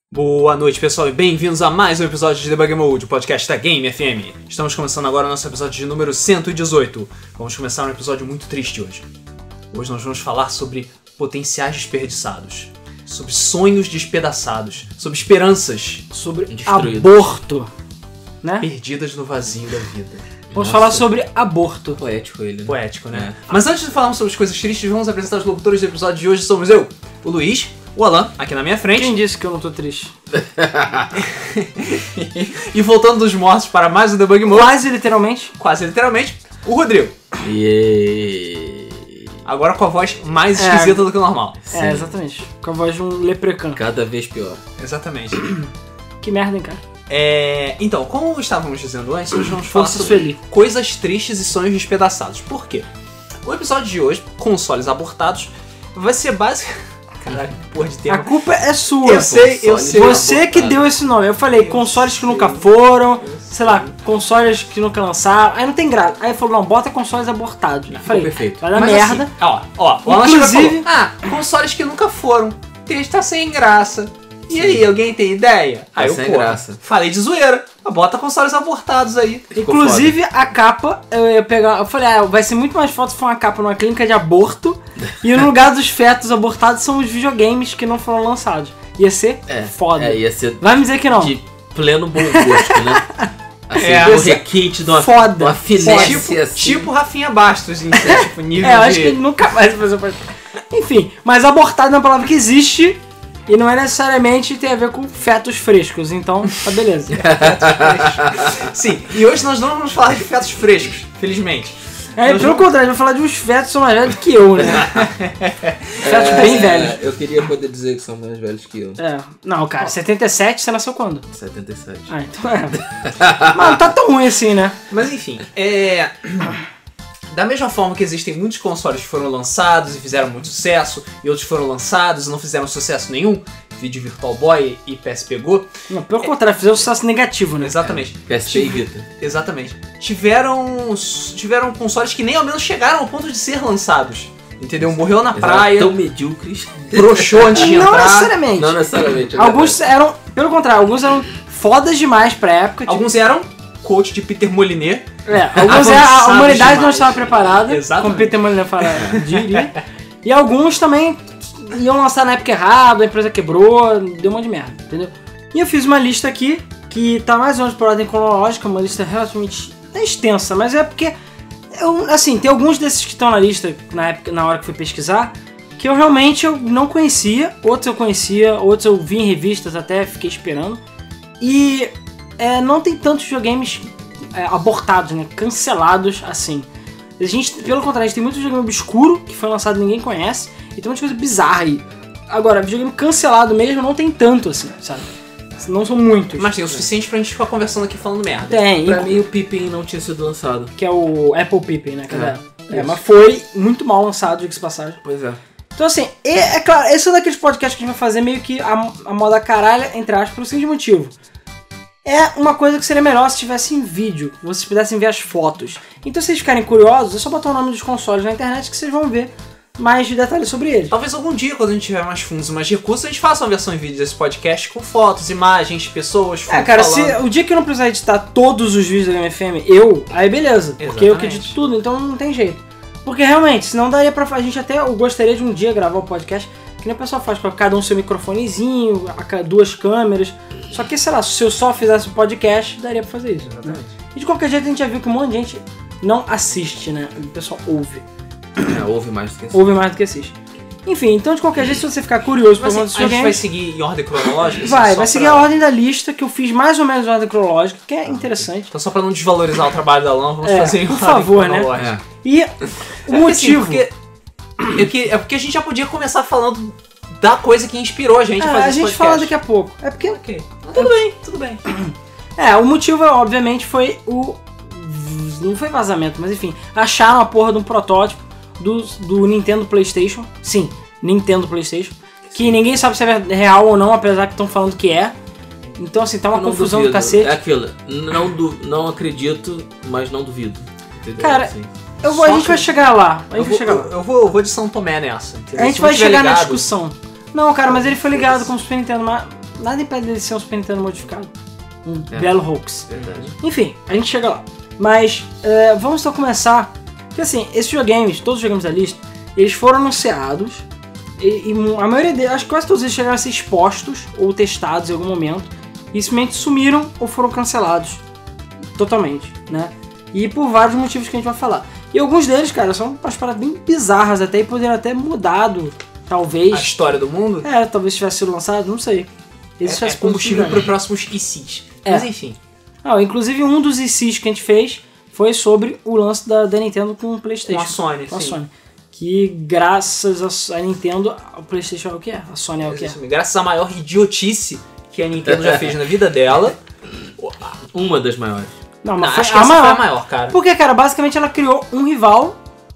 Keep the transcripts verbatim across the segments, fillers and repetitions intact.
Boa noite, pessoal, e bem-vindos a mais um episódio de Debug Mode, o podcast da Game F M. Estamos começando agora o nosso episódio de número cento e dezoito. Vamos começar um episódio muito triste hoje. Hoje nós vamos falar sobre potenciais desperdiçados, sobre sonhos despedaçados, sobre esperanças, sobre aborto, né? Perdidas no vazio da vida. Vamos Nossa. falar sobre aborto. Poético ele, né? Poético, né? É. Mas antes de falarmos sobre as coisas tristes, vamos apresentar os locutores do episódio de hoje. Somos eu, o Luiz, o Alan, aqui na minha frente. Quem disse que eu não tô triste? E voltando dos mortos para mais um Debug Mode. Quase literalmente. Quase literalmente, o Rodrigo. Yeah. Agora com a voz mais esquisita é. do que o normal. Sim. É, exatamente. Com a voz de um leprecan. Cada vez pior. Exatamente. Que merda, hein, cara? É, então, como estávamos dizendo antes, hoje vamos falar sobre feliz. coisas tristes e sonhos despedaçados. Por quê? O episódio de hoje, consoles abortados, vai ser básico... Caralho, porra de tema. A culpa é sua. Eu sei, eu sei. Você abortado. Que deu esse nome. Eu falei, consoles que nunca foram, sei lá, consoles que nunca lançaram. Aí não tem graça. Aí falou, não, bota consoles abortados. Eu falei, perfeito. Vai dar Mas merda. Assim, ó, ó, o Alan Inclusive... falou, ah, consoles que nunca foram. Tá sem graça. E Sim. aí, alguém tem ideia? Tá aí eu, sem pô, graça. Falei de zoeira. Bota consoles abortados aí. Ficou Inclusive, foda. A capa, eu ia pegar... Eu falei, ah, vai ser muito mais foda se for uma capa numa clínica de aborto. E no lugar dos fetos abortados são os videogames que não foram lançados. Ia ser é, foda. É, ia ser... Vai me dizer que não. De pleno bom gosto, né? Assim, é, um requinte de uma, foda. De uma finesse, tipo, assim. Tipo Rafinha Bastos, em tipo, nível É, eu de... acho que ele nunca mais vai fazer... Enfim, mas abortado é uma palavra que existe... E não é necessariamente ter a ver com fetos frescos, então tá beleza. Sim, e hoje nós não vamos falar de fetos frescos, felizmente. É, nós pelo vamos... contrário, vamos falar de uns fetos que são mais velhos que eu, né? Fetos é, bem é, velhos. Eu queria poder dizer que são mais velhos que eu. É, não, cara, setenta e sete, você nasceu quando? setenta e sete. Ah, então é. Mas não tá tão ruim assim, né? Mas enfim, é... Da mesma forma que existem muitos consoles que foram lançados e fizeram muito sucesso, e outros foram lançados e não fizeram sucesso nenhum, vídeo Virtual Boy e P S P Go. Não, pelo é... contrário, fizeram sucesso negativo, né? Exatamente. É, P S P e Vita. Exatamente. Tiveram, tiveram consoles que nem ao menos chegaram ao ponto de ser lançados. Entendeu? Morreu na praia. Tão medíocres. Broxou antes de não entrar. Necessariamente. Não necessariamente. É alguns eram, pelo contrário, alguns eram fodas demais pra época. Tipo... Alguns eram coach de Peter Molyneux. É, alguns é, a humanidade demais. não estava preparada. Exatamente. Como Peter Molyneux fala, diria. E alguns também iam lançar na época errada, a empresa quebrou, deu um monte de merda, entendeu? E eu fiz uma lista aqui, que tá mais ou menos por ordem cronológica, uma lista relativamente extensa, mas é porque, eu, assim, tem alguns desses que estão na lista, na, época, na hora que fui pesquisar, que eu realmente eu não conhecia, outros eu conhecia, outros eu vi em revistas até, fiquei esperando. E é, não tem tantos videogames é, abortados, né, cancelados assim. A gente, pelo contrário, a gente tem muito videogame obscuro, que foi lançado e ninguém conhece, e tem muita coisa bizarra aí. Agora, videogame cancelado mesmo não tem tanto assim, sabe? Não são muitos. Mas tem o suficiente pra gente ficar conversando aqui falando merda. Tem. Pra mim o Pippin não tinha sido lançado. Que é o Apple Pippin, né? É, é, é, mas foi muito mal lançado, diga-se de passagem. Pois é. Então assim, é, é claro, esse é um daqueles podcasts que a gente vai fazer meio que a, a moda caralha, entre aspas, por seguinte motivo. É uma coisa que seria melhor se tivesse em vídeo, vocês pudessem ver as fotos. Então se vocês ficarem curiosos, é só botar o nome dos consoles na internet que vocês vão ver mais detalhes sobre eles. Talvez algum dia, quando a gente tiver mais fundos e mais recursos, a gente faça uma versão em vídeo desse podcast com fotos, imagens, pessoas, É, cara, falando. se o dia que eu não precisar editar todos os vídeos da Game F M, eu, aí beleza. Exatamente. Porque eu que edito tudo, então não tem jeito. Porque realmente, senão daria pra... A gente até, eu gostaria de um dia gravar o podcast, que nem o pessoal faz, pra cada um seu microfonezinho, duas câmeras. Só que, sei lá, se eu só fizesse um podcast, daria pra fazer isso. Exatamente. E de qualquer jeito a gente já viu que um monte de gente não assiste, né? O pessoal ouve. É, ouve mais do que assiste. Ouve mais do que assiste. Enfim, então de qualquer jeito, se você ficar curioso por Mas, conta assim, dos a gente games, vai seguir em ordem cronológica? Vai, assim, vai seguir pra... a ordem da lista, que eu fiz mais ou menos em ordem cronológica, que é interessante. Então só pra não desvalorizar o trabalho da Alan, vamos é, fazer em por ordem favor, cronológica. né? E o motivo... Assim, porque, é, que, é porque a gente já podia começar falando da coisa que inspirou a gente é, a fazer a esse gente podcast. fala daqui a pouco. É porque... Ok. Tudo bem, tudo bem. É, o motivo, obviamente, foi o... Não foi vazamento, mas enfim. Acharam a porra de um protótipo do, do Nintendo PlayStation. Sim, Nintendo PlayStation. Que ninguém sabe se é real ou não, apesar que estão falando que é. Então, assim, tá uma confusão duvido. do cacete. É aquilo. Não, du... não acredito, mas não duvido. Entendeu? Cara, assim. eu vou, a gente que... vai chegar lá. A gente eu, vai vou, chegar lá. eu, eu, vou, eu vou de São Tomé nessa. Entendeu? A gente Se vai chegar ligado, na discussão. Não, cara, mas ele foi ligado com o Super Nintendo, mas... nada impede dele ser um Super Nintendo modificado. Um É. belo hoax. Verdade. Enfim, a gente chega lá. Mas é, vamos só começar. Porque assim, esses videogames, todos os videogames da lista, eles foram anunciados. E, e a maioria deles, acho que quase todos eles chegaram a ser expostos ou testados em algum momento. E simplesmente sumiram ou foram cancelados. Totalmente, né? E por vários motivos que a gente vai falar. E alguns deles, cara, são umas paradas bem bizarras até e poderiam até mudado, talvez. A história do mundo É, talvez tivesse sido lançado, não sei. Esse é, tivesse é combustível possível. para próximos I Cs. É. Mas enfim. Ah, inclusive um dos I Cs que a gente fez foi sobre o lance da, da Nintendo com o PlayStation. Com a Sony, Com a sim. Sony. Que graças a Nintendo, o PlayStation é o que é? A Sony é o que é? Graças à maior idiotice que a Nintendo já fez na vida dela. Uma das maiores. Não, Não, mas foi acho que a essa foi maior. a maior, cara. Porque, cara, basicamente ela criou um rival.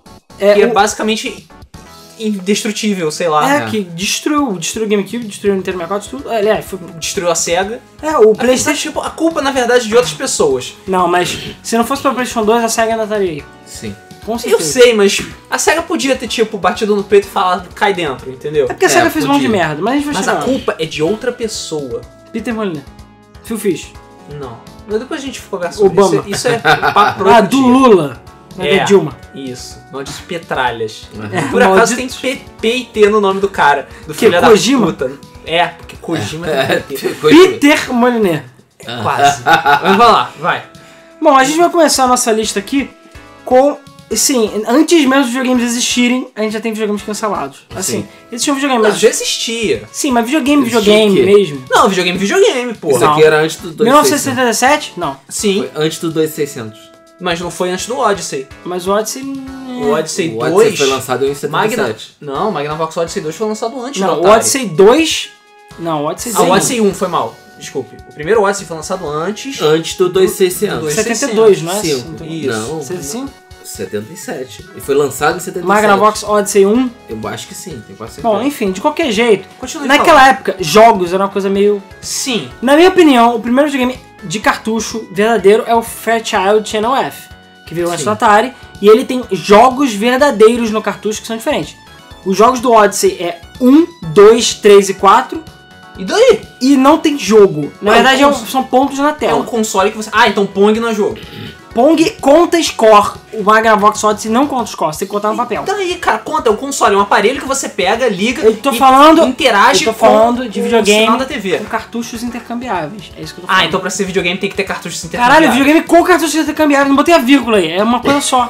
É, Que é o- basicamente indestrutível, sei lá. é, É. que destruiu, destruiu o GameCube, destruiu o Nintendo sessenta e quatro, destruiu. Aliás, foi. Destruiu a SEGA. É, o PlayStation, PlayStation. tipo, a culpa, na verdade, é de outras pessoas. Não, mas se não fosse pra PlayStation dois, a SEGA ainda estaria aí. Sim. Com Eu certeza. sei, mas a SEGA podia ter, tipo, batido no peito e falado, cai dentro, entendeu? É porque a É, SEGA fez um monte de podia. merda, mas a gente vai Mas chegar a lá. culpa é de outra pessoa. Peter Molyneux. Phil Fish. Não. Mas depois a gente conversa sobre Obama. isso. Isso é papo pro Ah, outro do dia. Lula. Não é É. da Dilma. Isso. Malditos petralhas. É, Por acaso maldito- tem P, P e T no nome do cara. Do Que, filho da Kojima? puta. É, porque Kojima É, tem P. Peter Molyneux. É quase. Mas vamos lá, vai. Bom, a gente vai começar a nossa lista aqui com... Sim, antes mesmo dos videogames existirem, a gente já tem videogames cancelados. Assim, Sim. existiam videogames... Mas Mas... já existia. Sim, mas videogame, Existia videogame o quê? mesmo. Não, videogame, videogame, Isso porra. Não. aqui era antes do dois mil mil e novecentos e seiscentos. setenta e sete? Não. Sim, Foi antes do dois mil e seiscentos. mas não foi antes do Odyssey. Mas o Odyssey... O Odyssey O dois... Odyssey foi lançado em setenta e Magna... sete. Não, Magnavox Odyssey dois foi lançado antes do Não, o Atari. Odyssey dois... Não, o Odyssey Ah, o dois. Odyssey um foi mal. Desculpe. O primeiro Odyssey foi lançado antes... Antes do dois mil e seiscentos. dois. setenta e dois, não é? Cinco. Não tô- Isso. Não, setenta e cinco? setenta e sete. E foi lançado em setenta e sete. Magnavox Odyssey um. Eu acho que sim, tem quase certeza. Bom, enfim, de qualquer jeito. Continue Naquela falando. época, jogos era uma coisa meio... Sim. Na minha opinião, o primeiro videogame de cartucho verdadeiro é o Fairchild Channel F, que veio antes Sim. do Atari, e ele tem jogos verdadeiros no cartucho que são diferentes. Os jogos do Odyssey é um, dois, três e quatro, E daí? e não tem jogo. Na Não, verdade, é um- cons- são pontos na É um tela. console que você... Ah, então Pong não é jogo. Pong conta score. O Magnavox Odyssey não conta score, você tem que contar no papel. Daí, cara, conta, é um console, é um aparelho que você pega, liga Eu tô e falando- interage eu tô com falando de o videogame sinal da T V. com cartuchos intercambiáveis. É isso que eu tô falando. Ah, então pra ser videogame tem que ter cartuchos Caralho, intercambiáveis. videogame com cartuchos intercambiáveis, não botei a vírgula aí, é uma coisa só.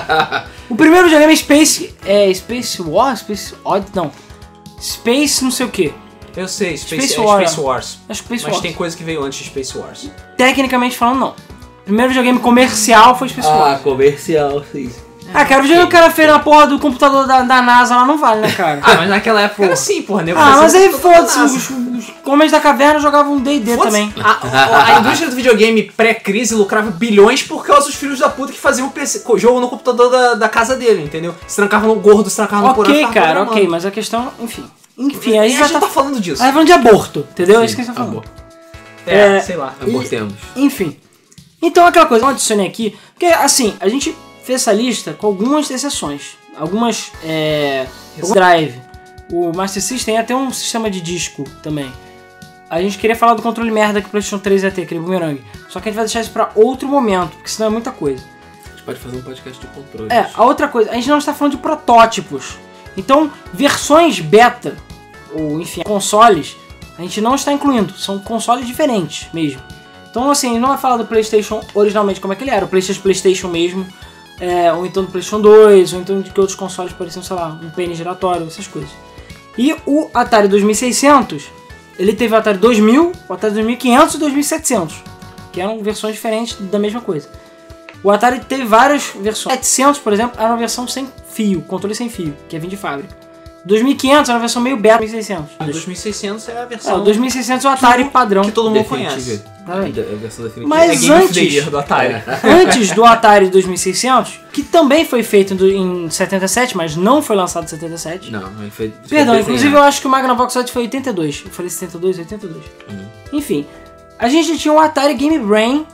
O primeiro videogame é Space. É Space War? Space Odd? Não. Space não sei o que. Eu sei, Space, Space é War. Space Wars. Acho que Space Mas Wars. tem coisa que veio antes de Space Wars. Tecnicamente falando, não. O primeiro videogame comercial foi Space Ah, Wars. comercial, sim. Ah, cara, o videogame que o cara fez na porra do computador da, da NASA lá não vale, né, cara? Ah, mas naquela época era assim, porra. Nego Ah, fazia mas aí tudo na foda-se, NASA. os, os homens da caverna jogavam D e D Foda-se. também. A, a- a indústria do videogame pré-crise lucrava bilhões por causa dos filhos da puta que faziam P C, co- jogo no computador da, da casa dele, entendeu? Se trancavam no gordo, se trancavam no porão. Ok, ficava cara, programando. ok, mas a questão, enfim. Enfim, E aí já tá, tá falando disso. aí falando de aborto, entendeu? é isso Sim, que a gente tá falando. aborto. É, é- sei lá. Abortemos. Enfim. Então, aquela coisa, eu adicionei aqui, porque assim, a gente fez essa lista com algumas exceções. Algumas, é... algum drive. O Master System tem até um sistema de disco também. A gente queria falar do controle merda que o PlayStation três ia ter, aquele boomerang. Só que a gente vai deixar isso pra outro momento, porque senão é muita coisa. A gente pode fazer um podcast de controle. É, a outra coisa, a gente não está falando de protótipos. Então, versões beta, ou enfim, consoles, a gente não está incluindo. São consoles diferentes mesmo. Então, assim, a gente não vai falar do PlayStation originalmente como é que ele era. O PlayStation PlayStation mesmo, é, ou então do PlayStation dois, ou então de que outros consoles pareciam, sei lá, um pênis giratório, essas coisas. E o Atari dois mil e seiscentos, ele teve o Atari dois mil, o Atari dois mil e quinhentos e o dois mil e setecentos, que eram versões diferentes da mesma coisa. O Atari teve várias versões. setecentos, por exemplo, era uma versão sem fio, controle sem fio, que é vindo de fábrica. dois mil e quinhentos era uma versão meio beta, dois mil e seiscentos. O dois mil e seiscentos é a É, versão o dois mil e seiscentos é o Atari padrão. que todo mundo Definitiva. conhece. Exatamente. É a versão definitiva. Mas É Game of the antes- Year do Atari. Antes do Atari dois mil e seiscentos, que também foi feito do- em setenta e sete, mas não foi lançado em setenta e sete. Não, ele foi. foi Perdão, desenhado. inclusive eu acho que o Magnavox Odyssey foi oitenta e dois. Eu falei setenta e dois, oitenta e dois. Uhum. Enfim, a gente tinha o Atari Game Brain.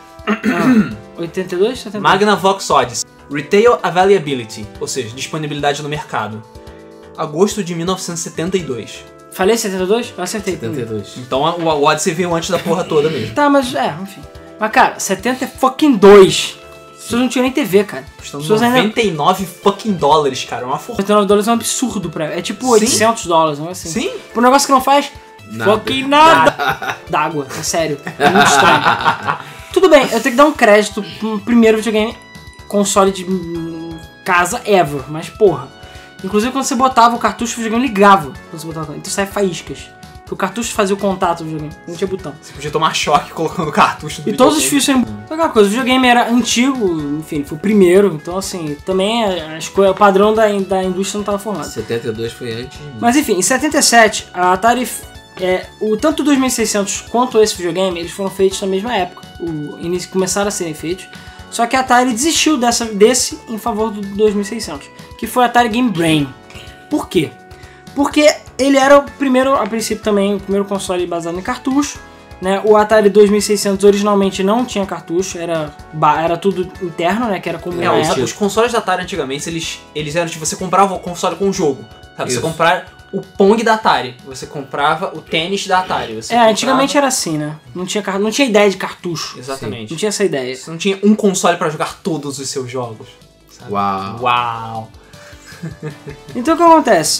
Ah, oitenta e dois? setenta e dois? Magnavox Odyssey. Retail Availability, ou seja, disponibilidade no mercado. Agosto de mil novecentos e setenta e dois. Falei setenta e dois? Eu acertei. setenta e dois. Então o, o Odyssey veio antes da porra toda mesmo. Tá, mas é, enfim. Mas cara, setenta e fucking dois. As pessoas não tinham nem T V, cara. Custando pessoas ainda- noventa e nove fucking dólares, cara. Uma fortuna. setenta e nove dólares é um absurdo pra. É tipo Sim. oitocentos dólares, não é assim? Sim? Por um negócio que não faz Nada. fucking nada. D'água, é sério. É muito estranho. Tudo bem, eu tenho que dar um crédito pro primeiro videogame console de hum, casa ever, mas porra. Inclusive quando você botava o cartucho, o videogame ligava. Quando você botava, então saia faíscas. Porque o cartucho fazia o contato do videogame, não tinha botão. Você podia tomar choque colocando cartucho do E todos os videogame. fios sendo. Aquela coisa, o videogame era antigo, enfim, ele foi o primeiro, então assim, também a, a escolha- o padrão da, da indústria não estava formado. setenta e dois foi antes. Mas enfim, em setenta e sete, a Atari, é, o, tanto o dois mil e seiscentos quanto esse videogame, eles foram feitos na mesma época. O, início, começaram a serem feitos. Só que a Atari desistiu dessa, desse em favor do dois mil e seiscentos, que foi o Atari Game Brain. Por quê? Porque ele era o primeiro, a princípio também, o primeiro console baseado em cartucho. Né? O Atari dois mil e seiscentos originalmente não tinha cartucho, era, ba- era tudo interno, né? Que era como É, na os, época. os consoles da Atari antigamente, eles, eles eram tipo, você comprava o console com o jogo. Sabe? Você Isso. comprava o Pong da Atari, você comprava o tênis da Atari. Você É, comprava- antigamente era assim, né? Não tinha, car- não tinha ideia de cartucho. Exatamente. Não tinha essa ideia. Você não tinha um console pra jogar todos os seus jogos. Sabe? Uau. Uau! Então o que acontece?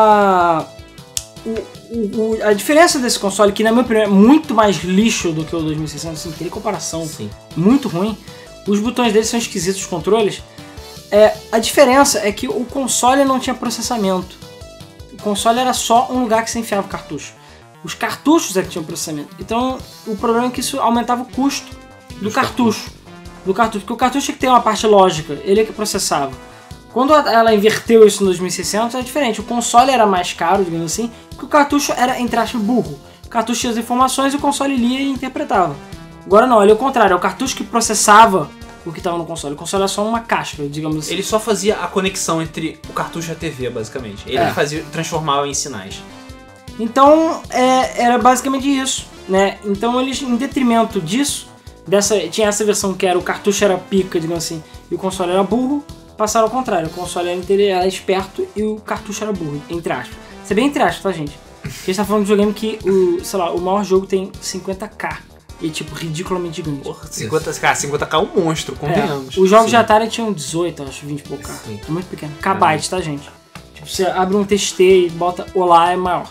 A, o, o- o- a diferença desse console, que na minha opinião é muito mais lixo do que o dois mil e seiscentos, assim, não tem comparação, Sim. muito ruim. Os botões dele são esquisitos, os controles. É, a diferença é que o console não tinha processamento. O console era só um lugar que você enfiava o cartucho. Os cartuchos é que tinham processamento. Então o problema é que isso aumentava o custo do Dos cartucho. Do cartucho. Porque o cartucho tinha que ter uma parte lógica, ele é que processava. Quando ela inverteu isso no dois mil e seiscentos, é diferente. O console era mais caro, digamos assim, porque o cartucho era, entre aspas, burro. O cartucho tinha as informações e o console lia e interpretava. Agora não, ele é o contrário. É o cartucho que processava o que estava no console. O console era só uma casca, digamos assim. Ele só fazia a conexão entre o cartucho e a T V, basicamente. Ele É. fazia, transformava em sinais. Então, é, era basicamente isso, né? Então eles, em detrimento disso, dessa, tinha essa versão que era o cartucho era pica, digamos assim, e o console era burro, passaram ao contrário. O console era, inte- era esperto e o cartucho era burro, entre aspas. Isso é bem entre aspas, tá, gente? A gente tá falando de um videogame que, o, sei lá, o maior jogo tem cinquenta k. E, tipo, ridiculamente gigante. Porra, cinquenta, cara, cinquenta k é um monstro, convenhamos. É, os jogos Sim. de Atari tinham dezoito, acho, vinte e pouco k. Sim. É muito pequeno. Kbyte, tá, gente? Tipo, você abre um T X T e bota Olá, é maior.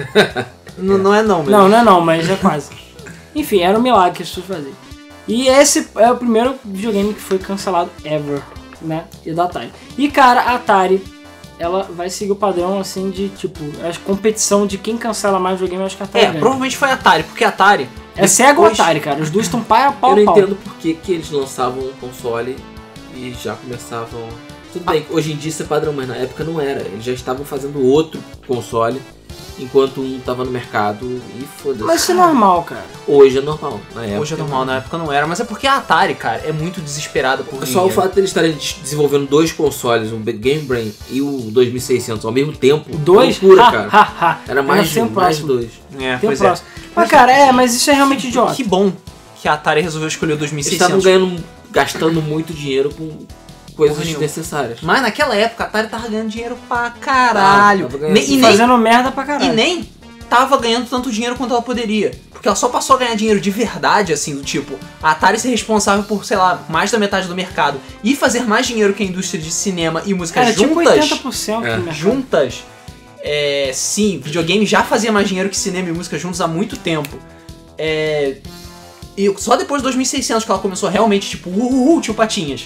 Não, não é não, mesmo. Não, não é não, mas é quase. Enfim, era um milagre que as pessoas faziam. E esse é o primeiro videogame que foi cancelado ever, né? E da Atari. E cara, a Atari, ela vai seguir o padrão assim de tipo, a competição de quem cancela mais videogame, eu acho que a Atari É, ganha. provavelmente foi a Atari, porque a Atari... É Sega ou depois- Atari, cara? Os dois estão pai a pau Eu não a pau. entendo por que, que eles lançavam um console e já começavam. Tudo bem, hoje em dia isso é padrão, mas na época não era. Eles já estavam fazendo outro console enquanto um tava no mercado e foda-se. Mas isso é normal, cara. Hoje é normal. Na época, Hoje é normal, na época não era, mas é porque a Atari, cara, é muito desesperada por Só o dinheiro. fato de eles estarem des- desenvolvendo dois consoles, o Game Brain e o dois mil e seiscentos ao mesmo tempo, O dois? loucura, Ha, cara. ha, ha. Era mais, tem o mais próximo. dois. É, Tem o pois é. próximo. Mas cara, é, mas isso é realmente idiota. Que bom que a Atari resolveu escolher o dois mil e Eles estavam seiscentos. ganhando, gastando muito dinheiro com coisas Porra nenhuma. desnecessárias. Mas naquela época a Atari tava ganhando dinheiro pra caralho. Ah, tava ganhando. Nem- e, nem, Fazendo merda pra e caralho. nem tava ganhando tanto dinheiro quanto ela poderia. Porque ela só passou a ganhar dinheiro de verdade, assim, do tipo, a Atari ser responsável por, sei lá, mais da metade do mercado e fazer mais dinheiro que a indústria de cinema e música Era tipo juntas. oitenta por cento É. do mercado. juntas, é, sim, videogame já fazia mais dinheiro que cinema e música juntos há muito tempo. É, e só depois de dois mil e seiscentos que ela começou realmente, tipo, uhul, tio Patinhas.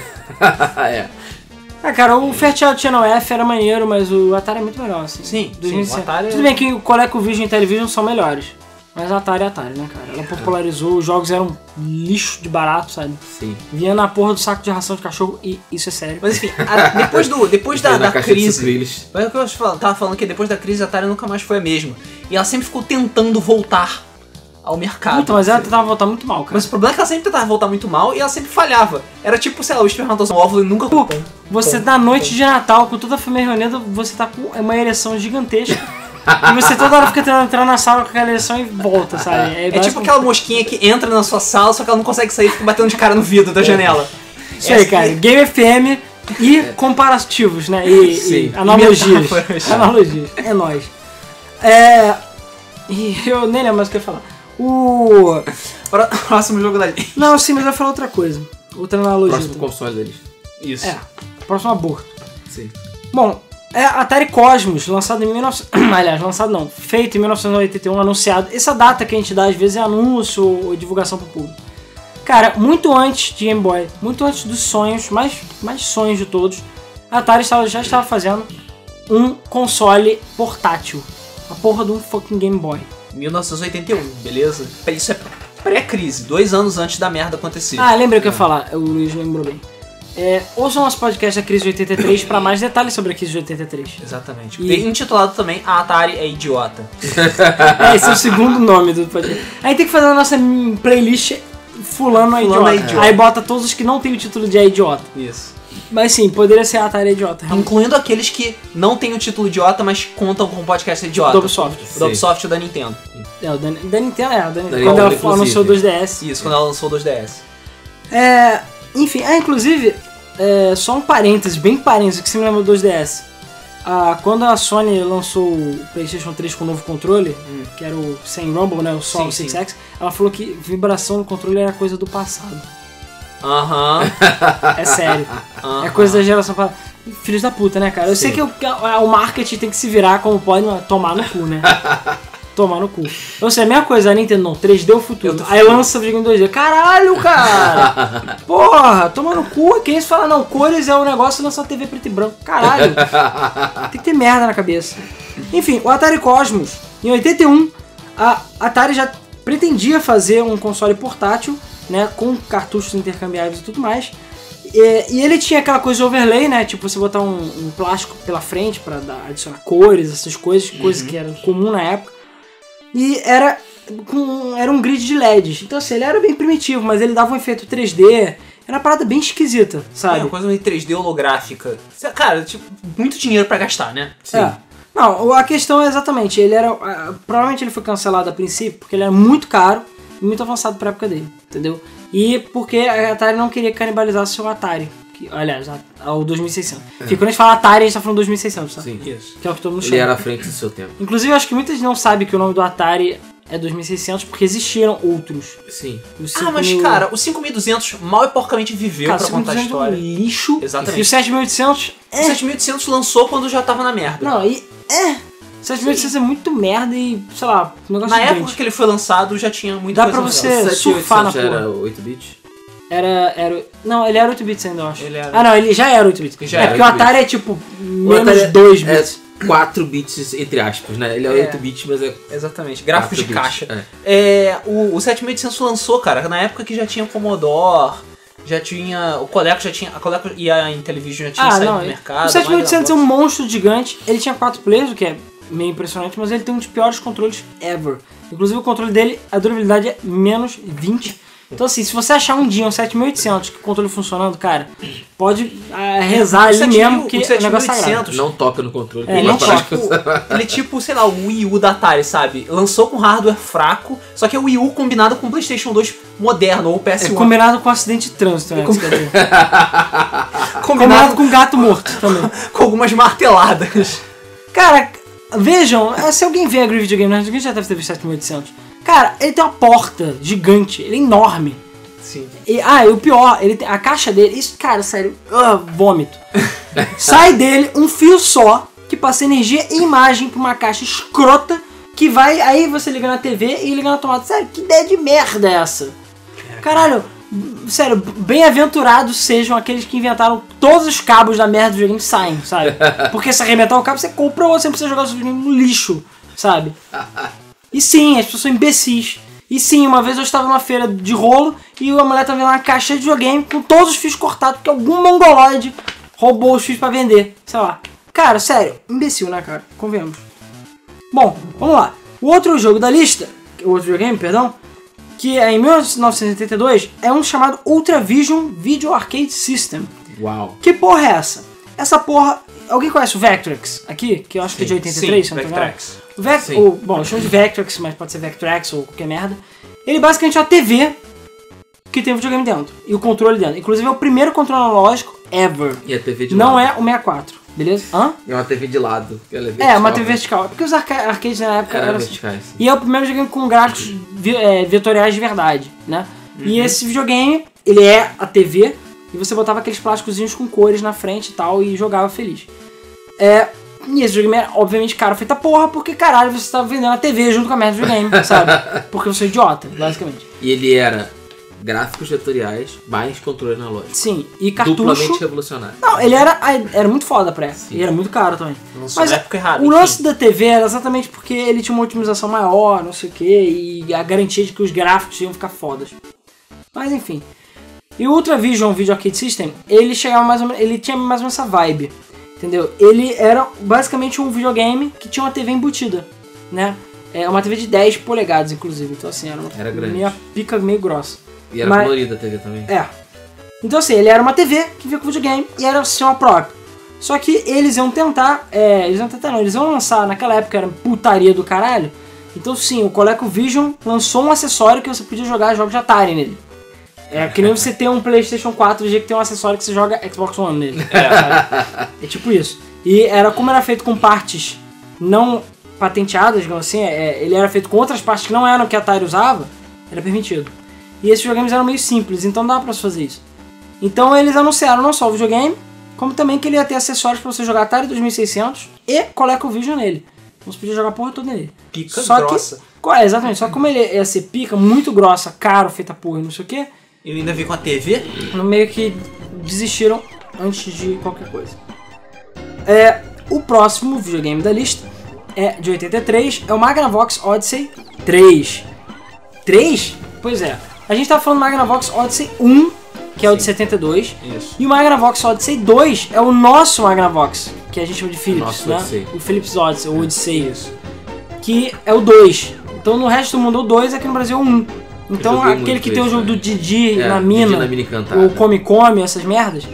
é. Ah, cara, o Fairchild Channel F era maneiro, mas o Atari é muito melhor, assim. Sim, dois mil e sim, o sete. Atari é- Tudo bem que o ColecoVision e Intellivision são melhores. Mas a Atari é Atari, né, cara? Ela popularizou, os jogos eram lixo de barato, sabe? Sim. Vinha na porra do saco de ração de cachorro e isso é sério. Mas enfim, a- depois, do, depois da, Veio na da caixa de crise. sucrilhos. Mas é o que eu fal- tava falando que depois da crise a Atari nunca mais foi a mesma. E ela sempre ficou tentando voltar ao mercado. Puta, mas ela tentava voltar muito mal, cara. Mas o problema é que ela sempre tentava voltar muito mal e ela sempre falhava. Era tipo, sei lá, o espermatozoide no óvulo e nunca... Pô, Você na noite de Natal, com toda a família reunida, você tá com uma ereção gigantesca. E você toda hora fica tentando entrar na sala com aquela ereção e volta, sabe? É tipo aquela mosquinha que entra na sua sala, só que ela não consegue sair e fica batendo de cara no vidro da janela. Isso aí, cara. Game F M e comparativos, né? E, Sim. e analogias. E metáforas. Analogias. É nóis. é... E eu nem lembro mais o que eu ia falar. O... Próximo jogo da lista. Não, sim, mas eu ia falar outra coisa. Outra analogia. Próximo console deles. Isso. É, próximo aborto. Sim. Bom, é Atari Cosmos, lançado em mil e novecentos... Aliás, lançado não, feito em mil novecentos e oitenta e um, anunciado. Essa data que a gente dá às vezes é anúncio ou divulgação pro público. Cara, muito antes de Game Boy, muito antes dos sonhos, mais, mais sonhos de todos, a Atari estava, já estava fazendo um console portátil. A porra de um fucking Game Boy. mil novecentos e oitenta e um, beleza? Isso é pré-crise, dois anos antes da merda acontecer. Ah, lembrei o que eu ia falar, o Luiz lembrou bem. É, ouçam nosso podcast da crise de oitenta e três para mais detalhes sobre a crise de oitenta e três. Exatamente. E... Tem intitulado também A Atari é Idiota. É, esse é o segundo nome do podcast. Aí tem que fazer a nossa playlist Fulano é Fulano idiota. é idiota. Aí bota todos os que não tem o título de é idiota. Isso. Mas sim, poderia ser a Atari é idiota. realmente. Incluindo aqueles que não tem o título idiota, mas contam com o podcast idiota. Do Ubisoft. O do Ubisoft e o da Nintendo. É, o da, da Nintendo, é, o da, Da quando Nintendo, ela inclusive. anunciou o dois D S. Isso, quando ela lançou o dois D S. É, enfim, ah, inclusive, é, só um parênteses, bem parênteses, que você me lembra do dois D S. Ah, quando a Sony lançou o PlayStation três com o novo controle, hum. que era o sem Rumble, né, o só o Six X, ela falou que vibração no controle era coisa do passado. Aham. É sério. Uhum. É coisa da geração passada. Filhos da puta, né, cara? Eu Sim. sei que o, que o marketing tem que se virar como pode, mas tomar no cu, né? Tomar no cu. Ou seja, a mesma coisa, a Nintendo não, três D é o futuro. Eu Aí lança o videogame em dois D. Caralho, cara! Porra, toma no cu. Quem se fala, não, cores é o negócio e lança uma T V preto e branco. Caralho. Tem que ter merda na cabeça. Enfim, o Atari Cosmos, em oitenta e um, a Atari já pretendia fazer um console portátil, né, com cartuchos intercambiáveis e tudo mais. E, e ele tinha aquela coisa de overlay, né, tipo você botar um, um plástico pela frente pra dar, adicionar cores, essas coisas, uhum. coisas que eram comum na época. E era, com, era um grid de L E Ds. Então assim, ele era bem primitivo, mas ele dava um efeito três D. Era uma parada bem esquisita, sabe? É uma coisa meio três D holográfica. Cara, tipo, muito dinheiro pra gastar, né? Sim. É. Não, a questão é exatamente, ele era... Uh, provavelmente ele foi cancelado a princípio porque ele era muito caro e muito avançado pra época dele, entendeu? E porque a Atari não queria canibalizar seu Atari. Que, aliás, ao dois mil e seiscentos. É. Porque quando a gente fala Atari, a gente tá falando dois mil e seiscentos, tá? Sim, isso. Que é o que todo mundo chama. Ele era à frente do seu tempo. Inclusive, eu acho que muita gente não sabe que o nome do Atari é dois mil e seiscentos porque existiram outros. Sim. Ah, mas mil... cara, o cinco mil e duzentos mal e porcamente viveu cara, pra contar a história. É um lixo. Exatamente. E o sete mil e oitocentos é... O sete mil e oitocentos lançou quando já tava na merda. Não, e... É... sete mil e oitocentos é muito merda e, sei lá, um negócio na gigante. época que ele foi lançado já tinha muita Dá coisa pra você legal. surfar na porra. Era oito bits? Era, era... Não, ele era oito bits ainda, eu acho. Ele era... Ah, não, ele já era oito bits. Já é, era porque o Atari é tipo menos dois bits. É quatro bits, entre aspas, né? Ele é, é. oito bits, mas é... Exatamente, gráficos de bits, caixa. É. É, o, o sete mil e oitocentos lançou, cara, na época que já tinha Commodore, já tinha... O Coleco já tinha... A Coleco e a Intellivision já tinham ah, saído não, do mercado. O sete mil e oitocentos é um monstro gigante. Ele tinha quatro players, o que é meio impressionante, mas ele tem um dos piores controles ever. Inclusive o controle dele, a durabilidade é menos vinte. Então assim, se você achar um dia um sete mil e oitocentos com o controle funcionando, cara, pode uh, rezar ali mesmo que o negócio é sagrado. Não toca no controle. É, não toca. Tipo, ele é tipo, sei lá, o Wii U da Atari, sabe? Lançou com hardware fraco, só que é o Wii U combinado com o PlayStation dois moderno, ou o P S um. É combinado com acidente de trânsito, né? Com... combinado... combinado com gato morto também. Com algumas marteladas. Cara, vejam, se alguém vê a Groove Video Game, alguém já deve ter visto sete mil e oitocentos. Cara, ele tem uma porta gigante, ele é enorme. Sim. E, ah, e o pior, ele tem, a caixa dele, isso, cara, sério, uh, vômito. Sai dele um fio só, que passa energia e imagem pra uma caixa escrota, que vai, aí você liga na T V e liga na tomada. Sério, que ideia de merda é essa? Caralho, sério, bem-aventurados sejam aqueles que inventaram todos os cabos da merda do videogame saem, sabe? Porque se arrebentar o cabo, você compra ou você precisa jogar o seu videogame no lixo, sabe? E sim, as pessoas são imbecis. E sim, uma vez eu estava numa feira de rolo e a mulher estava vendo uma caixa de videogame com todos os fios cortados, porque algum mongoloide roubou os fios pra vender. Sei lá. Cara, sério, imbecil, né, cara? Convenhamos. Bom, vamos lá. O outro jogo da lista, o outro videogame, perdão, que é em mil novecentos e oitenta e dois, é um chamado Ultravision Video Arcade System. Uau. Que porra é essa? Essa porra... Alguém conhece o Vectrex aqui? Que eu acho sim, que é de oitenta e três, sim, se não Vectrex. O Vect... o, bom, eu chamo de Vectrex, mas pode ser Vectrex ou qualquer merda. Ele basicamente é uma T V que tem um videogame dentro. E o controle dentro. Inclusive é o primeiro controle analógico ever. E a T V de Não lado. é o sessenta e quatro. beleza? Hã? É uma T V de lado. Ela é, É, vertical, uma T V né? vertical. Porque os arca arcades na época Era eram... verticais. E é o primeiro videogame com gráficos vi é, vetoriais de verdade, né? Uhum. E esse videogame, ele é a T V, e você botava aqueles plásticozinhos com cores na frente e tal, e jogava feliz. É... E esse videogame era, obviamente, caro feita porra, porque, caralho, você tava vendendo a T V junto com a merda do videogame, sabe? Porque você é idiota, basicamente. E ele era gráficos vetoriais, mais controle analógico. Sim, e cartucho... Duplamente revolucionário. Não, ele era, era muito foda pra época, e era muito caro também. Lançou Mas na época errada, o enfim. lance da T V era exatamente porque ele tinha uma otimização maior, não sei o que, e a garantia de que os gráficos iam ficar fodas. Mas enfim. E o Ultravision Video Arcade System, ele chegava mais ou menos, ele tinha mais ou menos essa vibe. Entendeu? Ele era basicamente um videogame que tinha uma T V embutida, né? É uma T V de dez polegadas, inclusive. Então assim, era uma Era grande. meia pica meio grossa. E era Mas- colorida a T V também. É. Então assim, ele era uma T V que vinha com videogame e era o sistema próprio. Só que eles iam tentar, é, eles iam tentar não, eles iam lançar, naquela época era putaria do caralho. Então sim, o ColecoVision lançou um acessório que você podia jogar jogos de Atari nele. É que nem você ter um PlayStation quatro G que tem um acessório que você joga Xbox One nele. É, é tipo isso. E era como era feito com partes não patenteadas, digamos assim, é, ele era feito com outras partes que não eram o que a Atari usava, era permitido. E esses videogames eram meio simples, então dava pra se fazer isso. Então eles anunciaram não só o videogame, como também que ele ia ter acessórios pra você jogar Atari dois mil e seiscentos e ColecoVision nele. Então você podia jogar a porra toda nele. Pica Só grossa. Que, é, exatamente, só que como ele ia ser pica, muito grossa, caro, feita porra e não sei o que, Ele ainda veio com a T V? no meio que desistiram antes de qualquer coisa. É, o próximo videogame da lista é de oitenta e três, é o Magnavox Odyssey três. três? Pois é. A gente tá falando do Magnavox Odyssey um, que é o de setenta e dois, Isso. e o Magnavox Odyssey dois é o nosso Magnavox, que a gente chama de Philips, Nosso né? Odyssey. O Philips Odyssey, o Odyssey, isso. Que é o dois. Então no resto do mundo o dois, aqui no Brasil é o um. Então joguei aquele muito que tem o esse, jogo né? do Didi É, na Didi mina, na mina encantada. ou Come Come, essas merdas,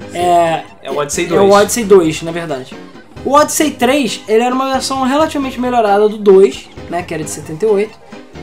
é, É o Odyssey é dois. o Odyssey dois, na verdade. O Odyssey três, ele era uma versão relativamente melhorada do dois, né, que era de setenta e oito.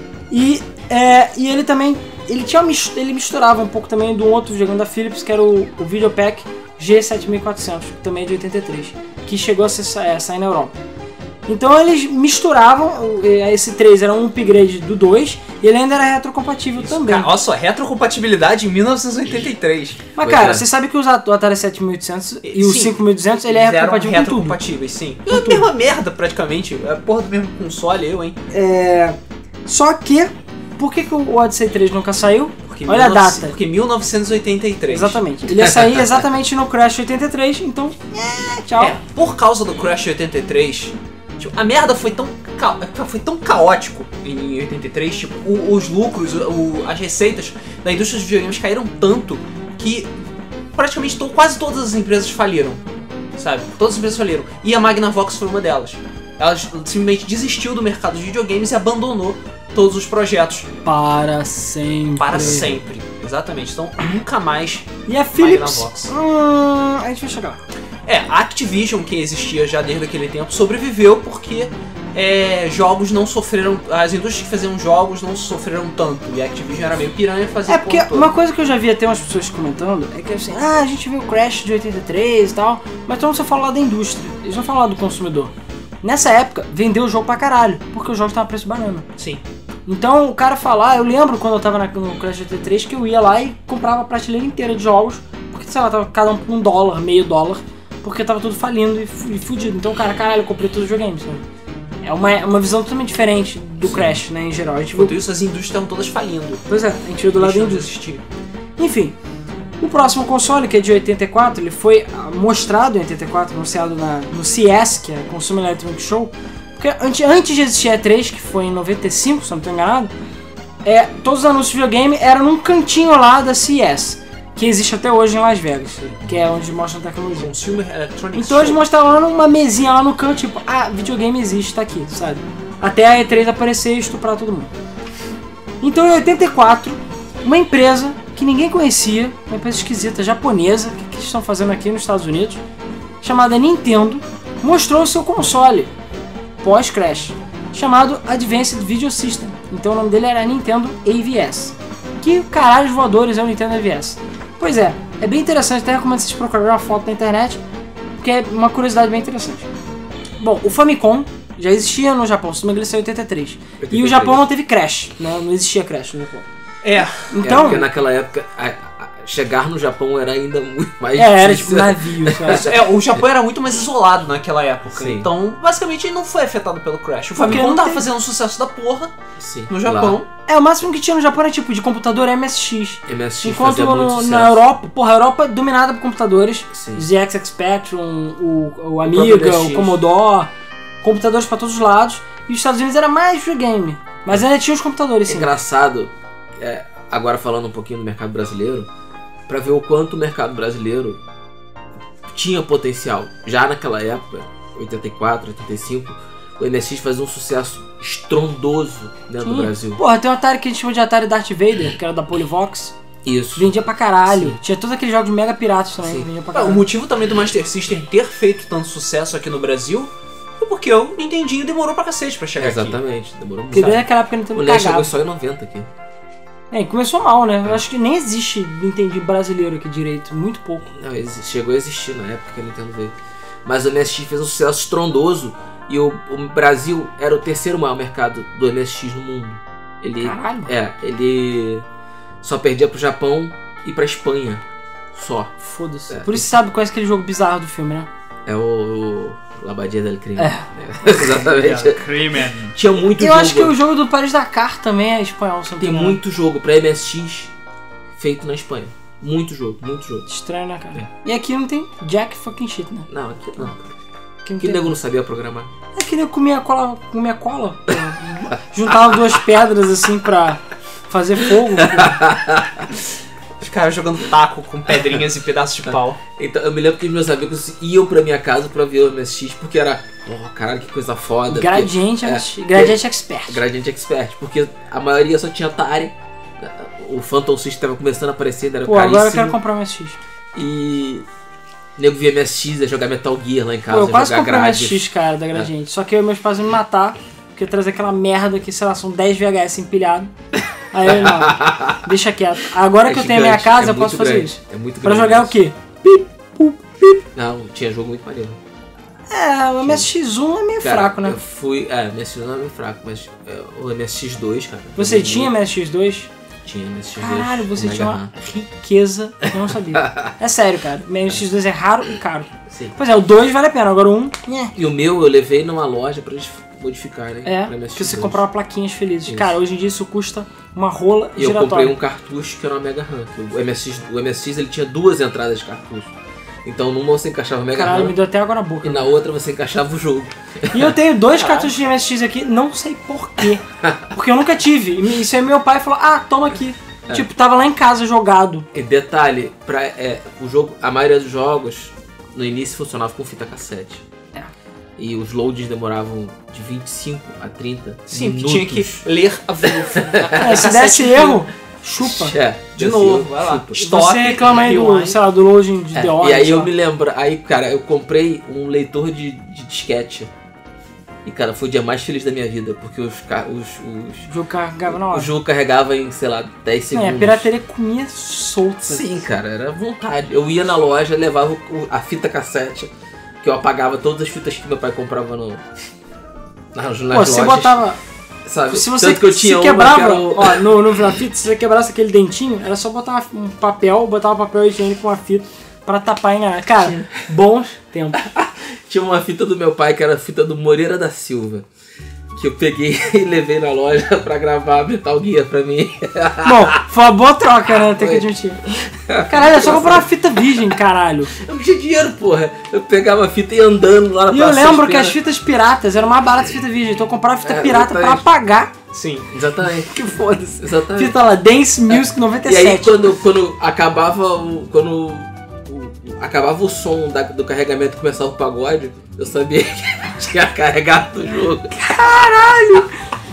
E, é, e ele também, ele, tinha, mis- ele misturava um pouco também de um outro videogame da Philips, que era o, o Videopack G sete mil e quatrocentos, que também é de oitenta e três, que chegou a ser, é, sair na Europa. Então eles misturavam, o- esse três era um upgrade do dois, e ele ainda era retrocompatível também. Cara, olha só, retrocompatibilidade em mil novecentos e oitenta e três. Mas Pois cara, é. você sabe que os At- o Atari sete mil e oitocentos e o Sim. cinco mil e duzentos, ele é Eles eram retrocompatível com tudo. retrocompatíveis, sim. É a mesma merda, praticamente. É a porra do mesmo console, eu, hein? É... Só que, por que, que o Odyssey três nunca saiu? Porque Olha a mil e novecentos data. Porque mil novecentos e oitenta e três. Exatamente. Ele ia sair exatamente no Crash oitenta e três, então, é, tchau. É, por causa do Crash oitenta e três, tipo, a merda foi tão, ca... foi tão caótico em oitenta e três, tipo, o- os lucros, o- as receitas da indústria dos videogames caíram tanto que praticamente to- quase todas as empresas faliram, sabe? Todas as empresas faliram. E a Magnavox foi uma delas. Ela simplesmente desistiu do mercado de videogames e abandonou todos os projetos Para sempre. para sempre. Exatamente. Então, nunca mais. E a Philips... Magnavox. Hum, a gente vai chegar lá. É, a Activision, que existia já desde aquele tempo, sobreviveu porque é, jogos não sofreram. As indústrias que faziam jogos não sofreram tanto. E a Activision era meio piranha e fazia É porque porra toda. uma coisa que eu já vi até umas pessoas comentando é que assim, ah, a gente viu o Crash de oitenta e três e tal, mas todo mundo só fala lá da indústria, eles não falam lá do consumidor. Nessa época, vendeu o jogo pra caralho, porque o jogo tava a preço banana. Sim. Então o cara falar, eu lembro quando eu tava na- no Crash oitenta e três que eu ia lá e comprava a prateleira inteira de jogos, porque sei lá, tava cada um por um dólar, meio dólar, porque tava tudo falindo e, fu- e fudido. Então, cara, caralho, eu comprei todos os videogames, sabe? É uma, é uma visão totalmente diferente do Crash, né, em geral. A gente viu, Enquanto isso, as indústrias estavam todas falindo. pois é, a gente viu do lado da Deixando de indústria. existir. Enfim, o próximo console, que é de oitenta e quatro, ele foi ah, mostrado em oitenta e quatro, anunciado na, no C E S, que é Consumer Electronics Show, porque antes, antes de existir a E três, que foi em noventa e cinco, se eu não estou enganado, é, todos os anúncios de videogame eram num cantinho lá da C E S, que existe até hoje em Las Vegas, que é onde mostram tecnologia. Consumer Electronics Então eles Show. mostraram lá numa mesinha lá no canto, tipo, ah, videogame existe, tá aqui, sabe? Até a E três aparecer e estuprar todo mundo. Então em oitenta e quatro, uma empresa que ninguém conhecia, uma empresa esquisita, japonesa, que, que eles estão fazendo aqui nos Estados Unidos, chamada Nintendo, mostrou o seu console pós-Crash, chamado Advanced Video System. Então o nome dele era Nintendo A V S. Que caralhos voadores é o Nintendo A V S? Pois é, é bem interessante, até recomendo vocês procurarem uma foto na internet, porque é uma curiosidade bem interessante. Bom, o Famicom já existia no Japão, se não me engano, ele saiu em oitenta e três. oitenta e três. E o Japão não teve Crash, né? Não existia Crash no Japão. É. Então, é, porque naquela época, a, a, chegar no Japão era ainda muito mais é, era difícil. tipo navio, sabe? É, o Japão era muito mais isolado naquela época. Sim. Então, basicamente, ele não foi afetado pelo Crash. O Porque Famicom não tava tem- fazendo um sucesso da porra Sim, no Japão. lá, É, o máximo que tinha no Japão era tipo de computador M S X. M S X Enquanto fazia muito no- sucesso. na Europa, porra, a Europa é dominada por computadores. Sim. Z X Spectrum, o, o próprio Amiga, M S o X. Commodore, computadores pra todos os lados. E os Estados Unidos era mais videogame. Mas ainda tinha os computadores, É sim. engraçado, é, agora falando um pouquinho do mercado brasileiro, pra ver o quanto o mercado brasileiro tinha potencial. Já naquela época, oitenta e quatro, oitenta e cinco, o M S X fazia um sucesso estrondoso dentro do Sim. Brasil. Porra, tem um Atari que a gente chama de Atari Darth Vader, que era da Polyvox. Isso. Vendia pra caralho. Sim. Tinha todos aqueles jogos mega piratas também, Sim. que vendia pra Ah, o caralho. motivo também do Master System ter feito tanto sucesso aqui no Brasil foi porque o Nintendinho demorou pra cacete pra chegar aqui. Exatamente, demorou muito. Porque desde aquela época a Nintendo O Nintendo cagava. chegou só em noventa aqui. É, começou mal, né? Eu acho que nem existe Nintendo brasileiro aqui direito. Muito pouco. Não, exi- chegou a existir na época que a Nintendo veio. Mas o M S X fez um sucesso estrondoso e o, o Brasil era o terceiro maior mercado do M S X no mundo. Ele, Caralho. é, ele só perdia pro Japão e pra Espanha. Só. Foda-se. É. Por isso você sabe qual é aquele jogo bizarro do filme, né? É o, o Labadia del Crime. É. É, exatamente. Crimen. Tinha muito Eu jogo. acho que o jogo do Paris-Dakar também é espanhol, se não me Tem engano. muito jogo pra M S X feito na Espanha. Muito jogo, muito jogo. Estranho, né, cara? É. E aqui não tem jack fucking shit, né? Não, aqui não. Aqui não Que tem... nego não sabia programar. Aqui eu comia cola, comia cola. pô. Juntava duas pedras assim pra fazer fogo. pô. Os caras jogando taco com pedrinhas e pedaços de pau. Então, eu me lembro que os meus amigos iam pra minha casa pra ver o M S X, porque era, oh, caralho, que coisa foda. Gradiente, é, X- Gradiente Expert. porque, Gradiente Expert, porque a maioria só tinha Atari, o Phantom System tava começando a aparecer, era Pô, caríssimo, agora eu quero comprar um M S X. e o nego via M S X, ia jogar Metal Gear lá em casa, Pô, eu quase jogar comprei um grade. M S X, cara, da Gradiente. Só que eu e meus pais iam me matar, porque trazer aquela merda que, sei lá, são dez V H S empilhados. Aí eu, não, deixa quieto. Agora É que eu tenho a minha gigante, casa, é eu posso muito fazer grande, isso. É muito Pra grande jogar o isso. quê? Pip, pup, pip. Não, tinha jogo muito maneiro. É, o M S X um é meio Cara, fraco, né? Eu fui, é, o M S X não é meio fraco, mas é, o M S X dois, cara. Você foi tinha muito- M S X dois? Tinha M S X dois. Caralho, você com tinha Mega uma RAM. riqueza que eu não sabia. É sério, cara. O M S X dois é raro e caro. Sim. Pois é, o dois vale a pena, agora o um, né? E o meu eu levei numa loja pra eles modificarem. É, pra M S X que você dois. comprava plaquinhas felizes. Isso. Cara, hoje em dia isso custa uma rola E eu giratória. comprei um cartucho que era uma Mega RAM. que O M S X, o M S X ele tinha duas entradas de cartucho. Então numa você encaixava a Mega Caralho, me RAM deu até água na boca. e na outra você encaixava o jogo. E eu tenho dois cartuchos de M S X aqui, não sei porquê. Porque eu nunca tive. E isso aí meu pai falou, ah, toma aqui. É. Tipo, tava lá em casa jogado. E detalhe, pra, é, o jogo, a maioria dos jogos no início funcionava com fita cassete. É. E os loadings demoravam de vinte e cinco a trinta Sim, porque minutos. tinha que ler a É, se desse erro, chupa. É, De desse novo, erro, vai lá. chupa. E Stop, você reclama aí do, rewind. sei lá, do loading de É, The e Order, aí sei eu lá. me lembro, aí cara, eu comprei um leitor de, de disquete. E cara, foi o dia mais feliz da minha vida, porque os, ca- os, os, O jogo carregava na o hora. jogo carregava em, sei lá, dez É, segundos. a pirataria comia solta. Sim, cara, era vontade. Eu ia na loja, levava o- a fita cassete, que eu apagava todas as fitas que meu pai comprava no, nas, nas Pô, lojas. você botava... Sabe? Se você Tanto que eu tinha se uma quebrava, que era o- ó, no, no na fita, se você quebrasse aquele dentinho, era só botar um papel, botar um papel higiênico com uma fita pra tapar e enganar. Cara, bons tempos. Tinha uma fita do meu pai que era a fita do Moreira da Silva. Que eu peguei e levei na loja pra gravar Metal Gear pra mim. Bom, foi uma boa troca, né? Tem que Foi. admitir. Caralho, é só comprar uma fita virgem, caralho. Eu não tinha dinheiro, porra. Eu pegava a fita e ia andando lá na E eu Praça lembro que Espera. as fitas piratas eram mais baratas que fita virgem. Então eu comprava fita É, pirata pra exatamente. apagar. Sim. Exatamente. Que foda-se. Exatamente. Fita lá, Dance Music noventa e E aí sete. quando, quando acabava o. Quando o- o- acabava o som da- do carregamento e começava o pagode, eu sabia que tinha carregado o jogo. Caralho!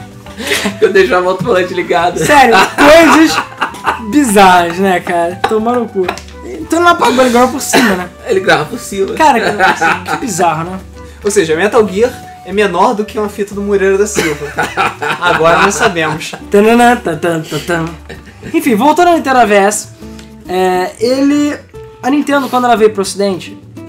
Eu deixava o alto-falante ligado. Sério, coisas bizarras, né, cara? Tomando o cu. Então não apagou, ele ganhou por cima, né? Ele grava por cima. Cara, que, que bizarro, né? Ou seja, Metal Gear é menor do que uma fita do Moreira da Silva. Agora nós sabemos. Tananã, tan, tan, tan, tan. Enfim, voltando à Nintendo A V S, é, ele... A Nintendo, quando ela veio pro ocidente,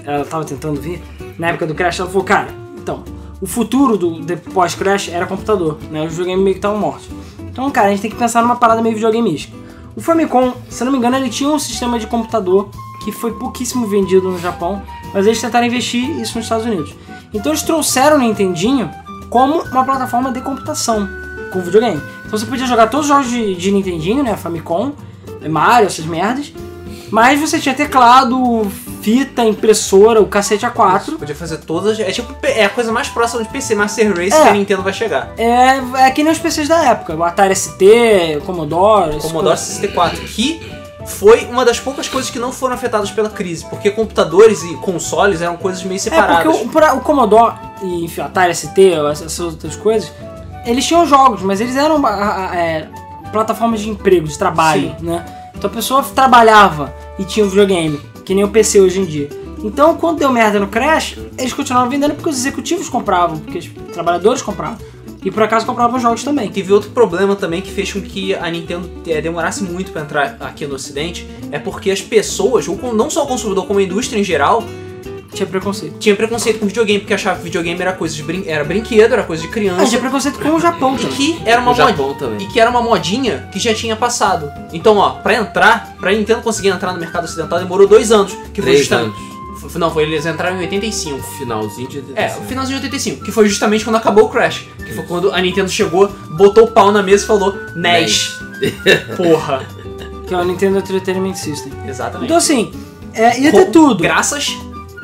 ela tava tentando vir, na época do Crash, ela falou, cara, então, o futuro do pós-Crash era computador, né? Os videogames meio que estavam mortos. Então, cara, a gente tem que pensar numa parada meio videogameística. O Famicom, se não me engano, ele tinha um sistema de computador que foi pouquíssimo vendido no Japão, mas eles tentaram investir isso nos Estados Unidos. Então eles trouxeram o Nintendinho como uma plataforma de computação com videogame. Então você podia jogar todos os jogos de, de Nintendinho, né, Famicom, Mario, essas merdas, mas você tinha teclado, fita, impressora, o cacete A quatro. Você podia fazer todas. É tipo é a coisa mais próxima de P C Master Race É. que a Nintendo vai chegar. É, é que nem os P Cs da época, o Atari S T, o Commodore... essas Commodore coisas. sessenta e quatro, que foi uma das poucas coisas que não foram afetadas pela crise, porque computadores e consoles eram coisas meio É, separadas. porque o, pra- o Commodore e enfim, Atari S T, essas outras coisas, eles tinham jogos, mas eles eram a- a- é, plataformas de emprego, de trabalho, né? Então a pessoa trabalhava e tinha um videogame, que nem o P C hoje em dia. Então, quando deu merda no Crash, eles continuaram vendendo porque os executivos compravam, porque os trabalhadores compravam. E por acaso compravam jogos também. Teve outro problema também que fez com que a Nintendo é, demorasse muito para entrar aqui no Ocidente, é porque as pessoas, ou com- não só o consumidor, como a indústria em geral, Tinha preconceito. tinha preconceito com videogame, porque achava que videogame era coisa de brin era brinquedo, era coisa de Ah, criança, tinha preconceito com o Japão e também. que era uma No modinha. Japão também. E que era uma modinha que já tinha passado. Então, ó, pra entrar, pra Nintendo conseguir entrar no mercado ocidental demorou dois anos. Que foi Três justamente. anos. F- Não, foi eles entraram em oitenta e cinco. Finalzinho de oitenta e É, cinco. o finalzinho de oitenta e cinco, que foi justamente quando acabou o Crash. Que foi quando a Nintendo chegou, botou o pau na mesa e falou N E S. Porra. Que é o Nintendo Entertainment System. Exatamente. Então assim, é, ia ter Com- tudo. Graças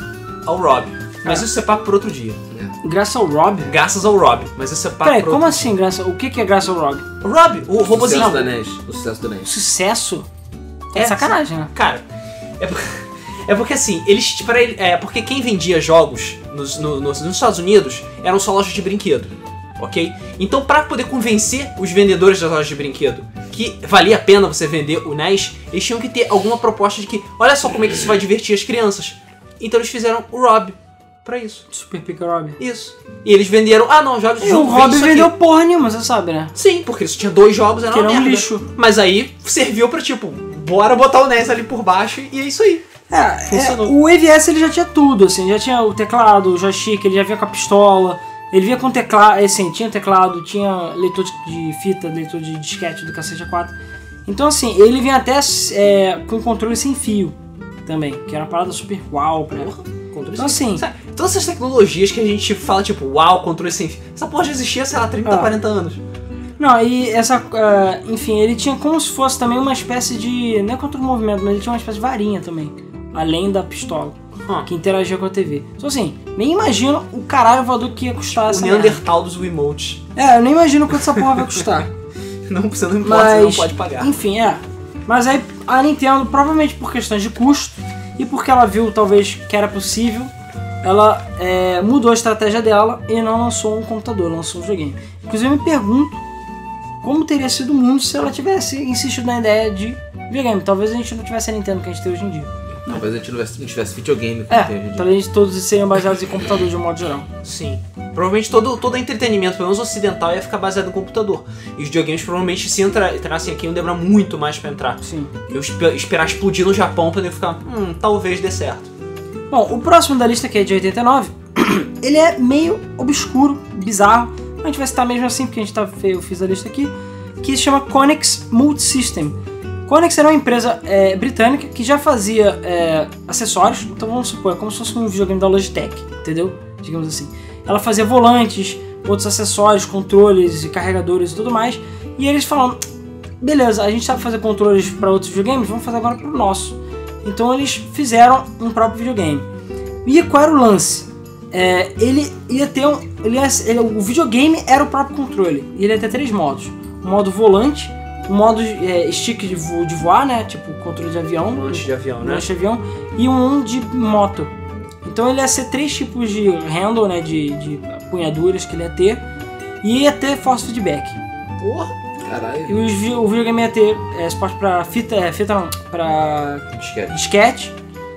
ao Rob. Mas Ah. isso é papo por outro dia. Graças ao Rob. Graças ao Rob. Mas isso é papo Peraí, por como outro assim, graças? O que que é graças ao Rob? dia. O Rob, o O robozinho. sucesso da N E S. O sucesso da N E S. Sucesso? É, É, sacanagem, né? Cara, é, por- é porque assim, eles. Pra ele, é porque quem vendia jogos nos, no- nos, nos Estados Unidos eram só lojas de brinquedo, ok? Então, pra poder convencer os vendedores das lojas de brinquedo que valia a pena você vender o N E S, eles tinham que ter alguma proposta de que, olha só como é que isso vai divertir as crianças. Então eles fizeram o Rob pra isso. Super Pica Rob. Isso. E eles venderam, ah não, jogos E o jogo, Rob vende isso aqui. vendeu porra nenhuma, você sabe, né? Sim, porque isso tinha dois jogos, era Que uma era um merda. lixo. Mas aí serviu pra tipo, bora botar o N E S ali por baixo e é isso aí. É, é, Funcionou. o E V S ele já tinha tudo, assim, já tinha o teclado, o joystick, ele já vinha com a pistola, ele vinha com teclado, assim, tinha teclado, tinha leitor de de fita, leitor de disquete do cacete A quatro. Então assim, ele vinha até é, com controle sem fio também, que era uma parada super uau pra época. Controle Então sem assim, Sabe, todas essas tecnologias que a gente fala, tipo, uau, controle sem fio. Essa porra já existia, sei lá, trinta, Ah. quarenta anos. não, e essa, ah, enfim, ele tinha como se fosse também uma espécie de, não é controle de movimento, mas ele tinha uma espécie de varinha também, além da pistola, Ah, que interagia com a T V. Então assim, nem imagino o caralho voador que ia custar o essa merda. Neandertal dos Wiimotes. É, eu nem imagino quanto essa porra vai custar. Não, você não importa, você não pode pagar. Enfim, é. Mas aí a Nintendo, provavelmente por questões de custo e porque ela viu talvez que era possível, ela é, mudou a estratégia dela e não lançou um computador, lançou um videogame. Inclusive eu me pergunto como teria sido o mundo se ela tivesse insistido na ideia de videogame. Talvez a gente não tivesse a Nintendo que a gente tem hoje em dia. Talvez a gente não tivesse, não tivesse videogame. que É, tem hoje em dia. talvez todos seriam baseados em computador de um modo geral. Sim. Provavelmente todo, todo entretenimento, pelo menos ocidental, ia ficar baseado no computador. E os videogames provavelmente, se entra, entrassem aqui, iam demorar muito mais pra entrar. Sim. Eu espe- esperar explodir no Japão pra eu ficar, hum, talvez dê certo. Bom, o próximo da lista, que é de oitenta e nove, ele é meio obscuro, bizarro. A gente vai citar mesmo assim, porque a gente tá, eu fiz a lista aqui, que se chama Connex Multisystem. Connex era uma empresa é, britânica que já fazia é, acessórios, então vamos supor, é como se fosse um videogame da Logitech, entendeu? Digamos assim. Ela fazia volantes, outros acessórios, controles e carregadores e tudo mais, e eles falaram, beleza, a gente sabe fazer controles para outros videogames, vamos fazer agora para o nosso. Então eles fizeram um próprio videogame. E qual era o lance? É, ele ia ter um. Ele ia, ele, o videogame era o próprio controle. E ele ia ter três modos: o modo volante, o modo é, stick de, vo, de voar, né? Tipo controle de avião, Lanche de avião, né? lanche de avião, e um de moto. Então ele ia ser três tipos de handle, né? De, de apunhaduras que ele ia ter. E ia ter force feedback. Porra! Caralho. E os, vi- o videogame ia ter é, suporte pra fita, é, fita não, pra Disquete. disquete.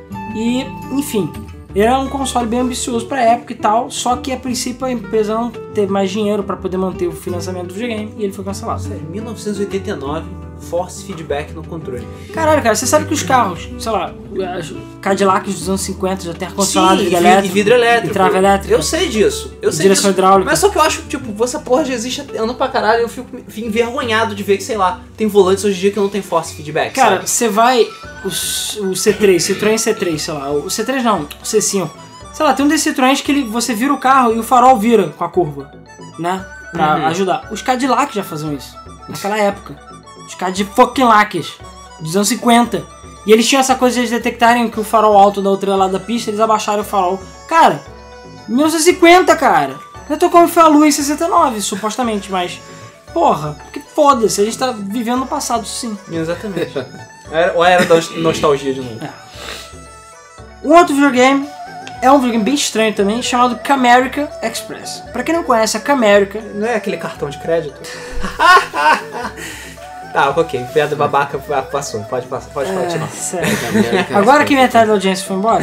E, enfim, era um console bem ambicioso pra época e tal, só que a princípio a empresa não teve mais dinheiro pra poder manter o financiamento do videogame e ele foi cancelado. Sério, mil novecentos e oitenta e nove, force feedback no controle. Caralho, cara, você sabe que os carros, sei lá, as Cadillacs dos anos cinquenta já tem ar-condicionado, Sim, vidro e vi- elétrico. e vidro elétrico. E trava elétrica. Eu sei disso. Eu sei Direção disso. hidráulica. Mas só que eu acho, tipo, essa porra já existe ano pra caralho e eu fico, fico envergonhado de ver que, sei lá, tem volantes hoje em dia que não tem force feedback. Cara, sabe? você vai. O, o C três, Citroën C três, sei lá. O C três não, o C cinco. Sei lá, tem um desses Citroëns que ele, você vira o carro e o farol vira com a curva, né? Pra Uhum. ajudar. Os Cadillacs já faziam isso. Naquela época. Os Cadillacs dos anos cinquenta. E eles tinham essa coisa de eles detectarem que o farol alto da outra lado da pista, eles abaixaram o farol. Cara, mil novecentos e cinquenta, cara. Eu tô como foi a lua em sessenta e nove, supostamente, mas. Porra, que foda-se, a gente tá vivendo no passado, sim. Exatamente. Era- Ou era da nostalgia de novo. Um outro videogame é um videogame bem estranho também, chamado Camerica Express. Pra quem não conhece, a Camerica... Não é aquele cartão de crédito? Tá, ok. Piada babaca passou. Pode, passar, pode É, continuar. sério. América Agora que Express. metade da audiência foi embora,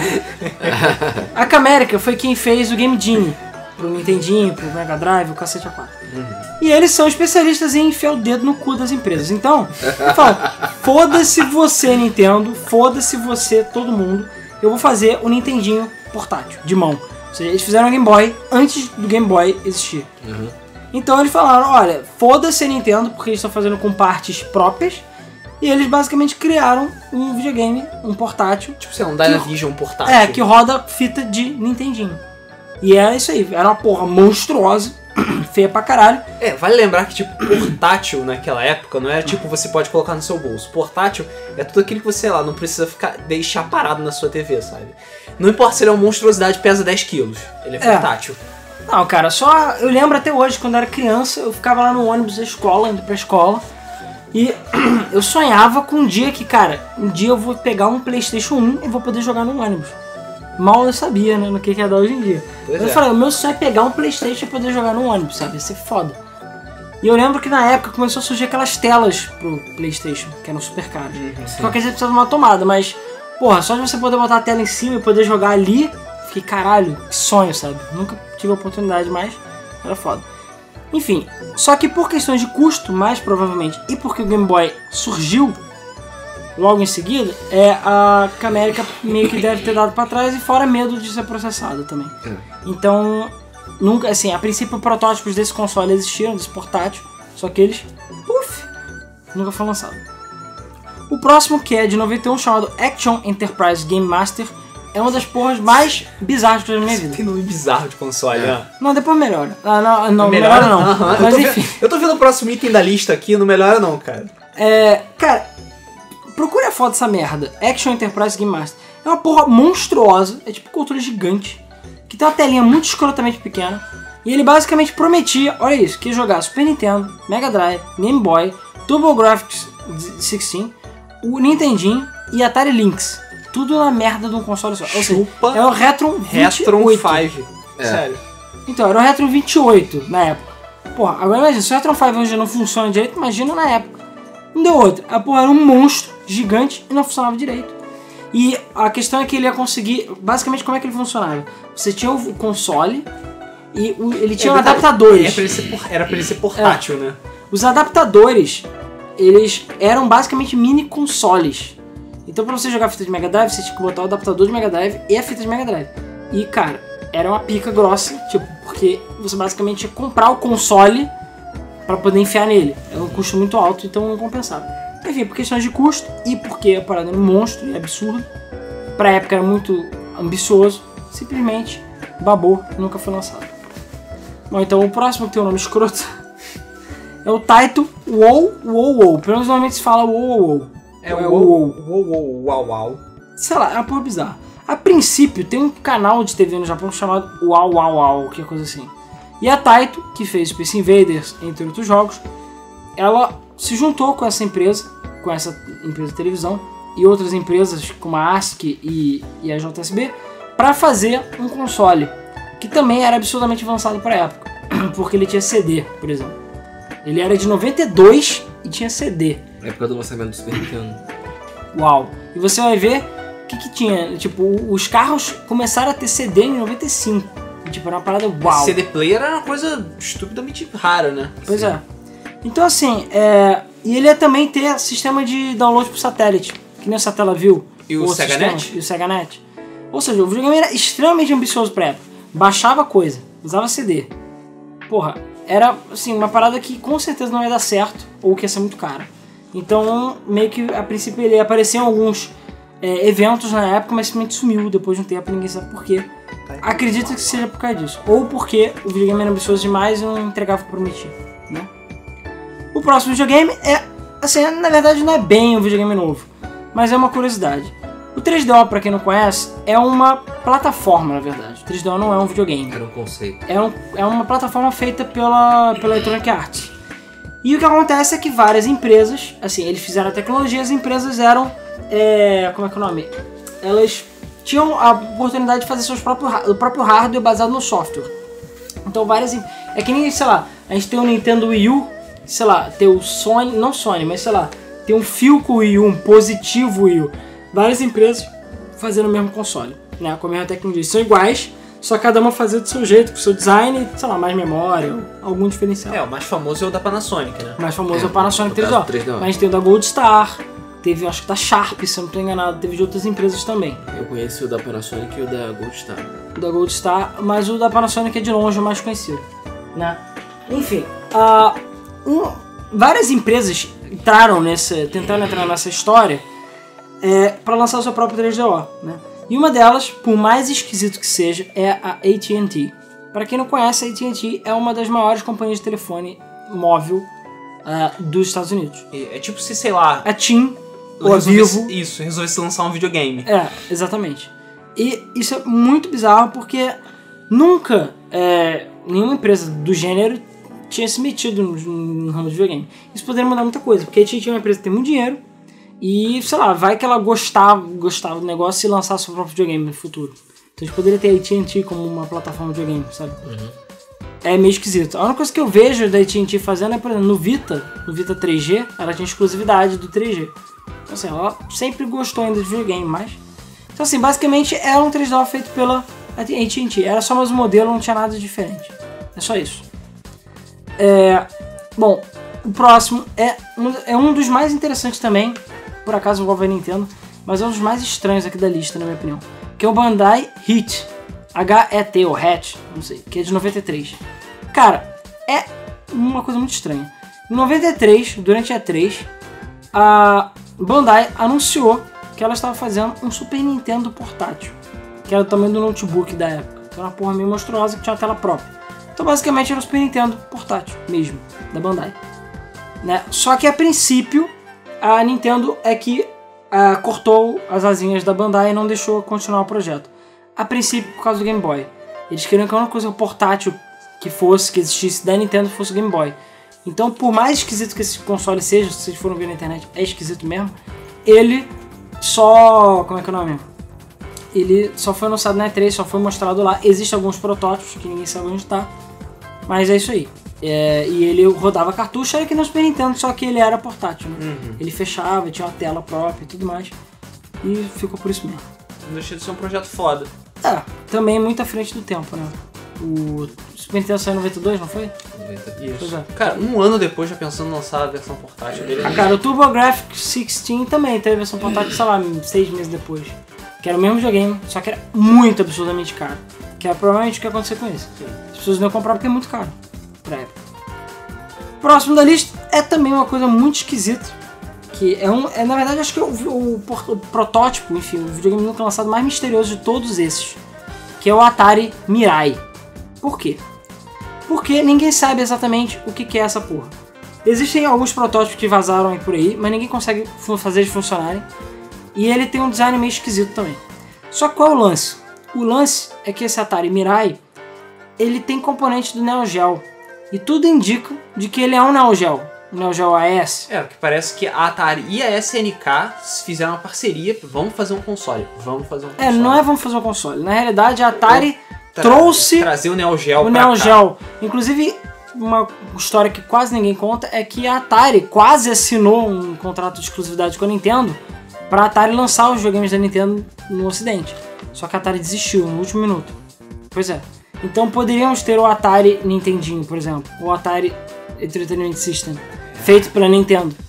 a Camerica foi quem fez o Game Genie pro Nintendinho, pro Mega Drive, o cacete A quatro. E eles são especialistas em enfiar o dedo no cu das empresas. Então, eu falo, foda-se você, Nintendo, foda-se você, todo mundo, eu vou fazer o Nintendinho portátil, de mão. Ou seja, eles fizeram o Game Boy antes do Game Boy existir. Uhum. Então eles falaram, olha, foda-se a Nintendo, porque eles estão fazendo com partes próprias, e eles basicamente criaram um videogame, um portátil, Tipo, sei lá, um Dynavision portátil. é, que roda fita de Nintendinho. E era isso aí, era uma porra monstruosa, feia pra caralho. É, vale lembrar que, tipo, portátil naquela época não era tipo você pode colocar no seu bolso. Portátil é tudo aquilo que você, sei lá, não precisa ficar, deixar parado na sua T V, sabe? Não importa se ele é uma monstruosidade, pesa dez quilos. Ele é É. portátil. Não, cara, só. Eu lembro até hoje, quando eu era criança, eu ficava lá no ônibus da escola, indo pra escola. E eu sonhava com um dia que, cara, um dia eu vou pegar um PlayStation um e vou poder jogar no ônibus. Mal eu sabia, né, no que que ia dar hoje em dia. Pois eu é. falei, o meu sonho é pegar um PlayStation e poder jogar no ônibus, sabe? Ia ser foda. E eu lembro que na época começou a surgir aquelas telas pro PlayStation, que eram super caras. Qualquer jeito precisava de uma tomada, mas, porra, só de você poder botar a tela em cima e poder jogar ali, fiquei, caralho, que sonho, sabe? Nunca tive a oportunidade, mas era foda. Enfim, só que por questões de custo, mais provavelmente, e porque o Game Boy surgiu logo em seguida, é a Camerica meio que deve ter dado pra trás, e fora medo de ser processado também. É. Então, nunca, assim, a princípio protótipos desse console existiram, desse portátil, só que eles, puf, nunca foram lançados. O próximo, que é de noventa e um, chamado Action Enterprise Game Master, é uma das porras mais bizarras que eu já vi na minha vida. Tem nome bizarro de console, É. né? Não, depois melhora. Ah, não, não melhora, não. Aham, eu Mas tô enfim. Vendo, eu tô vendo o próximo item da lista aqui, não melhora não, cara. É, cara, procure a foto dessa merda. Action Enterprise Game Master. É uma porra monstruosa, é tipo um controle gigante, que tem uma telinha muito escrotamente pequena. E ele basicamente prometia, olha isso, que ia jogar Super Nintendo, Mega Drive, Game Boy, TurboGrafx dezesseis, o Nintendinho e Atari Lynx. Tudo na merda de um console só. Ou seja, Chupa é o Retron vinte e Retron oito. cinco. É. Sério. Então, era o Retron vinte e oito na época. Porra, agora imagina, se o Retron cinco hoje não funciona direito, imagina na época. Não deu outra. A porra era um monstro gigante e não funcionava direito. E a questão é que ele ia conseguir... Basicamente, como é que ele funcionava? Você tinha o console e o- ele tinha É verdade. adaptadores. Era pra ele ser, por- era pra ele ser portátil, né? Os adaptadores, eles eram basicamente mini consoles. Então pra você jogar fita de Mega Drive, você tinha que botar o adaptador de Mega Drive e a fita de Mega Drive. E cara, era uma pica grossa, tipo, porque você basicamente tinha que comprar o console pra poder enfiar nele. Era um custo muito alto, então não compensava. Enfim, por questões de custo e porque a parada era um monstro e absurdo, pra época era muito ambicioso, simplesmente babou e nunca foi lançado. Bom, então o próximo que tem o nome escroto é o Taito WoW WoW WoW. Pelo menos normalmente se fala WoW WoW WoW. É o o WoW. uou, uou, uau, uau. Sei lá, é uma porra bizarra. A princípio tem um canal de T V no Japão chamado Uau Uau Uau, que é coisa assim. E a Taito, que fez Space Invaders, entre outros jogos, ela se juntou com essa empresa, com essa empresa de televisão, e outras empresas como a ASCII e, e a J S B, para fazer um console, que também era absurdamente avançado para a época, porque ele tinha C D, por exemplo. Ele era de noventa e dois e tinha C D. Época do lançamento do Super Nintendo. Uau! E você vai ver o que que tinha. Tipo, os carros começaram a ter C D em noventa e cinco. E, tipo, era uma parada uau. C D player era uma coisa estupidamente rara, né? Pois é. Então, assim, é... E ele ia também ter sistema de download por satélite, que nem o Satellaview. E o SegaNet? E o SegaNet. Ou seja, o videogame era extremamente ambicioso pra época. Baixava coisa, usava C D. Porra, era assim, uma parada que com certeza não ia dar certo, ou que ia ser muito cara. Então, meio que a princípio ele apareceu em alguns é, eventos na época, mas simplesmente sumiu depois de um tempo, ninguém sabe por quê. Acredito que seja por causa disso. Ou porque o videogame era ambicioso demais e não entregava o que prometia, né? O próximo videogame é, assim, na verdade não é bem um videogame novo, mas é uma curiosidade. O três D O, pra quem não conhece, é uma plataforma, na verdade. O três D O não é um videogame. Era um conceito. É, um, é uma plataforma feita pela, pela Electronic Arts. E o que acontece é que várias empresas, assim, eles fizeram a tecnologia, as empresas eram, é, como é que é o nome? Elas tinham a oportunidade de fazer seus próprios, o próprio hardware baseado no software. Então várias, é que nem, sei lá, a gente tem o Nintendo Wii U, sei lá, tem o Sony, não Sony, mas sei lá, tem um fio com o Wii U, um positivo Wii U. Várias empresas fazendo o mesmo console, né, com a mesma tecnologia. São iguais, só cada uma fazendo do seu jeito, com o seu design, sei lá, mais memória, algum diferencial. É, o mais famoso é o da Panasonic, né? O mais famoso é, É, o Panasonic no três D O. caso, três D O. Mas a gente tem o da Gold Star, teve, acho que da Sharp, se eu não estou enganado, teve de outras empresas também. Eu conheci o da Panasonic e o da Gold Star. O da Gold Star, mas o da Panasonic é de longe o mais conhecido, né? Enfim, uh, um, várias empresas entraram nessa, tentaram entrar nessa história é, para lançar o seu próprio três D O, né? E uma delas, por mais esquisito que seja, é a A T and T. Para quem não conhece, a A T and T é uma das maiores companhias de telefone móvel uh, dos Estados Unidos. É tipo se, sei lá... A TIM ou a resolvesse- Vivo. Isso, resolvesse lançar um videogame. É, exatamente. E isso é muito bizarro porque nunca é, nenhuma empresa do gênero tinha se metido no, no ramo de videogame. Isso poderia mudar muita coisa, porque a A T and T é uma empresa que tem muito dinheiro e, sei lá, vai que ela gostava, gostava do negócio e lançar seu próprio videogame no futuro. Então a gente poderia ter a A T and T como uma plataforma de videogame, sabe? Uhum. É meio esquisito. A única coisa que eu vejo da A T and T fazendo é, por exemplo, no Vita, no Vita três G, ela tinha exclusividade do três G. Então assim, ela sempre gostou ainda de videogame, mas... Então assim, basicamente era um três D O feito pela A T and T. Era só mais um modelo, não tinha nada diferente. É só isso. É... Bom, o próximo é um, é um dos mais interessantes também, por acaso envolve a Nintendo, mas é um dos mais estranhos aqui da lista, na minha opinião. Que é o Bandai Heat. H E T ou Hatch, não sei, que é de noventa e três. Cara, é uma coisa muito estranha. Em noventa e três, durante a E três, a Bandai anunciou que ela estava fazendo um Super Nintendo portátil, que era o tamanho do notebook da época. Então era uma porra meio monstruosa que tinha uma tela própria. Então basicamente era o Super Nintendo portátil mesmo, da Bandai. Né? Só que a princípio a Nintendo é que uh, cortou as asinhas da Bandai e não deixou continuar o projeto. A princípio por causa do Game Boy. Eles queriam que a única coisa portátil que fosse, que existisse da Nintendo fosse o Game Boy. Então por mais esquisito que esse console seja, se vocês foram ver na internet, é esquisito mesmo, ele só... como é que é o nome? Ele só foi anunciado na E três, só foi mostrado lá. Existem alguns protótipos que ninguém sabe onde está, mas é isso aí. É, e ele rodava cartucho, era que no Super Nintendo, só que ele era portátil, né? Uhum. Ele fechava, tinha uma tela própria e tudo mais. E ficou por isso mesmo. Não deixa de ser um projeto foda. É, também muito à frente do tempo, né? O Super Nintendo saiu em noventa e dois, não foi? Pois é. Cara, um ano depois já pensando em lançar a versão portátil dele. Ah, cara, o TurboGrafx dezesseis também teve a versão portátil, sei lá, seis meses depois. Que era o mesmo videogame, só que era muito absurdamente caro. Que é provavelmente o que aconteceu com esse. As pessoas não compraram porque é muito caro pra época. Próximo da lista é também uma coisa muito esquisita. Que é um. É, na verdade, acho que é o, o, o protótipo, enfim, o videogame nunca lançado mais misterioso de todos esses. Que é o Atari Mirai. Por quê? Porque ninguém sabe exatamente o que, que é essa porra. Existem alguns protótipos que vazaram aí por aí, mas ninguém consegue fazer eles funcionarem. E ele tem um design meio esquisito também. Só que qual é o lance? O lance é que esse Atari Mirai, ele tem componente do Neo Geo. E tudo indica de que ele é um Neo Geo. Um Neo Geo A S. É, que parece que a Atari e a S N K fizeram uma parceria. Vamos fazer um console. Vamos fazer um console. É, não é vamos fazer um console. Na realidade, a Atari Tra trouxe trazer o Neo Geo o pra Neo cá. Geo. Inclusive, uma história que quase ninguém conta é que a Atari quase assinou um contrato de exclusividade com a Nintendo pra Atari lançar os videogames da Nintendo no ocidente. Só que a Atari desistiu no último minuto. Pois é. Então poderíamos ter o Atari Nintendinho, por exemplo. O Atari Entertainment System, feito pela Nintendo.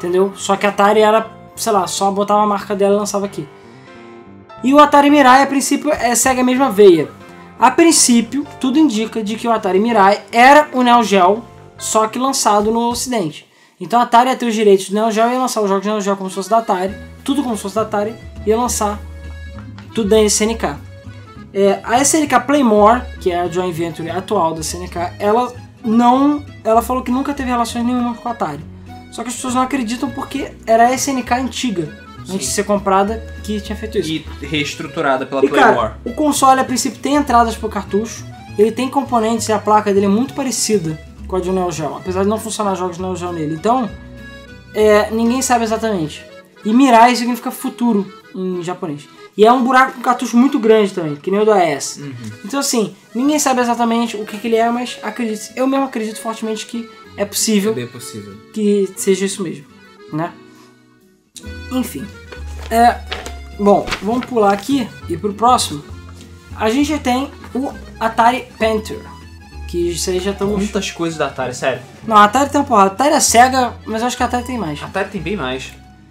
entendeu? Só que a Atari era, sei lá, só botava a marca dela e lançava aqui. E o Atari Mirai, a princípio, é, segue a mesma veia. A princípio, tudo indica de que o Atari Mirai era o Neo Geo, só que lançado no Ocidente. Então a Atari ia ter os direitos do Neo Geo, ia lançar os jogos do Neo Geo como se fosse da Atari, tudo como se fosse da Atari, ia lançar tudo da S N K. É, a S N K Playmore, que é a joint venture atual da S N K, ela não, ela falou que nunca teve relações nenhuma com a Atari. Só que as pessoas não acreditam porque era a S N K antiga, Sim. antes de ser comprada, que tinha feito isso. E reestruturada pela e, Playmore. Cara, o console, a princípio, tem entradas pro cartucho, ele tem componentes e a placa dele é muito parecida com a de Neo Geo, apesar de não funcionar jogos Neo Geo nele. Então, é, ninguém sabe exatamente. E Mirai significa futuro em japonês. E é um buraco com cartucho muito grande também, que nem o do A S. Uhum. Então assim, ninguém sabe exatamente o que, que ele é, mas acredite, eu mesmo acredito fortemente que é possível, é bem possível que seja isso mesmo, né? Enfim, é, bom, vamos pular aqui e pro próximo. A gente tem o Atari Panther, que isso aí já estamos... Muitas coisas da Atari, sério. Não, a Atari tem uma porrada, a Atari é Sega, mas eu acho que a Atari tem mais. A Atari tem bem mais.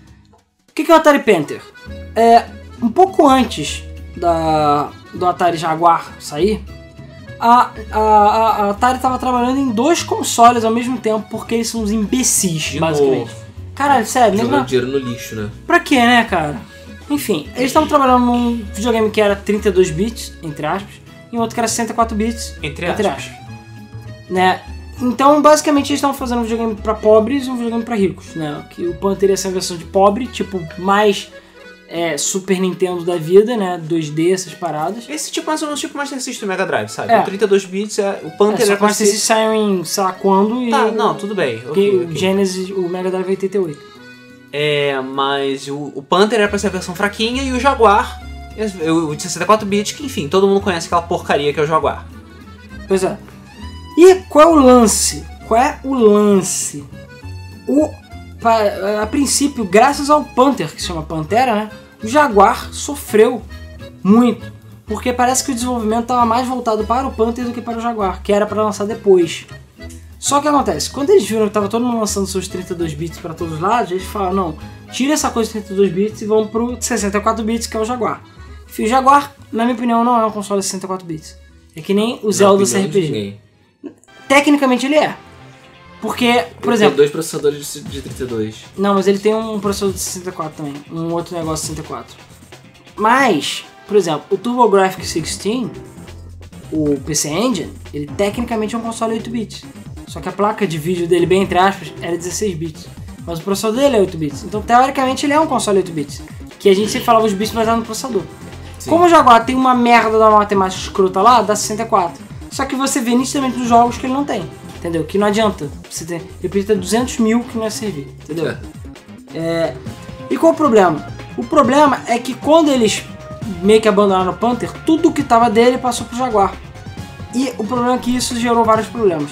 O que, que é o Atari Panther? É... Um pouco antes da, do Atari Jaguar sair, a, a, a Atari estava trabalhando em dois consoles ao mesmo tempo, porque eles são uns imbecis, De basicamente. novo. Caralho, sério, jogando lembra? dinheiro no lixo, né? Pra quê, né, cara? Enfim, eles estavam trabalhando num videogame que era trinta e dois bits, entre aspas, e um outro que era sessenta e quatro bits, Entre entre aspas. aspas. Né? Então, basicamente, eles estavam fazendo um videogame pra pobres e um videogame pra ricos, né? Que o Panther ia ser a versão de pobre, tipo, mais... É, Super Nintendo da vida, né? dois D, essas paradas. Esse tipo mais ou menos tipo Master System Mega Drive, sabe? É. O trinta e dois bits, é, o Panther É, só era que o Master ser... System saiu em, sei lá, quando e... Tá, não, tudo bem. Porque Okay, o okay. Genesis, o Mega Drive é oitenta e oito. É, mas o, o Panther era pra ser a versão fraquinha e o Jaguar, o de sessenta e quatro bits, que enfim, todo mundo conhece aquela porcaria que é o Jaguar. Pois é. E qual é o lance? Qual é o lance? O, pra, a princípio, graças ao Panther, que se chama Pantera, né? O Jaguar sofreu muito, porque parece que o desenvolvimento estava mais voltado para o Panther do que para o Jaguar, que era para lançar depois. Só que acontece, quando eles viram que estava todo mundo lançando seus trinta e dois bits para todos os lados, eles falaram, não, tira essa coisa de trinta e dois bits e vamos pro sessenta e quatro bits, que é o Jaguar. Enfim, o Jaguar, na minha opinião, não é um console de sessenta e quatro bits. É que nem o Zelda C R P G. Tecnicamente ele é. Porque, por ele exemplo... tem dois processadores de trinta e dois. Não, mas ele tem um processador de sessenta e quatro também. Um outro negócio de sessenta e quatro. Mas, por exemplo, o TurboGrafx dezesseis, o P C Engine, ele tecnicamente é um console oito bits. Só que a placa de vídeo dele, bem entre aspas, era dezesseis bits. Mas o processador dele é oito bits. Então, teoricamente, ele é um console oito bits. Que a gente sempre falava os bits baseados no processador. Sim. Como o Jaguar tem uma merda da matemática escrota lá, dá sessenta e quatro. Só que você vê nitidamente nos jogos que ele não tem. Entendeu? Que não adianta. Você tem, ele precisa ter duzentos mil que não é servir. Entendeu? É. É, e qual o problema? O problema é que quando eles meio que abandonaram o Panther, tudo que tava dele passou pro Jaguar. E o problema é que isso gerou vários problemas.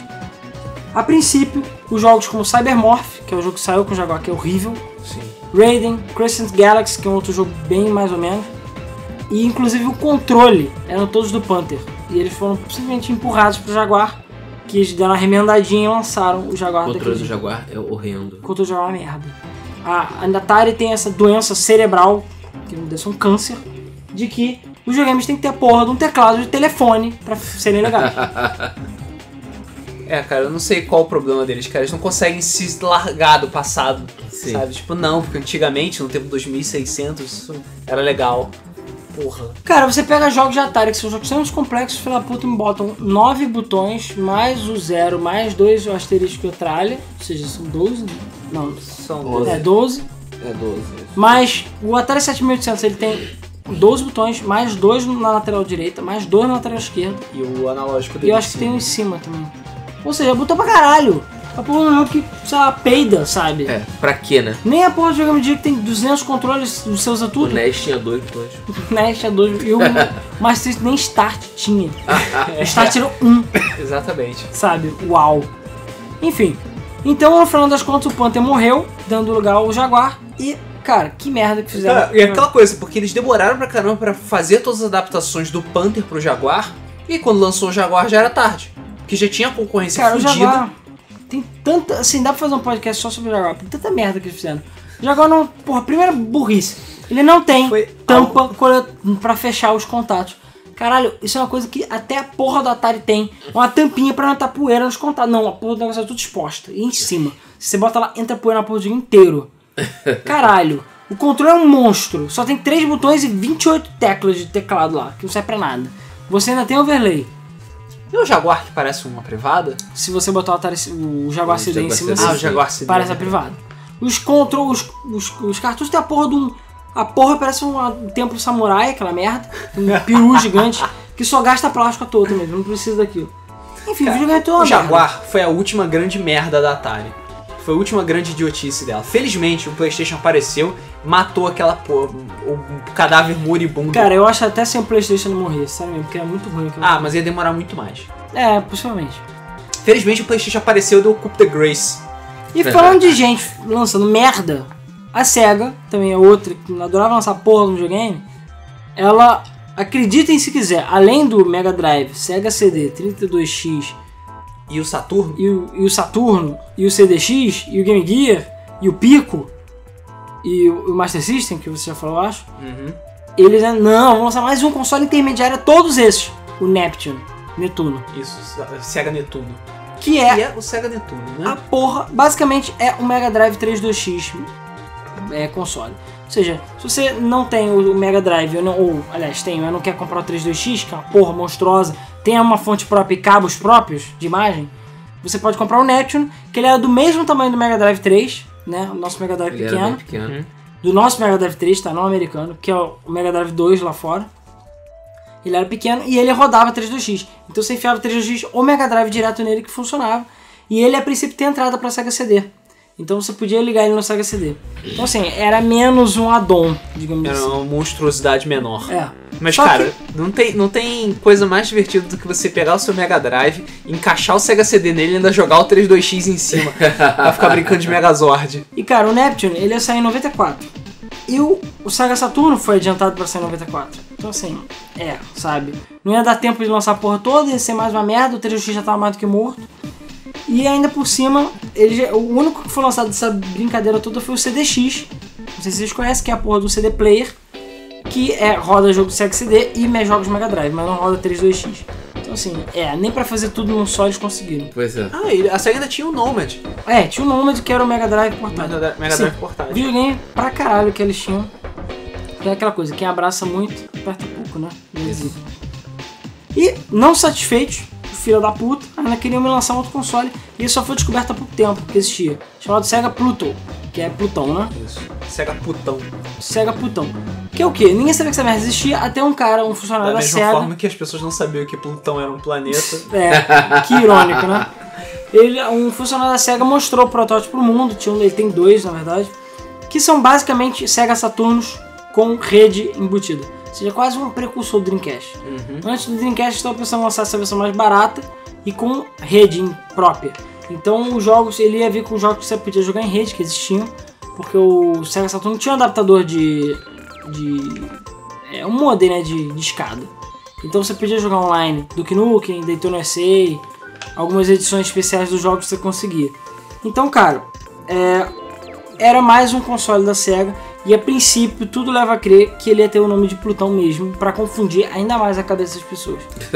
A princípio, os jogos como Cybermorph, que é o jogo que saiu com o Jaguar, que é horrível. Sim. Raiden, Crescent Galaxy, que é um outro jogo bem mais ou menos. E inclusive o controle eram todos do Panther. E eles foram simplesmente empurrados pro Jaguar, que eles deram uma remendadinha e lançaram o Jaguar. O controle do Jaguar é horrendo. O controle do Jaguar é uma merda. A, a Atari tem essa doença cerebral, que não deve ser um câncer, de que os videogames tem que ter a porra de um teclado de telefone pra serem legais. É, cara, eu não sei qual o problema deles, cara. Eles não conseguem se largar do passado, Sim. sabe? Tipo, não, porque antigamente, no tempo dois mil e seiscentos, isso era legal. Porra. Cara, você pega jogos de Atari, que são jogos extremamente complexos, filha da puta, me botam nove botões, mais o zero, mais dois asterisco e a tralha, ou seja, são doze, não, são doze. É doze. É doze. Mas o Atari sete mil e oitocentos, ele tem doze botões, mais dois na lateral direita, mais dois na lateral esquerda. E o analógico dele. E eu acho que tem um em cima também. Ou seja, botou pra caralho. A porra não é que, sei lá, peida, sabe? É, pra quê, né? Nem a porra do videogame de que tem duzentos controles, você usa tudo. O N E S tinha dois botões. O N E S tinha dois, e o Master System nem Start tinha. O Start tirou um. Exatamente. Sabe? Uau. Enfim. Então, no final das contas, o Panther morreu, dando lugar ao Jaguar. E, cara, que merda que fizeram. Cara, e aquela coisa, porque eles demoraram pra caramba pra fazer todas as adaptações do Panther pro Jaguar. E quando lançou o Jaguar já era tarde. Que já tinha concorrência cara, fodida. O Jaguar tem tanta... Assim, dá pra fazer um podcast só sobre o Jaguar. Tem tanta merda que eles fizeram. O Jaguar não... Porra, primeira burrice. Ele não tem Foi tampa algo... pra fechar os contatos. Caralho, isso é uma coisa que até a porra do Atari tem. Uma tampinha pra não estar poeira nos contatos. Não, a porra do negócio é tudo exposta. E em cima. Se você bota lá, entra poeira na porra do jogo inteiro. Caralho. O controle é um monstro. Só tem três botões e vinte e oito teclas de teclado lá. Que não serve pra nada. Você ainda tem overlay. E o Jaguar que parece uma privada? Se você botar o, Atari, o Jaguar O C D em Jaguar cima, C D. Ah, o Jaguar C D. parece a privada. Os controles, os, os, os cartuchos tem a porra de um... A porra parece um, um templo samurai, aquela merda. Um peru gigante que só gasta plástico à toa mesmo. Não precisa daquilo. Enfim, Cara, o videogame é toda uma o Jaguar merda. foi a última grande merda da Atari. Foi a última grande idiotice dela. Felizmente, o PlayStation apareceu, matou aquela porra, o, o cadáver moribundo. Cara, eu acho até sem o PlayStation não morrer, sério mesmo, porque é muito ruim aquilo. Ah, mas ia demorar muito mais. É, possivelmente. Felizmente, o PlayStation apareceu e deu o Coup de Grace. E falando de gente lançando merda, a SEGA, também é outra, que adorava lançar porra no videogame, ela, acreditem se quiser, além do Mega Drive, Sega C D, trinta e dois X, E o Saturno? e o, e o Saturno, e o C D X, e o Game Gear, e o Pico, e o, o Master System, que você já falou, eu acho, Uhum. eles, né, não, vão lançar mais um console intermediário a todos esses, o Neptune, Netuno, Isso, Sega Netuno. que E é é o Sega Netuno, a né? porra, basicamente é o Mega Drive trinta e dois X é, console. Ou seja, se você não tem o Mega Drive, ou, não, ou aliás, tem, mas não quer comprar o trinta e dois X, que é uma porra monstruosa, tem uma fonte própria e cabos próprios de imagem, você pode comprar o Neptune, que ele é do mesmo tamanho do Mega Drive três, né? O nosso Mega Drive Ele era pequeno. bem pequeno. Uhum. Do nosso Mega Drive três, tá? Não americano, que é o Mega Drive dois lá fora. Ele era pequeno e ele rodava trinta e dois X. Então você enfiava o trinta e dois X ou Mega Drive direto nele que funcionava. E ele a princípio tem entrada para Sega C D. Então você podia ligar ele no Sega C D. Então assim, era menos um add-on, digamos Era assim. uma monstruosidade menor. É. Mas, Só cara, não, tem, não tem coisa mais divertida do que você pegar o seu Mega Drive, encaixar o Sega C D nele e ainda jogar o trinta e dois X em cima pra ficar brincando de Megazord. E cara, o Neptune, ele ia sair em noventa e quatro. E o, o Sega Saturno foi adiantado para sair em noventa e quatro. Então assim, é, sabe? Não ia dar tempo de lançar a porra toda, ia ser mais uma merda, o trinta e dois X já tava mais do que morto. E ainda por cima, ele já, o único que foi lançado dessa brincadeira toda foi o C D X. Não sei se vocês conhecem, que é a porra do C D Player, que é, roda jogo do Sega C D e me- jogos Mega Drive, mas não roda trinta e dois X. Então assim, é, nem pra fazer tudo num só eles conseguiram. Pois é. Ah, ele, a Sega ainda tinha o Nomad. É, tinha um Nomad que era o Mega Drive portátil. Mega, Mega Sim. Drive portátil. Videogame pra caralho que eles tinham. Que é aquela coisa, quem abraça muito, aperta pouco, né? Isso. E, não satisfeitos, filha da puta, ainda queriam me lançar um outro console. E isso só foi descoberto há pouco tempo que existia. Chamado Sega Pluto, que é Plutão, né? Isso. Sega putão. Sega Plutão. Que é o quê? Ninguém sabia que essa merda existia, até um cara, um funcionário Da da mesma Sega. forma que as pessoas não sabiam que Plutão era um planeta. É, que irônico, né? Ele, um funcionário da Sega mostrou o protótipo pro mundo, tinha, um- ele tem dois, na verdade, que são basicamente Sega Saturnos com rede embutida. Ou seja, quase um precursor do Dreamcast. Uhum. Antes do Dreamcast, estava pensando em lançar essa versão mais barata e com rede própria. Então, os jogos, ele ia vir com jogos que você podia jogar em rede, que existiam, porque o Sega Saturn tinha um adaptador de... de é, um modem, né, de, de escada. Então você podia jogar online Duke Nukem, Daytona U S A, algumas edições especiais dos jogos que você conseguia. Então, cara, é, era mais um console da Sega e a princípio tudo leva a crer que ele ia ter o nome de Plutão mesmo, pra confundir ainda mais a cabeça das pessoas.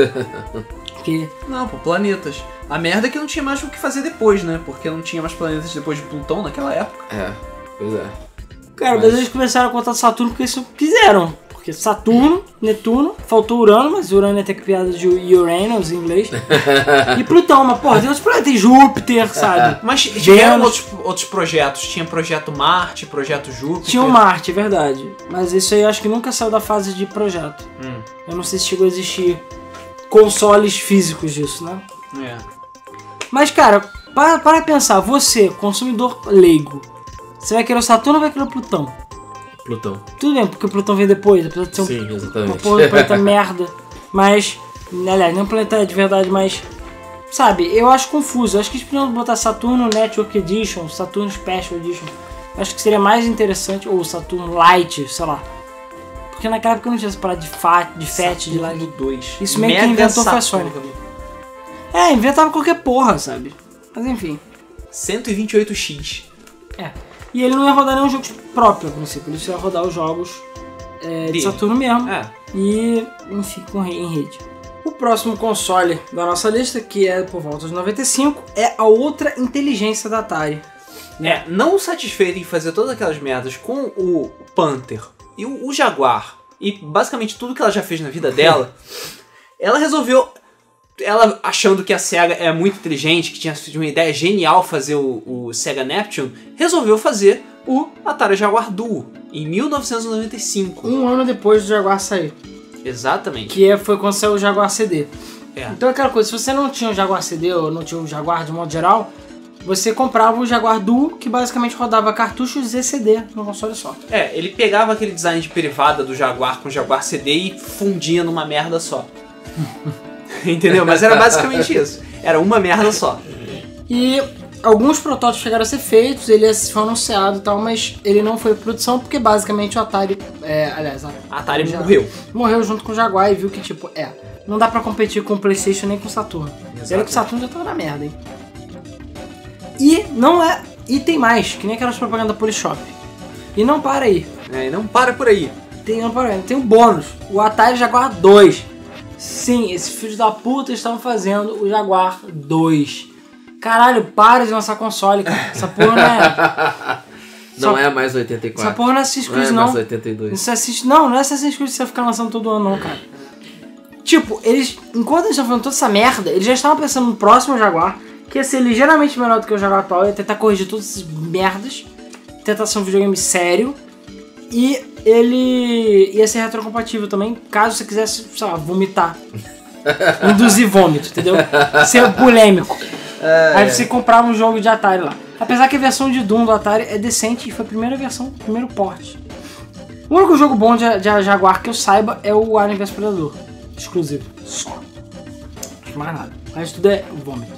Porque, Não, pô, planetas. A merda é que não tinha mais o que fazer depois, né? Porque não tinha mais planetas depois de Plutão naquela época. É, pois é. cara, Mas- mas eles começaram a contar Saturno porque isso quiseram. Porque Saturno, Netuno, faltou Urano, mas Urano é até que piada de Uranus em inglês. E Plutão, mas porra, tem outros planetas, tem Júpiter, sabe? Mas tiveram Vênus. outros, outros projetos. Tinha projeto Marte, projeto Júpiter. Tinha o Marte, é verdade. Mas isso aí eu acho que nunca saiu da fase de projeto. Hum, Eu não sei se chegou a existir consoles físicos disso, né? é. Mas, cara, para, para pensar, você, consumidor leigo, você vai querer o Saturno ou vai querer o Plutão? Plutão. Tudo bem, porque o Plutão veio depois, apesar de ser um, Sim, uma exatamente. porra de planeta merda. Mas, aliás, nem um planeta de verdade, mas... Sabe, eu acho confuso. Eu acho que eles podiam botar Saturno Network Edition, Saturno Special Edition. Eu acho que seria mais interessante, ou Saturno Light, sei lá. Porque naquela época não tinha essa parada de fat, de fat, de light. Saturno dois. Isso meio que Mega inventou foi a Saturno. Sony. É, inventava qualquer porra, sabe? Mas enfim. cento e vinte e oito x. É. E ele não ia rodar nenhum jogo próprio, a princípio. Ele só ia rodar os jogos é, de Saturno mesmo. É. E, enfim, com, em rede. O próximo console da nossa lista, que é por volta de noventa e cinco, é a outra inteligência da Atari. É, não satisfeita em fazer todas aquelas merdas com o Panther e o, o Jaguar, e basicamente tudo que ela já fez na vida dela, ela resolveu, ela achando que a SEGA é muito inteligente, que tinha uma ideia genial fazer o, o Sega Neptune, resolveu fazer o Atari Jaguar Duo, em mil novecentos e noventa e cinco. Um ano depois do Jaguar sair. Exatamente. Que é, foi quando saiu o Jaguar C D. É. Então é aquela coisa, se você não tinha o Jaguar C D ou não tinha o Jaguar de modo geral, você comprava o Jaguar Duo, que basicamente rodava cartuchos e C D no console só. É, ele pegava aquele design de privada do Jaguar com o Jaguar C D e fundia numa merda só. Entendeu? Mas era basicamente isso. Era uma merda só. E alguns protótipos chegaram a ser feitos, ele foi anunciado e tal, mas ele não foi produção porque basicamente o Atari, é, aliás, a A Atari já- morreu. morreu junto com o Jaguar e viu que tipo, é, não dá pra competir com o PlayStation nem com o Saturno. E olha que o Saturno já tava na merda, hein? E não é, e tem mais, que nem aquelas propagandas da Polishop. E não para aí. É, e não para por aí. Tem, não para aí, tem um bônus, o Atari Jaguar dois. Sim, esses filhos da puta estão fazendo o Jaguar dois. Caralho, para de lançar console, cara. Essa porra não é... Não Só- é mais oitenta e quatro. Essa porra não é Assassin's Não Creed, é não. mais oitenta e dois. Isso é Assassin's- Não, não é Assassin's Creed que você ficar lançando todo ano, não, cara. Tipo, eles... Enquanto eles estavam fazendo toda essa merda, eles já estavam pensando no próximo Jaguar, que ia ser ligeiramente melhor do que o Jaguar atual, ia tentar corrigir todas essas merdas, tentar ser um videogame sério, e ele ia ser retrocompatível também, caso você quisesse, sei lá, vomitar. Induzir vômito, entendeu? Ser polêmico. Aí você comprava um jogo de Atari lá. Apesar que a versão de Doom do Atari é decente e foi a primeira versão, o primeiro porte. O único jogo bom de, de Jaguar que eu saiba é o Alien versus Predador. Exclusivo. Só. Não mais nada. O resto tudo é vômito.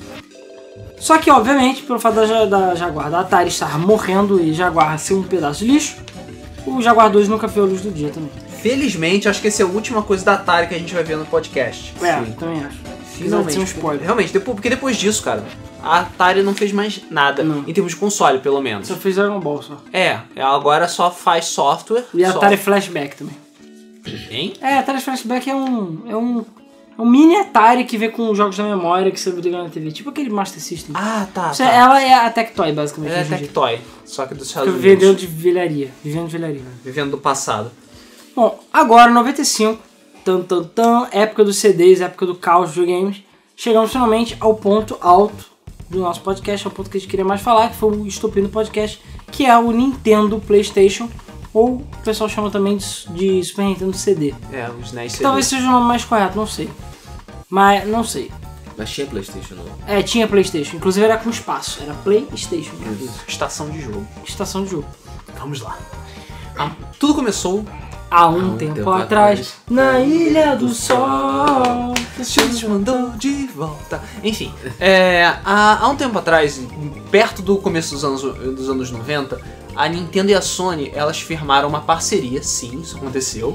Só que, obviamente, pelo fato da, Ja- da Jaguar da Atari estar morrendo e Jaguar ser um pedaço de lixo, o Jaguar dois nunca viu a luz do dia também. Felizmente, acho que essa é a última coisa da Atari que a gente vai ver no podcast. É, Sim. também acho. Finalmente. Apesar de ser um spoiler. Realmente, depois, porque depois disso, cara, a Atari não fez mais nada. Não. Em termos de console, pelo menos. Só fez Dragon Ball só. É, ela agora só faz software. E a só- Atari Flashback também. Hein? É, a Atari Flashback é um, é um, é um mini Atari que vem com jogos da memória que você liga na T V. Tipo aquele Master System. Ah, tá. Isso tá. é- Ela é a Tectoy, basicamente. Ela é hoje em dia. Tectoy, só que dos Estados Fica Unidos. vendendo de velharia. Vivendo de velharia. Vivendo do passado. Bom, agora, noventa e cinco, tan, tan, tan, época dos C Ds, época do caos dos videogames, chegamos finalmente ao ponto alto do nosso podcast, ao ponto que a gente queria mais falar, que foi o estopim do podcast, que é o Nintendo PlayStation, ou o pessoal chama também de, de Super Nintendo C D. É, os NES C D. Talvez seja o nome mais correto, não sei. Mas, não sei. Mas tinha PlayStation não. É, tinha PlayStation, inclusive era com espaço, era PlayStation, Estação de jogo. estação de jogo. Vamos lá. Ah, tudo começou... Há um, tempo, tempo atrás, atrás, na Ilha do Sol. Jesus mandou de volta. Enfim, é, há, há um tempo atrás, perto do começo dos anos, dos anos noventa, a Nintendo e a Sony, elas firmaram uma parceria, sim, isso aconteceu,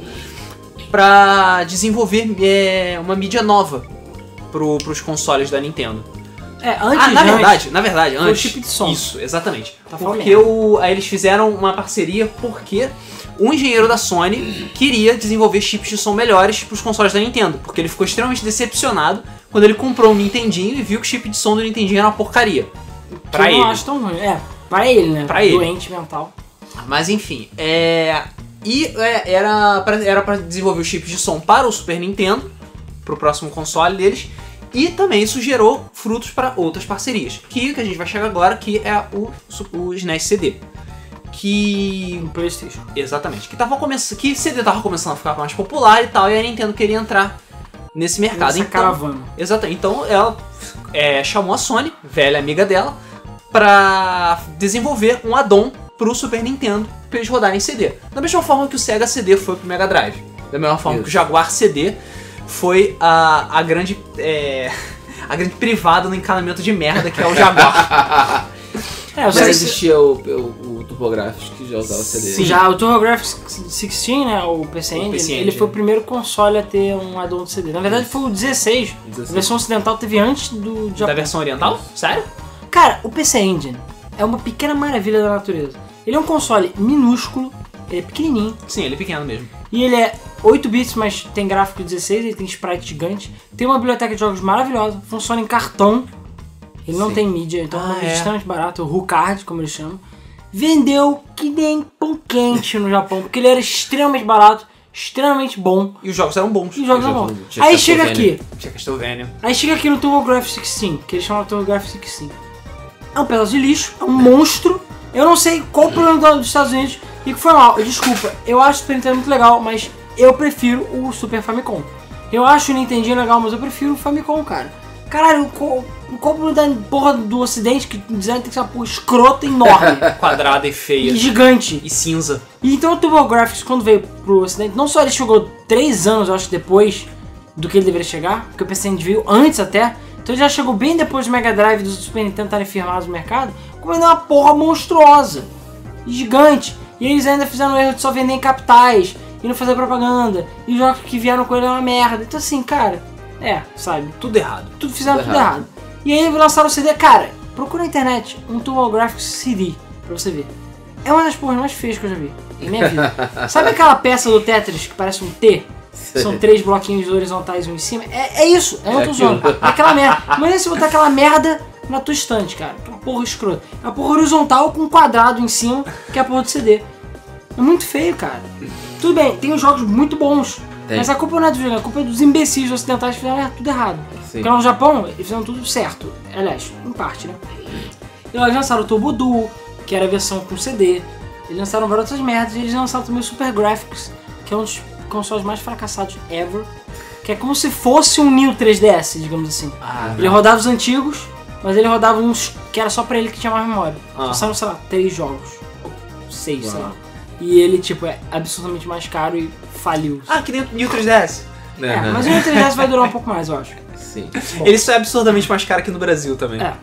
pra desenvolver é, uma mídia nova pro, pros consoles da Nintendo. É, antes Ah, na antes, verdade, na verdade, foi o antes. chip de som. Isso, exatamente. Tá falando porque o, aí eles fizeram uma parceria porque um engenheiro da Sony queria desenvolver chips de som melhores pros consoles da Nintendo, porque ele ficou extremamente decepcionado quando ele comprou um Nintendinho e viu que o chip de som do Nintendinho era uma porcaria. Pra que eu ele. não acho tão ruim. É, pra ele, né? Pra ele. Doente mental. Mas enfim, é. E é, era, pra, era pra desenvolver os chips de som para o Super Nintendo, pro próximo console deles, e também isso gerou frutos para outras parcerias, que, que a gente vai chegar agora, que é o, o S N E S C D. Que. No PlayStation. Exatamente. Que, tava começando, que C D tava começando a ficar mais popular e tal, e a Nintendo queria entrar nesse mercado. Nessa então, caravana. Exatamente. Então ela é, chamou a Sony, velha amiga dela, pra desenvolver um add-on pro Super Nintendo pra eles rodarem em C D. Da mesma forma que o Sega C D foi pro Mega Drive. Da mesma forma Isso. que o Jaguar C D foi a, a grande é, a grande privada no encanamento de merda que é o Jaguar. É, eu Já sei existia o, o, o TurboGrafx que já usava C D. Sim. já o TurboGrafx dezesseis, né, o P C Engine, P C ele Engine. foi o primeiro console a ter um add-on de C D. Na verdade foi o dezesseis. dezesseis. A versão ocidental teve antes do Da Japão. versão oriental? Sério? Cara, o P C Engine é uma pequena maravilha da natureza. Ele é um console minúsculo, ele é pequenininho. Sim, ele é pequeno mesmo. E ele é oito bits, mas tem gráfico dezesseis, ele tem sprite gigante. Tem uma biblioteca de jogos maravilhosa, funciona em cartão. Ele não Sim. tem mídia, então Ah, é é. extremamente barato, o Rucard, como eles chamam. Vendeu que nem pão quente no Japão, porque ele era extremamente barato, extremamente bom. E os jogos eram bons. E os jogos Eu eram já bons. vou- tinha Aí chega Castlevania. aqui, Tinha Castlevania. aí chega aqui no TurboGrafx sexteen, que eles chamam de TurboGrafx sexteen. É um pedaço de lixo, é um monstro. Eu não sei qual o problema dos Estados Unidos e que foi mal. Desculpa, eu acho o Super Nintendo muito legal, mas eu prefiro o Super Famicom. Eu acho o Nintendinho legal, mas eu prefiro o Famicom, cara. Caralho, qual o problema da porra do Ocidente que o design tem que ser uma porra escrota enorme Quadrada e feia. e gigante. E cinza. E então o TurboGrafx, quando veio pro Ocidente, não só ele chegou três anos, eu acho, depois do que ele deveria chegar, porque o P C Engine veio antes até, então ele já chegou bem depois do Mega Drive e do Super Nintendo estarem firmados no mercado, como ele é uma porra monstruosa, gigante. E eles ainda fizeram o erro de só vender em capitais, e não fazer propaganda, e os jogos que vieram com ele é uma merda. Então assim, cara, é, sabe, Tudo errado. tudo fizeram Tudo tudo errado. errado. E aí lançaram o C D, cara, procura na internet um TurboGrafx C D, pra você ver. É uma das porras mais feias que eu já vi em minha vida. Sabe aquela peça do Tetris que parece um T? São três bloquinhos horizontais um em cima? É, é isso, eu não É tô zoando. aquilo. É aquela merda. Imagina se botar aquela merda na tua estante, cara. Aquela porra escrota. É uma porra horizontal com um quadrado em cima, que é a porra do C D. É muito feio, cara. Tudo bem, tem uns jogos muito bons. Tem. Mas a culpa não é do jogo, a culpa é dos imbecis ocidentais que fizeram tudo errado. Sim. Porque lá no Japão, eles fizeram tudo certo. Aliás, em parte, né? E eles lançaram o Turbo Duo, que era a versão com C D. Eles lançaram várias outras merdas. E eles lançaram também o Super Graphics, que é um dos consoles mais fracassados ever. Que é como se fosse um New três D S, digamos assim. Ah, Ele rodava os antigos, mas ele rodava uns que era só pra ele que tinha mais memória. Ah. Só saíram, sei lá, três jogos. Ou seis, sei Uau. lá. E ele, tipo, é absurdamente mais caro e faliu. Ah, que nem o New três D S. É, mas o New três D S vai durar um pouco mais, eu acho. Sim. Bom. Ele só é absurdamente mais caro aqui no Brasil também. É.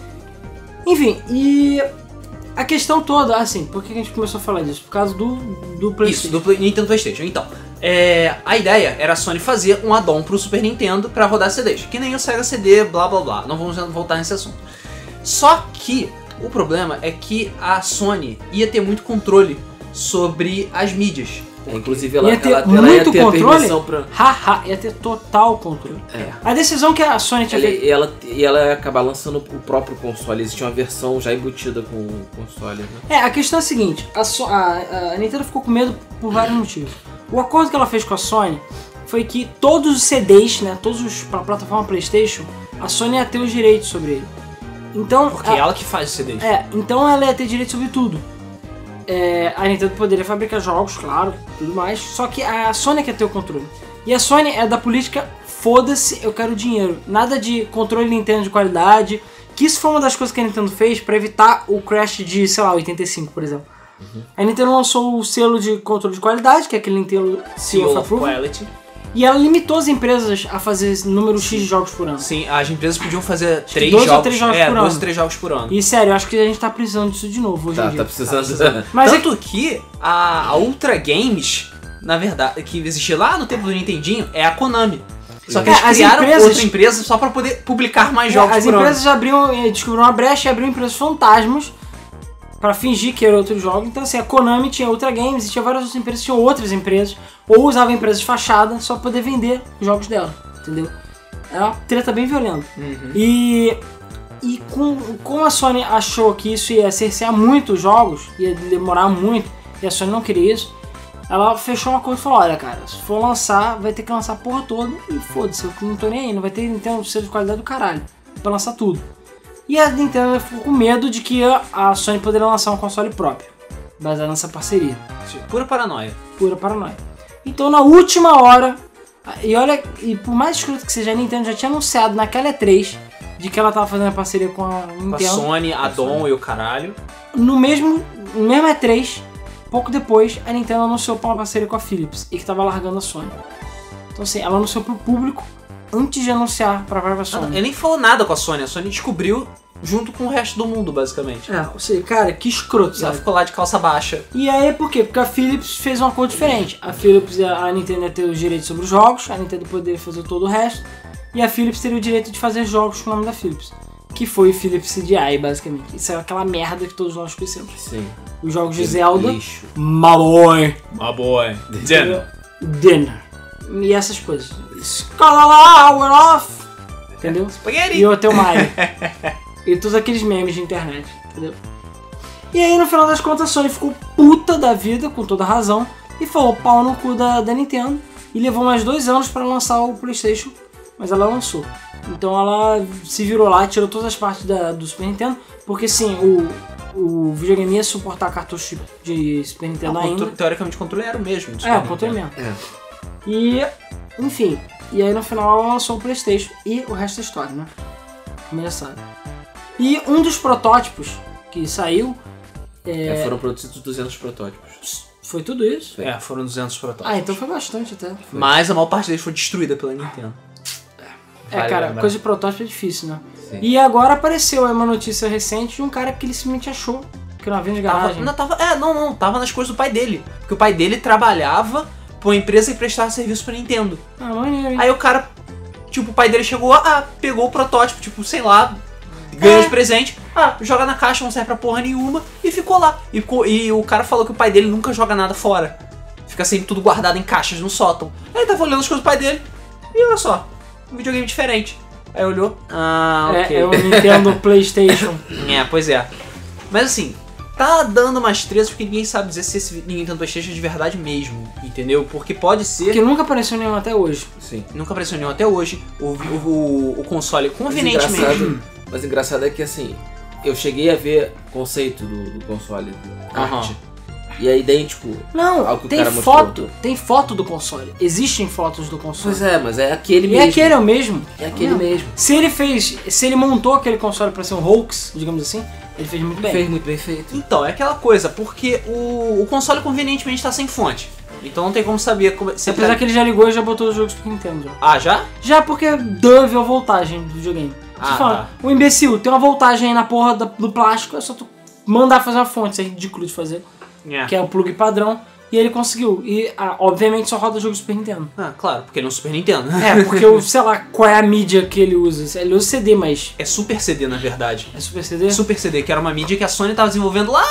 Enfim, e a questão toda, assim, por que a gente começou a falar disso? Por causa do, do Isso, PlayStation. do Play- Nintendo PlayStation. Então, é, a ideia era a Sony fazer um add-on pro Super Nintendo pra rodar C Ds. Que nem o Sega C D, blá blá blá. Não vamos voltar nesse assunto. Só que o problema é que a Sony ia ter muito controle sobre as mídias. É, inclusive ela, Ia ter ela, ela muito ia ter a controle? permissão pra. Haha, ia ter total controle. É. A decisão que a Sony tinha Ela, feito. e, ela, e ela ia acabar lançando o próprio console. Existia uma versão já embutida com o console, né? É, a questão é a seguinte, a, So- a- a Nintendo ficou com medo por vários motivos. O acordo que ela fez com a Sony foi que todos os C Ds, né, todos os pra plataforma PlayStation, a Sony ia ter os direitos sobre ele. Então, Porque a- é ela que faz o C D. é, então ela ia ter direito sobre tudo. É, a Nintendo poderia fabricar jogos, claro, tudo mais, só que a Sony quer ter o controle. E a Sony é da política, foda-se, eu quero dinheiro. Nada de controle Nintendo de qualidade, que isso foi uma das coisas que a Nintendo fez pra evitar o crash de, sei lá, oitenta e cinco, por exemplo. A Nintendo lançou o selo de controle de qualidade, que é aquele Nintendo Seal of Seal of Approval, Quality. e ela limitou as empresas a fazer número X de jogos por ano. Sim, as empresas podiam fazer que três dois ou jogos. três jogos é, por dois ano. ou três jogos por ano. E sério, eu acho que a gente tá precisando disso de novo hoje em Tá, dia. tá precisando. Mas é Tanto que a, a Ultra Games, na verdade, que existia lá no tempo do Nintendinho, é a Konami. Só que É, eles as criaram empresas- outra empresa só pra poder publicar mais jogos É, as por empresas abriam, eh, descobriram uma brecha e abriram empresas fantasmas pra fingir que era outro jogo. Então assim, a Konami tinha Ultra Games e tinha várias outras empresas que tinham outras empresas, ou usavam empresas de fachada só pra poder vender os jogos dela, entendeu? É uma treta bem violenta. Uhum. E, e com, como a Sony achou que isso ia cercear muito os jogos, ia demorar muito, e a Sony não queria isso, ela fechou um acordo e falou, olha cara, se for lançar, vai ter que lançar a porra toda, e foda-se, eu não tô nem aí, não vai ter Nintendo selo de qualidade do caralho, pra lançar tudo. E a Nintendo ficou com medo de que a Sony poderia lançar um console próprio, baseado nessa parceria. ano. Pura paranoia. Pura paranoia. Então na última hora, e olha, e por mais escroto que seja, a Nintendo já tinha anunciado naquela E três de que ela tava fazendo a parceria com a Com a Nintendo. Sony, a Dom e o caralho. No mesmo, no mesmo E três, pouco depois, a Nintendo anunciou uma parceria com a Philips e que tava largando a Sony. Então assim, ela anunciou pro público antes de anunciar pra própria Sony. Ele nem falou nada com a Sony, a Sony descobriu junto com o resto do mundo, basicamente. É, ou seja, cara, que escroto, Ela sabe? ficou lá de calça baixa. E aí por quê? Porque a Philips fez um acordo diferente. A Philips, a Nintendo ia ter os direitos sobre os jogos, a Nintendo poderia fazer todo o resto, e a Philips teria o direito de fazer jogos com o nome da Philips. que foi o Philips C D I, basicamente. Isso é aquela merda que todos nós conhecemos. Sim. Os jogos de Aquele Zelda, lixo. my boy, My boy. Dinner. dinner. E essas coisas. Scalala, we're off. Entendeu? Spaghetti. E o Hotel Mario. E todos aqueles memes de internet, entendeu? E aí, no final das contas, a Sony ficou puta da vida, com toda razão, e falou pau no cu da, da Nintendo, e levou mais dois anos pra lançar o PlayStation, mas ela lançou. Então ela se virou lá, tirou todas as partes da, do Super Nintendo, porque sim, o, o videogame ia suportar cartucho de Super Nintendo Não, ainda. teoricamente o controle era o mesmo. do É, o Super controle Nintendo. mesmo. É. E, enfim, e aí no final ela lançou o PlayStation, e o resto é história, né? Como já sabe. E um dos protótipos que saiu É, foram produzidos duzentos protótipos. foi tudo isso. É, foram duzentos protótipos. Ah, então foi bastante até. Mas a maior parte deles foi destruída pela Nintendo. É, Vale cara, lembrar. coisa de protótipo é difícil, né? Sim. E agora apareceu aí uma notícia recente de um cara que ele simplesmente achou que não havia de Tava, garagem. não, tava, é, não, não, tava nas coisas do pai dele. Porque o pai dele trabalhava pra uma empresa que prestava serviço pra Nintendo. Ah, maneiro, hein? Aí o cara, tipo, o pai dele chegou, ah, pegou o protótipo, tipo, sei lá, ganhou É. de presente, ah, joga na caixa, não serve pra porra nenhuma, e ficou lá. E, ficou- e o cara falou que o pai dele nunca joga nada fora. Fica sempre tudo guardado em caixas no sótão. Aí ele tava olhando as coisas do pai dele, e olha só, um videogame diferente. Aí olhou, ah, ok. É, é o Nintendo PlayStation. É, pois é. Mas assim, tá dando umas trezas porque ninguém sabe dizer se esse Nintendo PlayStation é de verdade mesmo, entendeu? Porque pode ser... Que nunca apareceu nenhum até hoje. Sim. Nunca apareceu nenhum até hoje, o, o, o console Mas convenientemente... engraçado, mas engraçado é que assim, eu cheguei a ver conceito do, do console, do Aham. arte, e é idêntico. Não, Algo que o tem cara mostrou. foto. Tem foto do console. Existem fotos do console. Pois é, mas é aquele E mesmo. aquele é o mesmo. É aquele Não. mesmo. Se ele fez. Se ele montou aquele console pra ser um hoax, digamos assim, ele fez muito bem. Fez muito bem feito. Então, é aquela coisa, porque o, o console convenientemente tá sem fonte. Então não tem como saber como... Se Apesar tá... que ele já ligou e já botou os jogos pro Nintendo. Já, Ah, já? já porque deve a voltagem do videogame. Ah, Você fala, tá. o imbecil tem uma voltagem aí na porra da- do plástico, é só tu mandar fazer uma fonte, isso é ridículo de fazer. É. Que é o plug padrão. E ele conseguiu. E ah, obviamente só roda jogo Super Nintendo. Ah, claro, porque ele é um Super Nintendo. É, porque eu sei lá qual é a mídia que ele usa. Ele usa C D, mas. É Super C D, na verdade. É Super C D? Super C D, que era uma mídia que a Sony tava desenvolvendo lá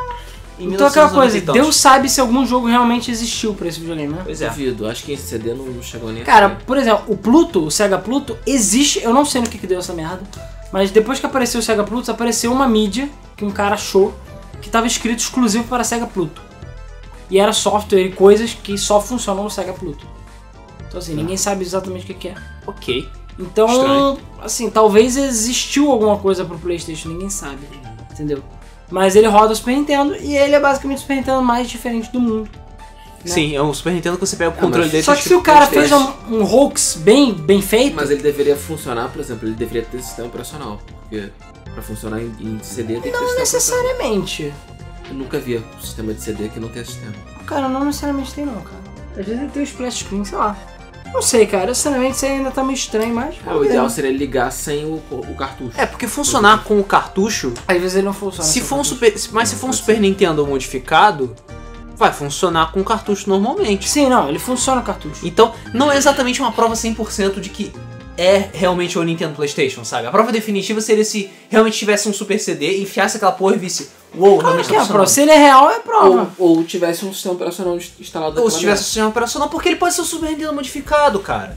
em Então aquela coisa, mil novecentos e tantos. Deus sabe se algum jogo realmente existiu pra esse videogame, né? Pois é. Duvido, acho que esse C D não não chegou nem a Cara, sair. por exemplo, o Pluto, o Sega Pluto, existe. Eu não sei no que, que deu essa merda. Mas depois que apareceu o Sega Pluto, apareceu uma mídia que um cara achou que tava escrito exclusivo para Sega Pluto. E era software e coisas que só funcionam no Sega Pluto. Então assim, ninguém sabe exatamente o que, que é. Ok. Então, Estranho. assim, talvez existiu alguma coisa pro PlayStation, ninguém sabe, entendeu? Mas ele roda o Super Nintendo e ele é basicamente o Super Nintendo mais diferente do mundo. Né? Sim, é um Super Nintendo que você pega o controle mas- dele... Só tá que se escrito o cara fez PlayStation. um, um hoax bem, bem feito, Mas ele deveria funcionar, por exemplo, ele deveria ter sistema operacional. Porque pra funcionar em, em C D tem que ter não sistema necessariamente. operacional. Eu nunca vi um sistema de C D que não tem sistema. Cara, não necessariamente tem não, cara. Às vezes ele tem o splash screen, sei lá. Não sei, cara. Sinceramente, isso aí ainda tá meio estranho, mas... É, o ideal seria ligar sem o, o cartucho. É, porque funcionar com o cartucho, Às vezes ele não funciona. se só for um com- super, se- mas se for um pode Super Nintendo modificado, vai funcionar com o cartucho normalmente. Sim, não. Ele funciona o cartucho. Então, não é exatamente uma prova cem por cento de que é realmente o Nintendo PlayStation, sabe? A prova definitiva seria se realmente tivesse um Super C D, enfiasse aquela porra e visse, uou, Claro realmente que é tá a prova. funcionando. Se ele é real, é prova. Ou, ou tivesse um sistema operacional instalado Ou se naquela tivesse um sistema operacional, porque ele pode ser um Super Nintendo modificado, cara.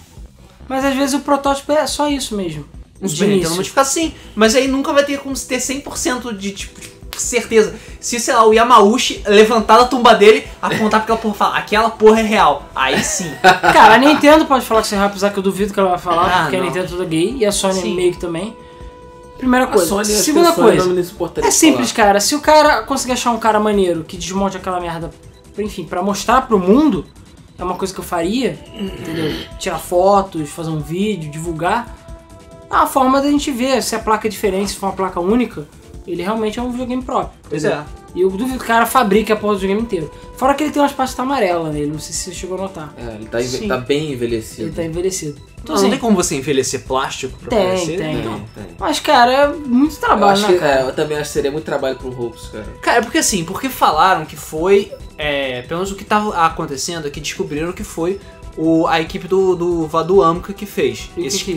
Mas às vezes o protótipo é só isso mesmo. Um de Super Nintendo início. modificado sim, mas aí nunca vai ter como ter cem por cento de tipo, de certeza. Se, sei lá, o Yamauchi levantar da tumba dele, apontar pra aquela porra e falar, aquela porra é real. Aí sim. Cara, a Nintendo pode falar que isso é real, apesar que eu duvido que ela vai falar, Ah, porque não. a Nintendo é toda gay e a Sony Sim. meio que também. Primeira A coisa. Sony, acho que Segunda a Sony coisa. não me suportaria É simples, falar. cara. Se o cara conseguir achar um cara maneiro que desmonte aquela merda, enfim, pra mostrar pro mundo, é uma coisa que eu faria, entendeu? Tirar fotos, fazer um vídeo, divulgar. É uma forma da gente ver se a placa é diferente, se for uma placa única, ele realmente é um videogame próprio. Pois entendeu? é. E eu duvido que o cara fabrique a porra do videogame inteiro. Fora que ele tem umas pastas amarelas nele, não sei se você chegou a notar. É, ele tá, enve- Sim. tá bem envelhecido. Ele tá envelhecido. Então, Não, não assim, tem como você envelhecer plástico pra Tem, parecer? tem. Então. Tem, tem. mas, cara, é muito Eu, trabalho, acho né, que, cara? é, eu também acho que seria muito trabalho pro Hopes, cara. Cara, é porque assim, porque falaram que foi, é, pelo menos o que tava acontecendo é que descobriram que foi o, a equipe do, do Vadu Amka que fez. E o que Esses, que é isso?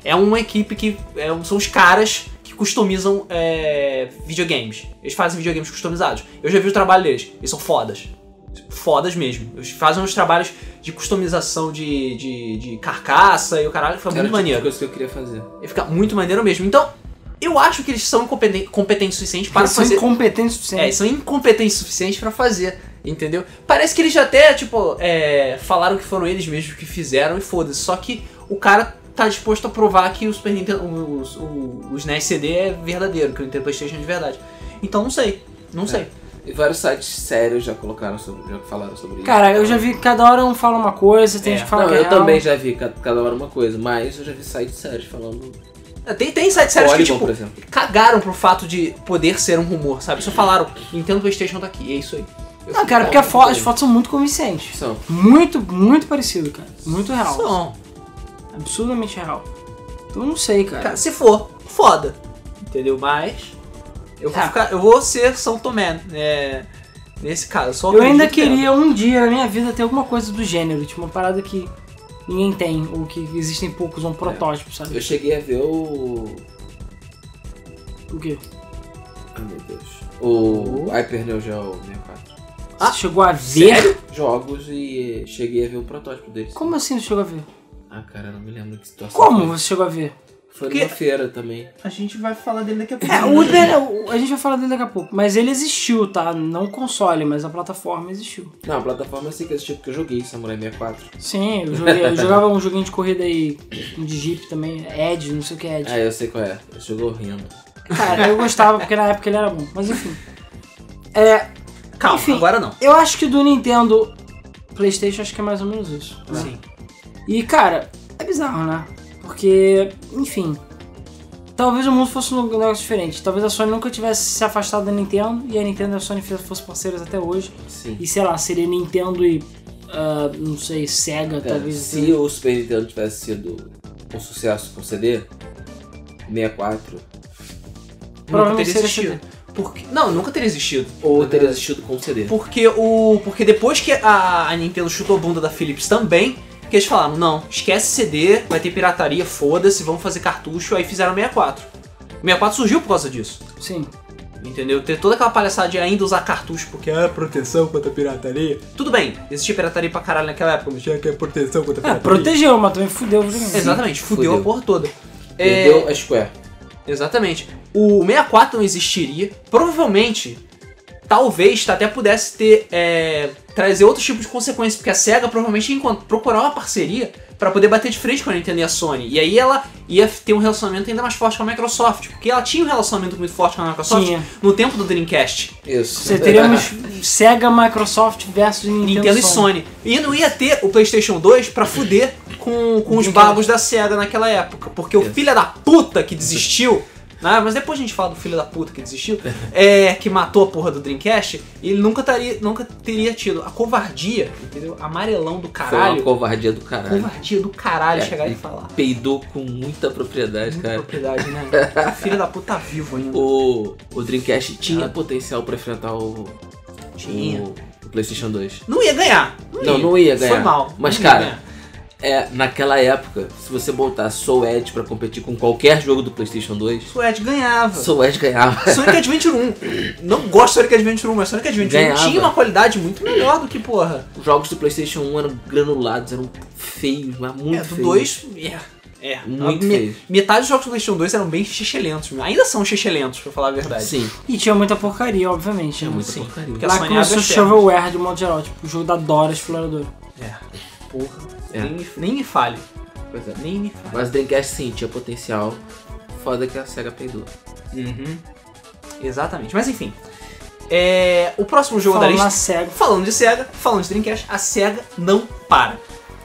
é uma equipe que é, são os caras que customizam é, videogames. Eles fazem videogames customizados. Eu já vi o trabalho deles, eles são fodas. Fodas mesmo. Eles fazem uns trabalhos de customização de, de, de carcaça e o caralho, fica Era muito tipo maneiro. coisa que eu queria fazer. E fica muito maneiro mesmo. Então, eu acho que eles são incompetentes, competentes o suficiente para Eles são fazer... incompetentes o É, suficiente. eles são incompetentes o suficiente pra fazer, entendeu? Parece que eles já até, tipo, é, falaram que foram eles mesmos que fizeram e foda-se. Só que o cara tá disposto a provar que o Super Nintendo, os, os, os N E S C D é verdadeiro, que o Nintendo PlayStation é de verdade. Então não sei, não É. sei. E vários sites sérios já colocaram sobre, já falaram sobre isso. Cara, eu já vi que cada hora um fala uma coisa, tem É. gente que fala Não, que é eu real. também já vi cada, cada hora uma coisa, mas eu já vi sites sérios falando. Tem, tem sites sérios que, Polygon, tipo, por exemplo. cagaram pro fato de poder ser um rumor, sabe? Só falaram, Nintendo PlayStation tá aqui, e é isso aí. Eu Não, fico, cara, porque a "Tá, fo- tudo as bem." fotos são muito convincentes. São. Muito, muito parecido, cara. Muito real. São. Absurdamente real. Então eu não sei, cara. Cara, se for, foda. Entendeu? Mas eu vou, É. ficar, eu vou ser São Tomé, né? Nesse caso. Só Eu ainda acredito queria um dia na minha vida ter alguma coisa do gênero, tipo uma parada que ninguém tem, ou que existem poucos, um protótipo, sabe? Eu cheguei a ver o. O quê? Ai meu Deus. O Hyper Neo Geo sessenta e quatro. Ah, Você chegou a ver? sério? Jogos e cheguei a ver um protótipo deles. Como assim você chegou a ver? Ah, cara, eu não me lembro que situação. Como foi. você chegou a ver? Foi Porque- numa feira também. A gente vai falar dele daqui a pouco. É, o Hyper, o- a gente vai falar dele daqui a pouco, mas ele existiu, tá? Não o console, mas a plataforma existiu. Não, a plataforma eu sei que existiu porque eu joguei Samurai sessenta e quatro. Sim, eu, joguei- eu jogava um joguinho de corrida aí, um de Jeep também, Edge, não sei o que é Edge. Ah, eu sei qual é. Esse jogo horrendo. Cara, eu gostava porque na época ele era bom, mas enfim. É, Calma, Enfim. agora não. eu acho que do Nintendo PlayStation acho que é mais ou menos isso. né? Sim. E cara, é bizarro, né? Porque, enfim, talvez o mundo fosse um negócio diferente. Talvez a Sony nunca tivesse se afastado da Nintendo e a Nintendo e a Sony fossem parceiras até hoje. Sim. E sei lá, seria Nintendo e, ah, não sei, Sega, Cara, talvez. se o Super Nintendo tivesse sido um sucesso com C D, sessenta e quatro, Nunca Provavelmente teria seria existido. Porque, não, nunca teria existido. ou teria existido com C D. Porque, o, porque depois que a, a Nintendo chutou a bunda da Philips também, que eles falaram, não, esquece C D, vai ter pirataria, foda-se, vamos fazer cartucho, aí fizeram sessenta e quatro. O sessenta e quatro surgiu por causa disso. Sim. Entendeu? Ter toda aquela palhaçada de ainda usar cartucho porque é proteção contra a pirataria. Tudo bem, existia pirataria pra caralho naquela época, mas tinha que é proteção contra a É, pirataria. protegeu, mas também fudeu o videogame. Exatamente, fudeu, Fudeu. a porra toda. Perdeu É, a Square. exatamente. O sessenta e quatro não existiria. Provavelmente, talvez até pudesse ter é, trazer outros tipos de consequências, porque a SEGA provavelmente ia encont- procurar uma parceria pra poder bater de frente com a Nintendo e a Sony. E aí ela ia ter um relacionamento ainda mais forte com a Microsoft, porque ela tinha um relacionamento muito forte com a Microsoft Tinha. no tempo do Dreamcast. Isso. Você teríamos Sega, Microsoft versus Nintendo, Nintendo e Sony. E não ia ter o PlayStation dois pra fuder com, com os Dreamcast. bagos da SEGA naquela época. Porque o Isso. filho da puta que desistiu, né, mas depois a gente fala do filho da puta que desistiu, é, que matou a porra do Dreamcast, ele nunca, taria, nunca teria tido a covardia, entendeu? Amarelão do Foi uma caralho. covardia do caralho. Covardia do caralho É, chegar e ele falar. Peidou com muita propriedade, Muita cara. propriedade, né? O filho da puta tá vivo ainda. O, o Dreamcast tinha Ah. potencial pra enfrentar o, Tinha. o, o PlayStation dois. Não ia ganhar. Não, não ia ganhar. Foi mal. Mas, Não ia cara, ganhar. É, naquela época, se você botar Soul Edge pra competir com qualquer jogo do PlayStation dois, Sonic ganhava. Soul Edge ganhava. Sonic Adventure um. Não gosto de Sonic Adventure um, mas Sonic Adventure um Ganhava. tinha uma qualidade muito melhor do que, porra. Os jogos do PlayStation um eram granulados, eram feios, mas muito É, do feios. dois, é. É. Muito Me- feios. Metade dos jogos do PlayStation dois eram bem xixelentos. Ainda são xixelentos, pra falar a verdade. Sim, E tinha muita porcaria, obviamente. tinha né? muita Sim. porcaria. Porque a Lá Sony começou abre o as pernas. shovelware de modo geral, tipo o jogo da Dora Explorador. É. Porra. É. Nem, me, nem me fale. Pois é. Nem me fale. Mas Dreamcast sim, tinha potencial. Foda que a SEGA peidou. Uhum. Exatamente. Mas enfim. É, o próximo jogo Falando da na lista. SEGA. Falando de SEGA, falando de Dreamcast, a SEGA não para.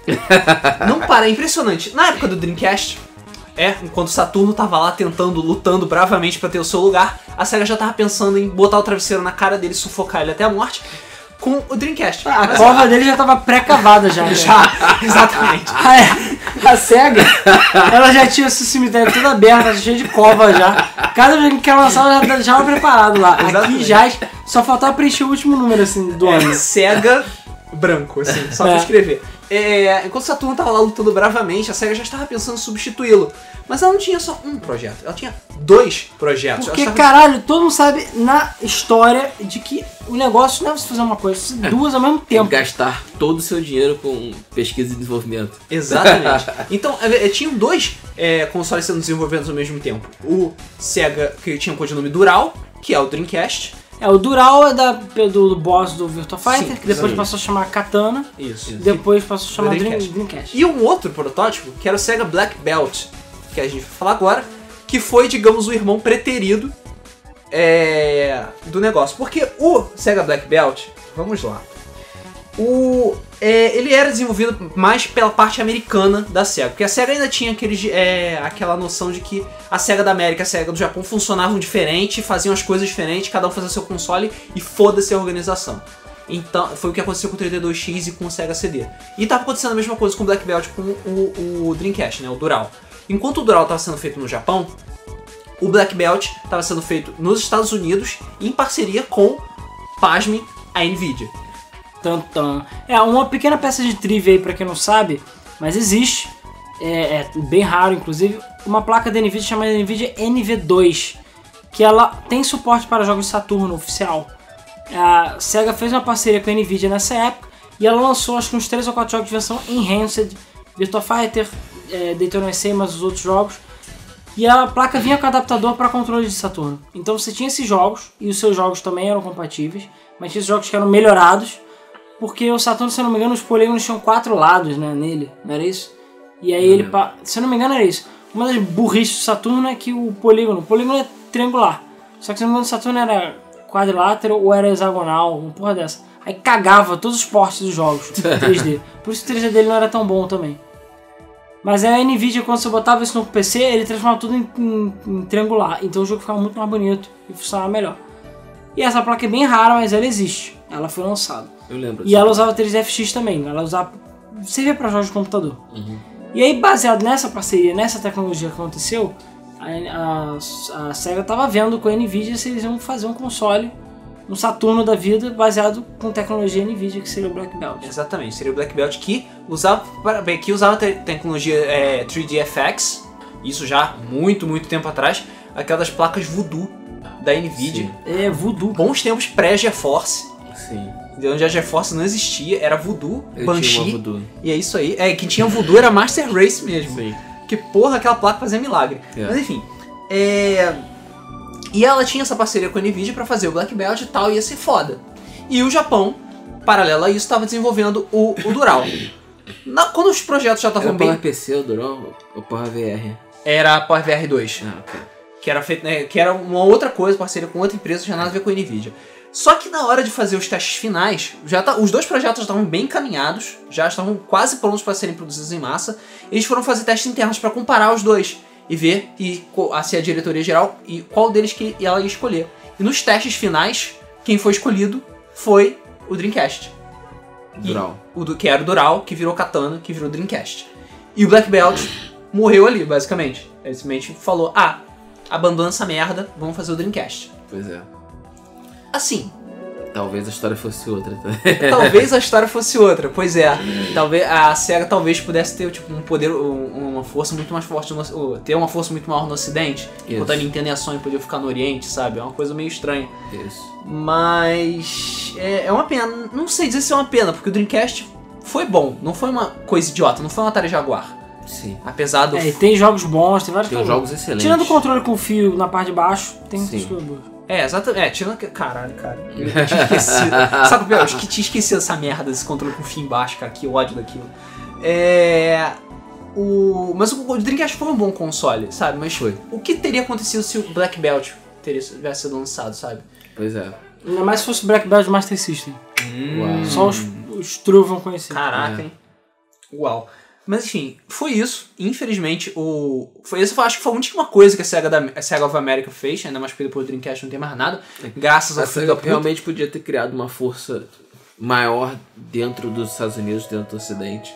Não para, é impressionante. Na época do Dreamcast, é, enquanto o Saturno tava lá tentando, lutando bravamente pra ter o seu lugar, a SEGA já tava pensando em botar o travesseiro na cara dele, sufocar ele até a morte, com o Dreamcast. A Mas- cova dele já tava pré-cavada já. né? Já, exatamente. Ah, é. A SEGA, ela já tinha esse cemitério todo aberto, cheio de cova já. Cada jogo que ela lançava já estava preparado lá. Aqui Exatamente. já só faltava preencher o último número assim do É, ano. SEGA branco, assim, só pra É. escrever. é, enquanto o Saturno tava lá lutando bravamente, a SEGA já estava pensando em substituí-lo. Mas ela não tinha só um projeto, ela tinha dois projetos. Porque, ela caralho, todo mundo sabe na história de que o negócio não é você fazer uma coisa, você duas ao mesmo tempo. Gastar todo o seu dinheiro com pesquisa e desenvolvimento. Exatamente. Então, é, é, tinham dois é, consoles sendo desenvolvidos ao mesmo tempo. O Sega, que tinha o codinome Dural, que é o Dreamcast. É, o Dural é da, do, do boss do Virtua Fighter, Sim, que depois exatamente. passou a chamar Katana, Isso. depois passou a chamar Dreamcast. Dream, Dreamcast. E um outro protótipo, que era o Sega Black Belt, que a gente vai falar agora, que foi, digamos, o irmão preterido é, do negócio. Porque o Sega Black Belt, vamos lá, o, é, ele era desenvolvido mais pela parte americana da SEGA, porque a SEGA ainda tinha aquele, é, aquela noção de que a SEGA da América e a SEGA do Japão funcionavam diferente, faziam as coisas diferentes, cada um fazia seu console e foda-se a organização. Então, foi o que aconteceu com o trinta e dois X e com o Sega C D. E estava acontecendo a mesma coisa com o Black Belt com o, o Dreamcast, né, o Dural. Enquanto o Dural estava sendo feito no Japão, o Black Belt estava sendo feito nos Estados Unidos em parceria com, pasme, a Nvidia. Tum, tum. É, uma pequena peça de trivia aí pra quem não sabe, mas existe, é, é bem raro inclusive, uma placa da Nvidia chamada Nvidia N V dois, que ela tem suporte para jogos de Saturno oficial. A SEGA fez uma parceria com a Nvidia nessa época e ela lançou acho que uns três ou quatro jogos de versão Enhanced, Virtua Fighter, é, Daytona U S A, mas os outros jogos. E a placa vinha com adaptador para controle de Saturno. Então você tinha esses jogos, e os seus jogos também eram compatíveis, mas tinha esses jogos que eram melhorados, porque o Saturno, se eu não me engano, os polígonos tinham quatro lados, né, nele, não era isso? E aí ele, pa- se eu não me engano era isso. Uma das burrices do Saturno é que o polígono, o polígono é triangular, só que se eu não me engano o Saturno era quadrilátero ou era hexagonal, uma porra dessa. Aí cagava todos os portes dos jogos três D, por isso o três D dele não era tão bom também. Mas a Nvidia, quando você botava isso no P C, ele transformava tudo em, em, em triangular, então o jogo ficava muito mais bonito e funcionava melhor. E essa placa é bem rara, mas ela existe, ela foi lançada. Eu lembro. E ela usava três D F X também, ela usava, servia para jogos de computador. Uhum. E aí, baseado nessa parceria, nessa tecnologia que aconteceu, a, a, a SEGA estava vendo com a Nvidia se eles iam fazer um console, um Saturno da vida, baseado com tecnologia Nvidia, que seria o Black Belt. Exatamente, seria o Black Belt que usava, bem, que usava te- tecnologia é, três D F X, isso já muito, muito tempo atrás, aquelas placas Voodoo da Nvidia. Sim. É, Voodoo. Bons tempos pré-GeForce, Sim. onde a GeForce não existia, era Voodoo, Eu tinha uma Banshee, Voodoo. e é isso aí. É, quem tinha Voodoo era Master Race mesmo. Sim. Que porra, aquela placa fazia milagre. É. Mas enfim, é... E ela tinha essa parceria com a Nvidia pra fazer o Black Belt e tal, ia ser foda. E o Japão, paralelo a isso, estava desenvolvendo o, o Dural. Na, quando os projetos já Era estavam Power bem... P C, o Dural, ou Power V R? Era a Power V R dois, Ah, ok. que era, feito, né, que era uma outra coisa, parceria com outra empresa, não tinha nada a ver com a Nvidia. Só que na hora de fazer os testes finais, já tá, os dois projetos já estavam bem encaminhados, já estavam quase prontos para serem produzidos em massa. Eles foram fazer testes internos para comparar os dois e ver e, se a diretoria geral e qual deles que ela ia escolher. E nos testes finais, quem foi escolhido foi o Dreamcast. Dural. E o do, que era o Dural, que virou Katana, que virou Dreamcast. E o Black Belt morreu ali, basicamente. Ele simplesmente falou, ah, abandona essa merda, vamos fazer o Dreamcast. Pois é. Assim, Talvez a história fosse outra. Tá? talvez a história fosse outra, pois é. Talvez a SEGA talvez pudesse ter tipo, um poder, um- uma força muito mais forte, no, ou ter uma força muito maior no Ocidente, enquanto a Nintendo e a Sony podiam ficar no Oriente, sabe? É uma coisa meio estranha. Isso. Mas é, é uma pena, não sei dizer se é uma pena, porque o Dreamcast foi bom, não foi uma coisa idiota, não foi um Atari Jaguar. Sim. Apesar do... É, e tem jogos bons, tem vários Tem jogos. jogos excelentes. Tirando o controle com fio na parte de baixo, tem muitas Sim. coisas boas. É, exatamente. É, tirando que. Caralho, cara. Eu tinha esquecido. Sabe o pior? Eu que tinha esquecido essa merda desse controle com fio embaixo, cara. Que ódio daquilo. É. O... Mas o Dreamcast foi um bom console, sabe? Mas Foi. o que teria acontecido se o Black Belt teria, tivesse sido lançado, sabe? Pois é. Ainda mais se fosse Black Belt Master System. Uau. Só os, os true vão conhecer. Caraca, É. hein? Uau. Mas enfim, foi isso. Infelizmente, o. Foi isso, eu acho que foi a última coisa que a SEGA, da... a SEGA of America fez, ainda mais porque depois do Dreamcast não tem mais nada. Graças ao A filho SEGA da puta. realmente podia ter criado uma força maior dentro dos Estados Unidos, dentro do Ocidente.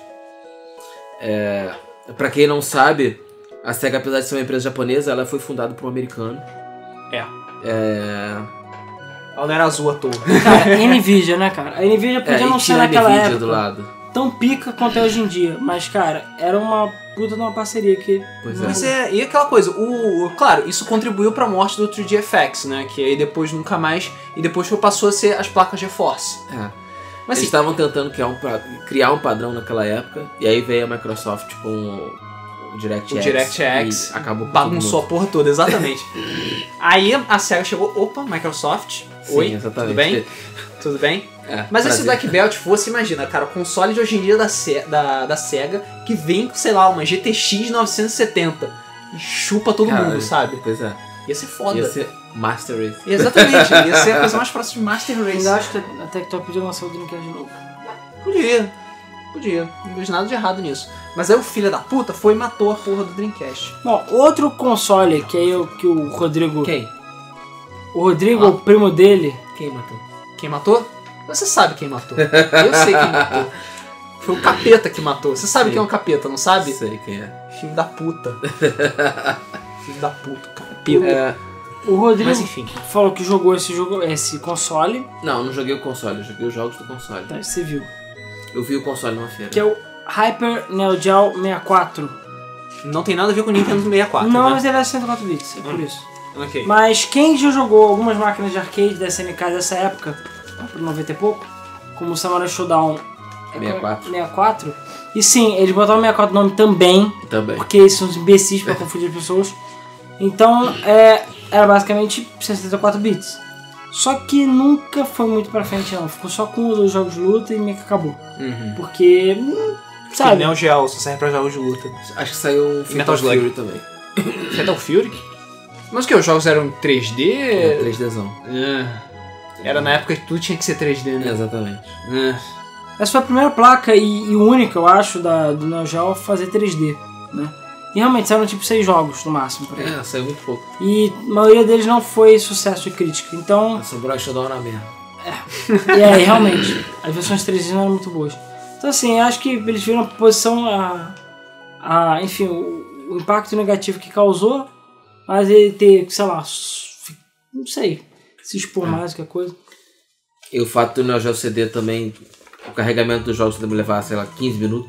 É, pra quem não sabe, a SEGA, apesar de ser uma empresa japonesa, ela foi fundada por um americano. É. É, Ela não era azul à toa. Cara, Nvidia, né, cara? A Nvidia podia é, não e ser tinha a naquela Nvidia época. do lado. tão pica quanto é hoje em dia. Mas, cara, era uma puta de uma parceria que... Pois Mas é, e aquela coisa, o, o- claro, isso contribuiu pra morte do três D F X, né? Que aí depois nunca mais, e depois passou a ser as placas GeForce. É. Mas Eles assim, estavam tentando criar um, pa- criar um padrão naquela época, e aí veio a Microsoft com o, o DirectX. o DirectX e acabou com bagunçou a todo porra toda, exatamente. Aí a SEGA chegou, opa, Microsoft, mundo. oi, Sim, exatamente. tudo bem? Tudo bem? É, Mas esse prazer. Black Belt fosse, imagina, cara, o console de hoje em dia da, Se- da, da SEGA que vem com, sei lá, uma G T X novecentos e setenta e chupa todo Caralho, mundo, sabe? Pois é. Ia ser foda. Ia ser Master Race. Exatamente, ia ser a coisa mais próxima de Master Race. Ainda acho que a Tectoy podia lançar o Dreamcast de novo. Podia, podia, não vejo nada de errado nisso. Mas aí o filho da puta foi e matou a porra do Dreamcast. Bom, outro console que aí o que o Rodrigo... Quem? O Rodrigo, Ah. o primo dele... Quem matou? Quem matou? Você sabe quem matou. Eu sei quem matou. Foi o capeta que matou. Você sabe Sim. quem é um capeta, não sabe? Sei quem é. Filho da puta. Filho da puta, capeta. É, O Rodrigo Mas enfim. falou que jogou esse, jogo, esse console, não, não joguei o console, eu joguei os jogos do console. tá, você viu, Eu vi o console numa feira. que é o Hyper Neo Geo sessenta e quatro. Não tem nada a ver com o Nintendo sessenta e quatro, Não, né? mas ele é cento e quatro bits, é por Hum. isso. Ok. Mas quem já jogou algumas máquinas de arcade da S N K dessa época, lá pro noventa e pouco, como o Samurai Showdown é, sessenta e quatro. sessenta e quatro, e sim, eles botaram o sessenta e quatro no nome também, Também. porque eles são uns imbecis pra confundir as pessoas. Então, é, era basicamente sessenta e quatro bits. Só que nunca foi muito pra frente não, ficou só com um ou dois jogos de luta e meio que acabou. Uhum. Porque, hum, Sabe? sabe, Neo Geo só serve pra jogos de luta. Acho que saiu um Metal Fatal Slug. Fury também. Fatal Fury? Mas o que? Os jogos eram três D? É, três Dzão. Ah, era na época que tudo tinha que ser três D, né? Exatamente. Ah. essa foi a primeira placa e, e única, eu acho, da, do Neo Geo a fazer três D, né? E realmente saíram tipo seis jogos no máximo por aí. É, saiu muito pouco. E a maioria deles não foi sucesso de crítica. Então, A Samurai Showdown era merda. e é, realmente, as versões três D não eram muito boas. Então assim, acho que eles viram a posição, a, a, enfim, o, o impacto negativo que causou, mas ele ter, sei lá, s- não sei, se expor mais qualquer coisa. E o fato do Neo Geo C D também, o carregamento dos jogos deve levar, sei lá, quinze minutos.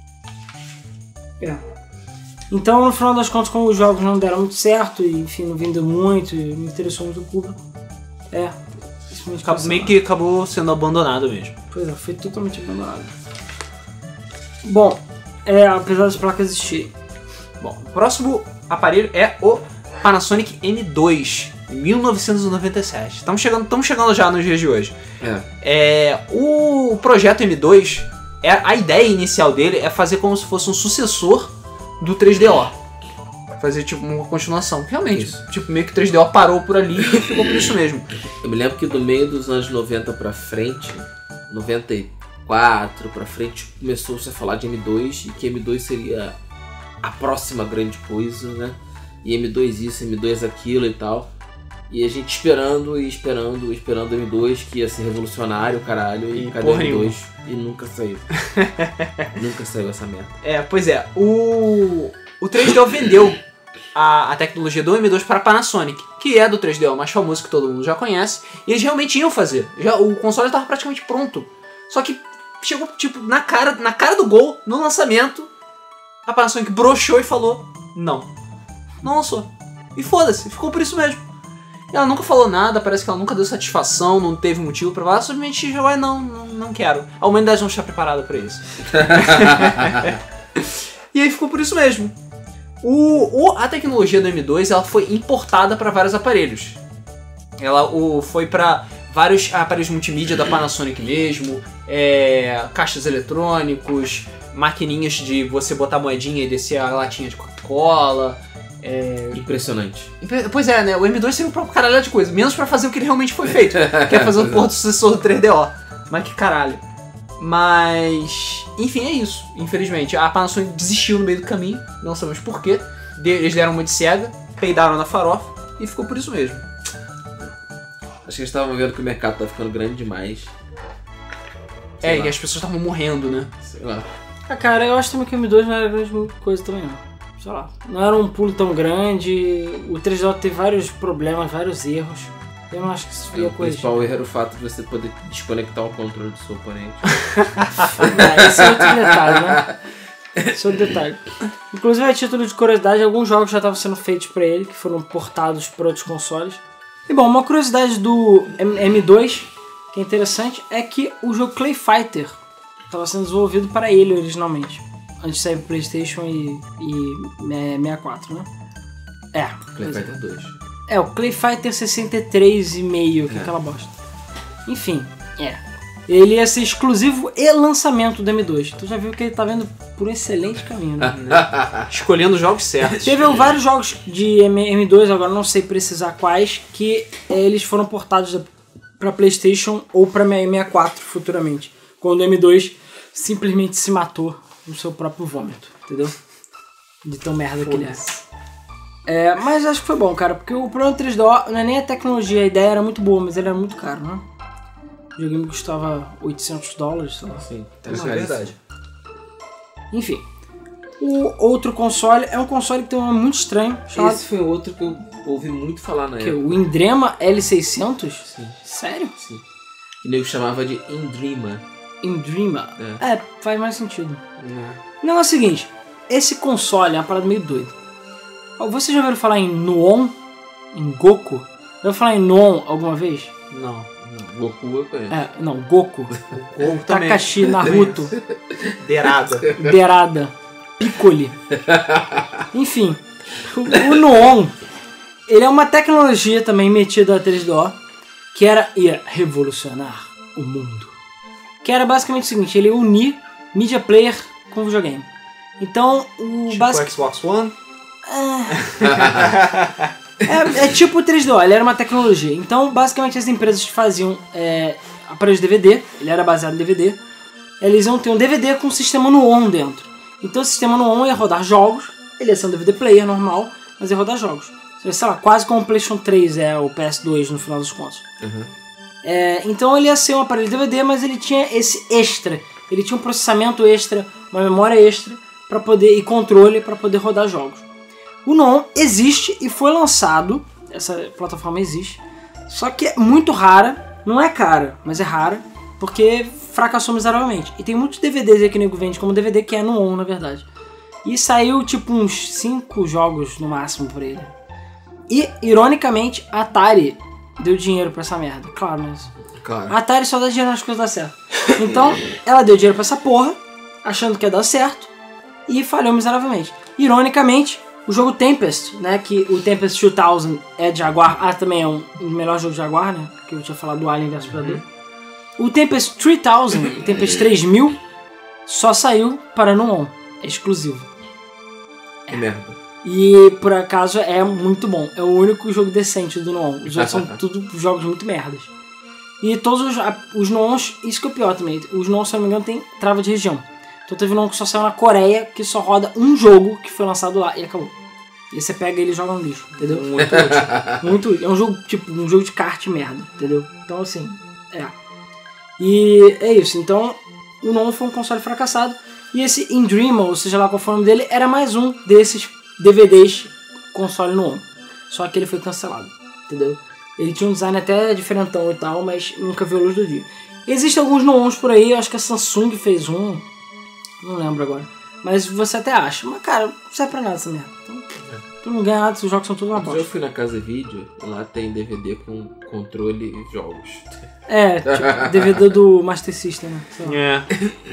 É. Então, no final das contas, como os jogos não deram muito certo, e enfim, não vendeu muito, e não interessou muito o público, é. simplesmente Acabou- cancelado. meio que acabou sendo abandonado mesmo. Pois é, foi totalmente abandonado. Bom, é, apesar das placas existirem. Bom, o próximo aparelho é o Panasonic M dois, mil novecentos e noventa e sete. Estamos chegando, estamos chegando já nos dias de hoje. É. É, o projeto M dois, é, a ideia inicial dele é fazer como se fosse um sucessor do três D O. Fazer tipo uma continuação. Realmente, Isso. tipo, meio que o três D O parou por ali e ficou por isso mesmo. Eu me lembro que do meio dos anos noventa pra frente, noventa e quatro pra frente, começou-se a falar de M dois e que M dois seria a próxima grande coisa, né? E M dois isso, M dois aquilo e tal. E a gente esperando e esperando, esperando o M dois, que ia ser revolucionário, caralho, e, E cadê o porra M dois? E nunca saiu. Nunca saiu essa merda. É, pois é, o, o três D O vendeu a, a tecnologia do M dois para a Panasonic, que é do três D O mais famoso que todo mundo já conhece, e eles realmente iam fazer. Já, o console estava praticamente pronto. Só que chegou tipo na cara, na cara do gol, no lançamento, a Panasonic broxou e falou: não, não lançou. E foda-se, ficou por isso mesmo. Ela nunca falou nada, parece que ela nunca deu satisfação, não teve motivo pra falar, simplesmente já vai, não, não, não quero. A humanidade não está preparada pra isso. E aí ficou por isso mesmo. O, o, a tecnologia do M dois ela foi importada para vários aparelhos. Ela o, foi para vários aparelhos multimídia da Panasonic mesmo, é, caixas eletrônicos, maquininhas de você botar moedinha e descer a latinha de Coca-Cola. É... Impressionante. Pois é, né? O M dois serviu pra caralho de coisa, menos pra fazer o que ele realmente foi feito, que é fazer o porra do sucessor do três D O. Mas que caralho. Mas, enfim, é isso. Infelizmente, a Panasonic desistiu no meio do caminho, não sabemos porquê. Eles deram uma de cega, peidaram na farofa e ficou por isso mesmo. Acho que eles estavam vendo que o mercado tá ficando grande demais. Sei É, lá. e as pessoas estavam morrendo, né? Sei lá. Ah, cara, eu acho também que o M dois não era grande coisa também, não. Sei lá, não era um pulo tão grande, o três D O teve vários problemas, vários erros. Eu não acho que isso E ia o corrigir. principal erro era o fato de você poder desconectar o controle do seu oponente. Ah, esse é outro detalhe, né? Esse é outro detalhe. Inclusive, a título de curiosidade, alguns jogos já estavam sendo feitos pra ele, que foram portados para outros consoles. E bom, uma curiosidade do M dois, que é interessante, é que o jogo Clay Fighter estava sendo desenvolvido para ele originalmente. Antes de sair pro PlayStation e, e sessenta e quatro, né? É. Clay pois é. Fighter dois. É, o Clay Fighter sessenta e três e meio, que é É. aquela bosta. Enfim, é. Ele ia ser exclusivo e lançamento do M dois. Tu já viu que ele tá vendo por um excelente caminho, né? Escolhendo os jogos certos. Teve vários jogos de M dois, agora não sei precisar quais, que eh, eles foram portados pra PlayStation ou pra sessenta e quatro futuramente. Quando o M dois simplesmente se matou no seu próprio vômito, entendeu? De tão merda que ele é. É, mas acho que foi bom, cara, porque o problema do três D O não é nem a tecnologia, a ideia era muito boa, mas ele era muito caro, né? O joguinho custava oitocentos dólares, sei lá. Sim, tá Isso é caríssimo. verdade. Enfim. O outro console é um console que tem um nome muito estranho, chamado Esse foi outro que eu ouvi muito falar na que, época. o Indrema L seiscentos. Sim, Sério? sim. E nego chamava de Indrima. Indrema? É. É, faz mais sentido. Né? O negócio é o seguinte, esse console é uma parada meio doida. Você já ouviu falar em Nuon? Em Goku? Já ouviu falar em Nuon alguma vez? Não. Goku eu conheço. É, não, Goku. Goku também. Takashi, Naruto, Derada. Derada, Piccoli. Enfim, o, o Nuon, ele é uma tecnologia também metida a três D O, que era ia revolucionar o mundo. Que era basicamente o seguinte, ele ia unir media player com videogame. Então, o Tipo basic... Xbox One. É, é tipo o três D O, ele era uma tecnologia. Então, basicamente, as empresas faziam é, aparelhos de D V D, ele era baseado em D V D. Eles iam ter um D V D com um sistema Nuon dentro. Então, o sistema Nuon ia rodar jogos, ele ia ser um D V D player normal, mas ia rodar jogos. Sei lá, quase como o PlayStation três é o P S dois no final dos contos. Uhum. É, então, ele ia ser um aparelho de D V D, mas ele tinha esse extra. Ele tinha um processamento extra, uma memória extra para poder e controle para poder rodar jogos. O Nuon existe e foi lançado, essa plataforma existe, só que é muito rara, não é cara, mas é rara, porque fracassou miseravelmente. E tem muitos D V Ds aí que o nego vende como D V D, que é Nuon, na verdade. E saiu tipo uns cinco jogos no máximo por ele. E, ironicamente, a Atari deu dinheiro pra essa merda, claro, mas... Claro. A Atari só dá dinheiro nas coisas dar certo. Então, ela deu dinheiro pra essa porra, achando que ia dar certo, e falhou miseravelmente. Ironicamente, o jogo Tempest, né, que o Tempest dois mil é de Jaguar, ah, também é um, o melhor jogo de Jaguar, né, que eu tinha falado do Alien versus Predador. O Tempest três mil, o Tempest três mil, só saiu para Nuon, é exclusivo. Que merda. E, por acaso, é muito bom. É o único jogo decente do Nuon. Os outros são tudo jogos muito merdas. E todos os, os Nuons, isso que é o pior também, os Nuons, se eu não me engano, tem trava de região. Então teve um Nuon que só saiu na Coreia, que só roda um jogo que foi lançado lá e acabou. E você pega ele e joga no lixo, entendeu? Muito útil. Muito útil. É um jogo, tipo, um jogo de kart merda, entendeu? Então, assim, é. E é isso. Então, o Nuon foi um console fracassado. E esse Indrima, ou seja lá qual foi o nome dele, era mais um desses D V Ds console Nuon. Só que ele foi cancelado, entendeu? Ele tinha um design até diferentão e tal, mas nunca viu a luz do dia. Existem alguns Nuons por aí, eu acho que a Samsung fez um, não lembro agora. Mas você até acha. Mas, cara, não serve pra nada essa merda. Então, tu não ganha nada, os jogos são tudo uma Eu bosta. fui na Casa Vídeo, lá tem D V D com controle e jogos. É, tipo, D V D do Master System, né? Sei lá. É.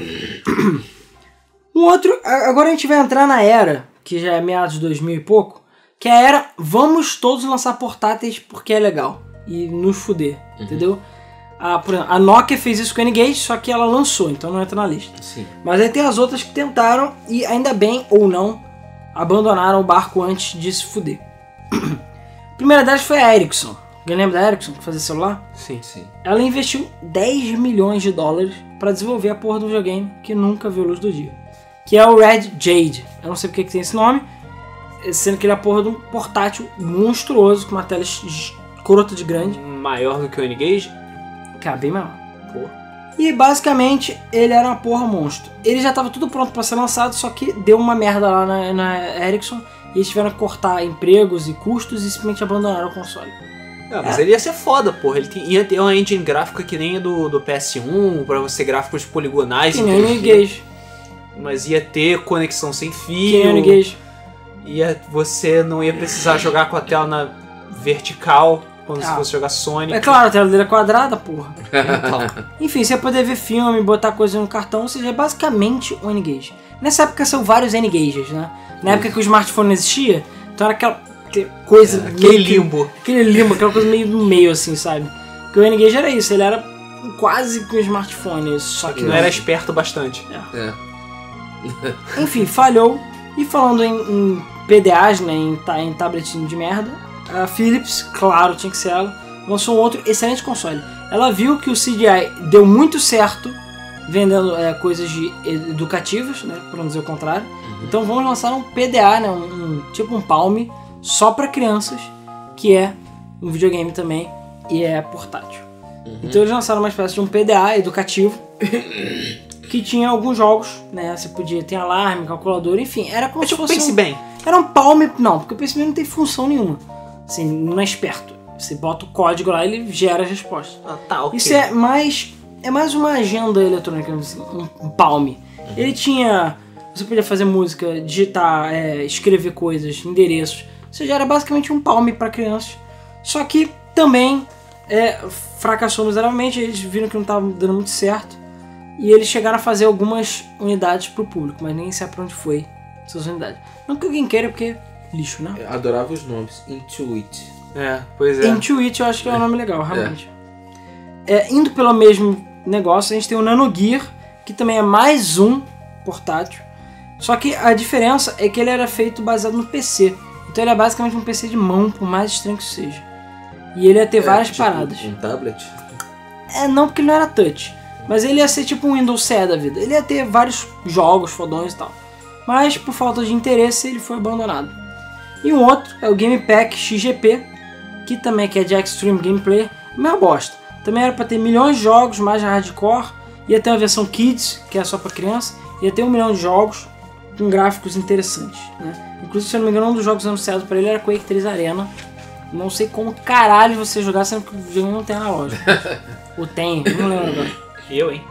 Um outro, a- agora a gente vai entrar na era, que já é meados de dois mil e pouco, que é a era, vamos todos lançar portáteis porque é legal. E nos fuder, entendeu? A, por exemplo, a Nokia fez isso com a N-Gage, só que ela lançou, então não entra na lista. Sim. Mas aí tem as outras que tentaram e ainda bem ou não abandonaram o barco antes de se fuder. A primeira delas foi a Ericsson. Alguém lembra da Ericsson que fazia celular? Sim. Sim. Ela investiu dez milhões de dólares para desenvolver a porra do videogame que nunca viu luz do dia. Que é o Red Jade. Eu não sei porque que tem esse nome, sendo que ele é a porra de um portátil monstruoso com uma tela escrota de grande. Maior do que o N-Gage? Cara, bem maior. Pô. E basicamente ele era uma porra monstro. Ele já estava tudo pronto para ser lançado, só que deu uma merda lá na, na Ericsson e eles tiveram que cortar empregos e custos e simplesmente abandonaram o console. Ah, mas é. ele ia ser foda, porra. Ele tem, ia ter uma engine gráfica que nem a do, do P S um, pra você gráficos poligonais. Que nem o N-Gage. Mas ia ter conexão sem fio. Que nem o N-Gage. Ia, você não ia precisar jogar com a tela na vertical, quando Ah. você fosse jogar Sonic. É claro, a tela dele é quadrada, porra. Então, Enfim, você ia poder ver filme, botar coisa no cartão, ou seja, é basicamente o N-Gage. Nessa época são vários N-Gages, né? Na época que o smartphone não existia, então era aquela aquela coisa... é, aquele meio que- limbo. Aquele limbo, aquela coisa meio no meio, assim, sabe? Porque o N-Gage era isso, ele era quase que um smartphone, só que Que não era esperto bastante. É. Enfim, falhou. E falando em, em P D As, né, em, ta- em tabletinho de merda, a Philips, claro, tinha que ser ela, lançou um outro excelente console. Ela viu que o C D I deu muito certo vendendo é, coisas de educativas, né, para não dizer o contrário. Uhum. Então vamos lançar um P D A, né, um, um- tipo um Palm, só para crianças, que é um videogame também e é portátil. Uhum. Então eles lançaram uma espécie de um P D A educativo que tinha alguns jogos, né? Você podia ter alarme, calculador, enfim, era como É se tipo, fosse pense um, bem. era um Palm, não, porque o P S P não tem função nenhuma. Assim, não é esperto. Você bota o código lá e ele gera as respostas. Ah, tá, ok. Isso é mais é mais uma agenda eletrônica, assim, um Palm. Ele tinha, você podia fazer música, digitar, é, escrever coisas, endereços. Ou seja, era basicamente um Palm para crianças. Só que também é, fracassou miseravelmente, eles viram que não estava dando muito certo. E eles chegaram a fazer algumas unidades pro público, mas nem sabe pra onde foi essas unidades. Não que alguém queira, porque lixo, né? Eu adorava os nomes. Intuit. É, pois é. Intuit eu acho que é um nome legal, realmente. É, indo pelo mesmo negócio, a gente tem o Nano Gear, que também é mais um portátil. Só que a diferença é que ele era feito baseado no P C. Então ele é basicamente um P C de mão, por mais estranho que seja. E ele ia ter É, várias tipo, paradas. Um tablet? É, não, porque ele não era touch. Mas ele ia ser tipo um Windows C E da vida. Ele ia ter vários jogos fodões e tal. Mas por falta de interesse ele foi abandonado. E um outro é o Game Pack X G P, que também que é de Extreme Gameplay. Meia bosta. Também era pra ter milhões de jogos, mais hardcore. Ia ter uma versão Kids, que é só pra criança. Ia ter um milhão de jogos com gráficos interessantes, né? Inclusive, se eu não me engano, um dos jogos anunciados pra ele era Quake três Arena. Não sei como caralho você jogar, sendo que o jogo não tem na loja. Ou tem, não lembro agora. Eu, hein?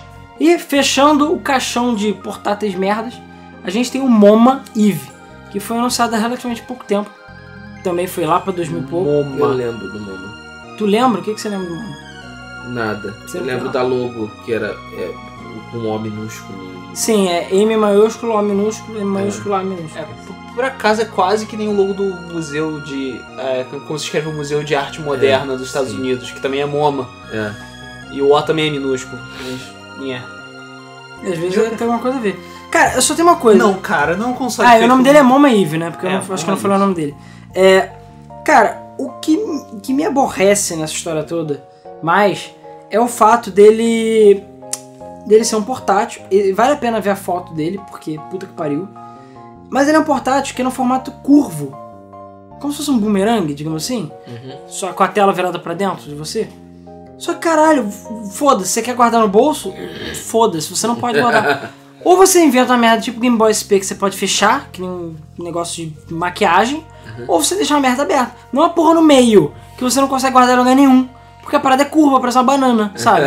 E fechando o caixão de portáteis merdas, a gente tem o MoMA Eve, que foi anunciado há relativamente pouco tempo. Também foi lá pra dois mil e pouco. Eu Moma. lembro do Momo. Tu lembra? O que, que você lembra do MoMA? Nada. Você Eu lembro não. da logo, que era é, com um O minúsculo. Sim, é M maiúsculo, O minúsculo, M maiúsculo, A minúsculo. É, por, por acaso é quase que nem o logo do museu de... É, como se escreve o Museu de Arte Moderna É, dos Estados sim. Unidos, que também é MoMA. É. E o O também é minúsculo. Mas, é. E às vezes tem alguma coisa a ver. Cara, eu só tenho uma coisa. Não, cara, não console Ah, e o feito- nome dele é MoMA Eve, né? Porque eu É, não, acho que eu MoMA não falei o Eve. nome dele. É, cara, o que, que me aborrece nessa história toda mais é o fato dele dele ser um portátil. E vale a pena ver a foto dele, porque puta que pariu. Mas ele é um portátil que é no formato curvo. Como se fosse um boomerang, digamos assim. Uhum. Só com a tela virada pra dentro de você. Só que caralho, foda-se, você quer guardar no bolso? Foda-se, você não pode guardar. Ou você inventa uma merda tipo Game Boy S P que você pode fechar, que nem um negócio de maquiagem, ou você deixa uma merda aberta. Não uma porra no meio, que você não consegue guardar em lugar nenhum. Porque a parada é curva, parece uma banana, sabe?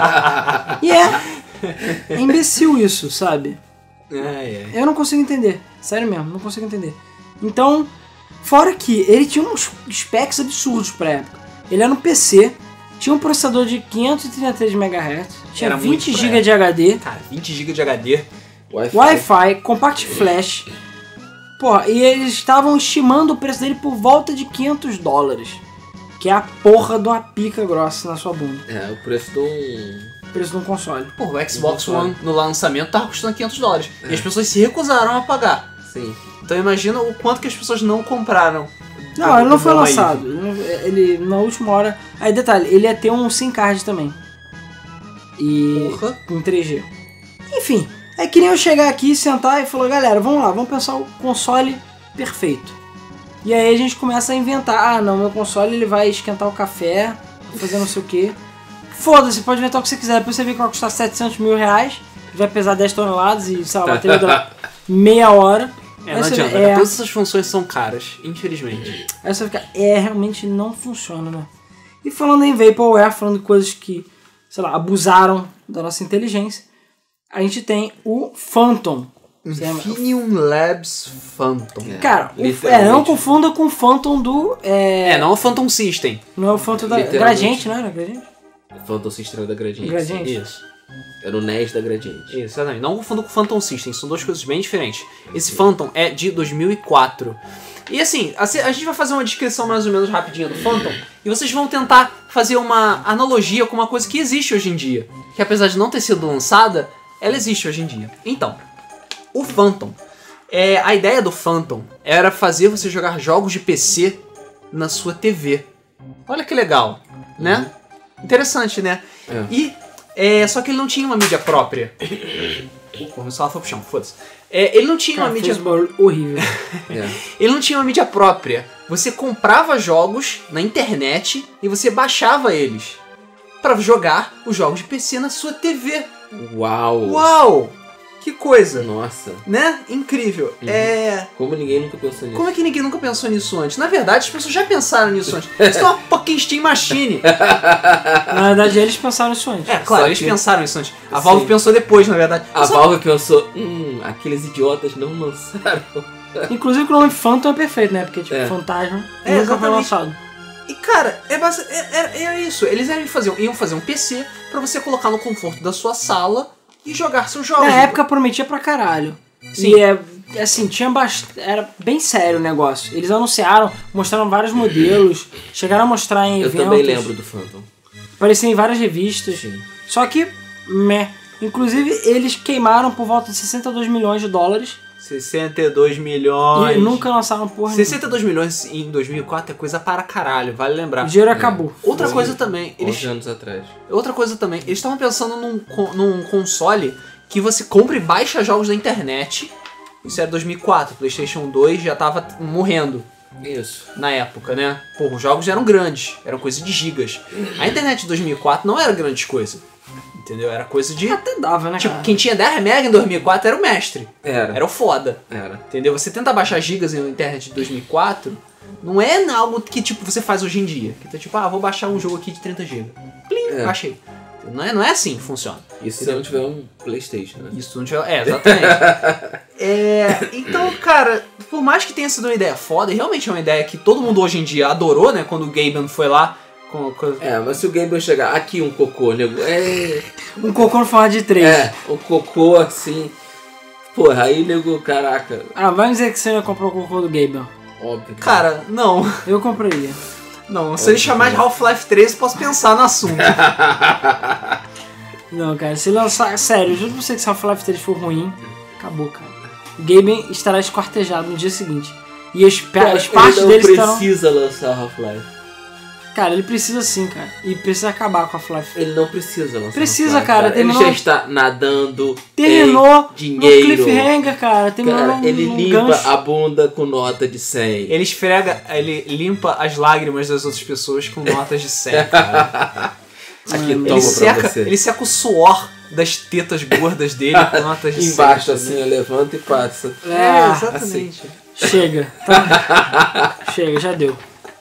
E é, é imbecil isso, sabe? É, é. Eu não consigo entender. Sério mesmo, não consigo entender. Então, fora que ele tinha uns specs absurdos pra época. Ele era no P C, tinha um processador de quinhentos e trinta e três megahertz, tinha Era muito vinte pra gigas de H D, Cara, vinte gigas de H D. Wi-Fi. Wi-Fi, Compact Flash. Porra, e eles estavam estimando o preço dele por volta de quinhentos dólares. Que é a porra de uma pica grossa na sua bunda. É, o preço de um. O preço de um console. Pô, o Xbox Um console. One no lançamento tava custando quinhentos dólares. E as pessoas se recusaram a pagar. Sim. Então imagina o quanto que as pessoas não compraram. Não, ele não foi Bom, aí. lançado. Ele, não- ele, na última hora... Aí, detalhe, ele ia ter um SIM card também. E... Porra. com três G. Enfim, é que nem eu chegar aqui, sentar e falar, galera, vamos lá, vamos pensar o console perfeito. E aí a gente começa a inventar, ah não, meu console ele vai esquentar o café, vai fazer não sei o que. Foda-se, pode inventar o que você quiser, depois você vê que vai custar setecentos mil reais, vai pesar dez toneladas e, sei lá, a bateria dura meia hora. É, não Essa adianta. é- Todas essas funções são caras, infelizmente. Aí você fica, é, realmente não funciona, né? E falando em Vaporware, falando de coisas que, sei lá, abusaram da nossa inteligência, a gente tem o Phantom. Você lembra? Infinium Labs Phantom. Cara, o, é, Literalmente. não confunda com o Phantom do... É, É, não é o Phantom System. não é o Phantom da Literalmente. Gradiente, não era Gradiente? Phantom System da Gradiente. Gradiente. Isso. Era o N E S da Gradiente. Isso, exatamente. Não confunda com o Phantom System, são duas coisas bem diferentes. Esse Phantom é de dois mil e quatro. E assim, a a gente vai fazer uma descrição mais ou menos rapidinha do Phantom, e vocês vão tentar fazer uma analogia com uma coisa que existe hoje em dia, que apesar de não ter sido lançada, ela existe hoje em dia. Então, o Phantom, é, a ideia do Phantom era fazer você jogar jogos de P C na sua T V. Olha que legal, né? Interessante, né? É. E é, só que ele não tinha uma mídia própria. Pô, meu celular foi pro chão, foda-se. É, ele não tinha Cara, uma mídia. fez um barulho horrível. É. Ele não tinha uma mídia própria. Você comprava jogos na internet e você baixava eles pra jogar os jogos de P C na sua T V. Uau! Uau! Que coisa, Nossa, né? Incrível. É... como ninguém nunca pensou nisso. Como é que ninguém nunca pensou nisso antes? Na verdade, as pessoas já pensaram nisso antes. Isso é uma fucking Steam Machine. Na verdade, eles pensaram isso antes. É, claro, Só eles que- pensaram isso antes. A Valve Sim. pensou depois, na verdade. A Só- Valve pensou, hum, aqueles idiotas não lançaram. Inclusive, o nome Phantom é perfeito, né? Porque, tipo, É. fantasma É, nunca foi exatamente. lançado. E cara, é, base- é, é, é isso. Eles iam fazer, iam fazer um P C pra você colocar no conforto da sua sala e jogar seus jogos. Na época, prometia pra caralho. Sim. E, é, assim, tinha bast... era bem sério o negócio. Eles anunciaram, mostraram vários modelos, chegaram a mostrar em Eu eventos. também lembro do Phantom. Aparecia em várias revistas. Sim. Só que, meh. Inclusive, eles queimaram por volta de sessenta e dois milhões de dólares sessenta e dois milhões. e nunca lançaram porra nenhuma. sessenta e dois milhões em dois mil e quatro é coisa para caralho, vale lembrar. O dinheiro acabou. Outra Sim. coisa também, eles, onze anos atrás. outra coisa também, eles estavam pensando num, co- num console que você compra e baixa jogos da internet. Isso era dois mil e quatro, PlayStation dois já tava morrendo Isso. na época, né? Pô, os jogos eram grandes, eram coisa de gigas. A internet de dois mil e quatro não era grande coisa, entendeu? Era coisa de... Até dava, né, Tipo, cara? quem tinha dez mega em dois mil e quatro era o mestre, Era. era o foda. Era. Entendeu? Você tenta baixar gigas na internet de dois mil e quatro, não é algo que tipo você faz hoje em dia. Que tá tipo, ah, vou baixar um jogo aqui de trinta gigas. Plim, É. baixei. Não é, não é assim que funciona. Isso se não tiver um Playstation, né? Isso não tiver... É, exatamente. É, então, cara, por mais que tenha sido uma ideia foda, e realmente é uma ideia que todo mundo hoje em dia adorou, né? Quando o Gaben foi lá com... com... É, mas se o Game Boy chegar aqui um cocô, nego. É. Um cocô no formato de três. É, um cocô assim. Porra, aí nego, caraca, Ah, vai dizer que você ia comprar o cocô do Gabriel. óbvio. que- Cara, não. Eu compraria. Não, se ele chamar de Half-Life três, posso pensar no assunto. Não, cara, se lançar... Sério, eu juro pra você que se Half-Life três for ruim, acabou, cara. O Gaben estará esquartejado no dia seguinte. E as, pa- Cara, as partes ele dele não estarão... precisa lançar Half-Life. Cara, ele precisa sim, cara. E precisa acabar com a Half-Life. Ele não precisa lançar Precisa, Half-Life, cara, Ele terminou- já está nadando Terminou em dinheiro. no cliffhanger, cara. Terminou Cara, num, ele num limpa gancho. a bunda com nota de cem. Ele esfrega, ele limpa as lágrimas das outras pessoas com notas de cem, cara. Aqui, Ele toma Ele pra seca, você. ele seca o suor das tetas gordas dele com notas de cem. Embaixo, assim, eu levanto e passa. É, Ah, exatamente. Chega. Tá? Chega, já deu.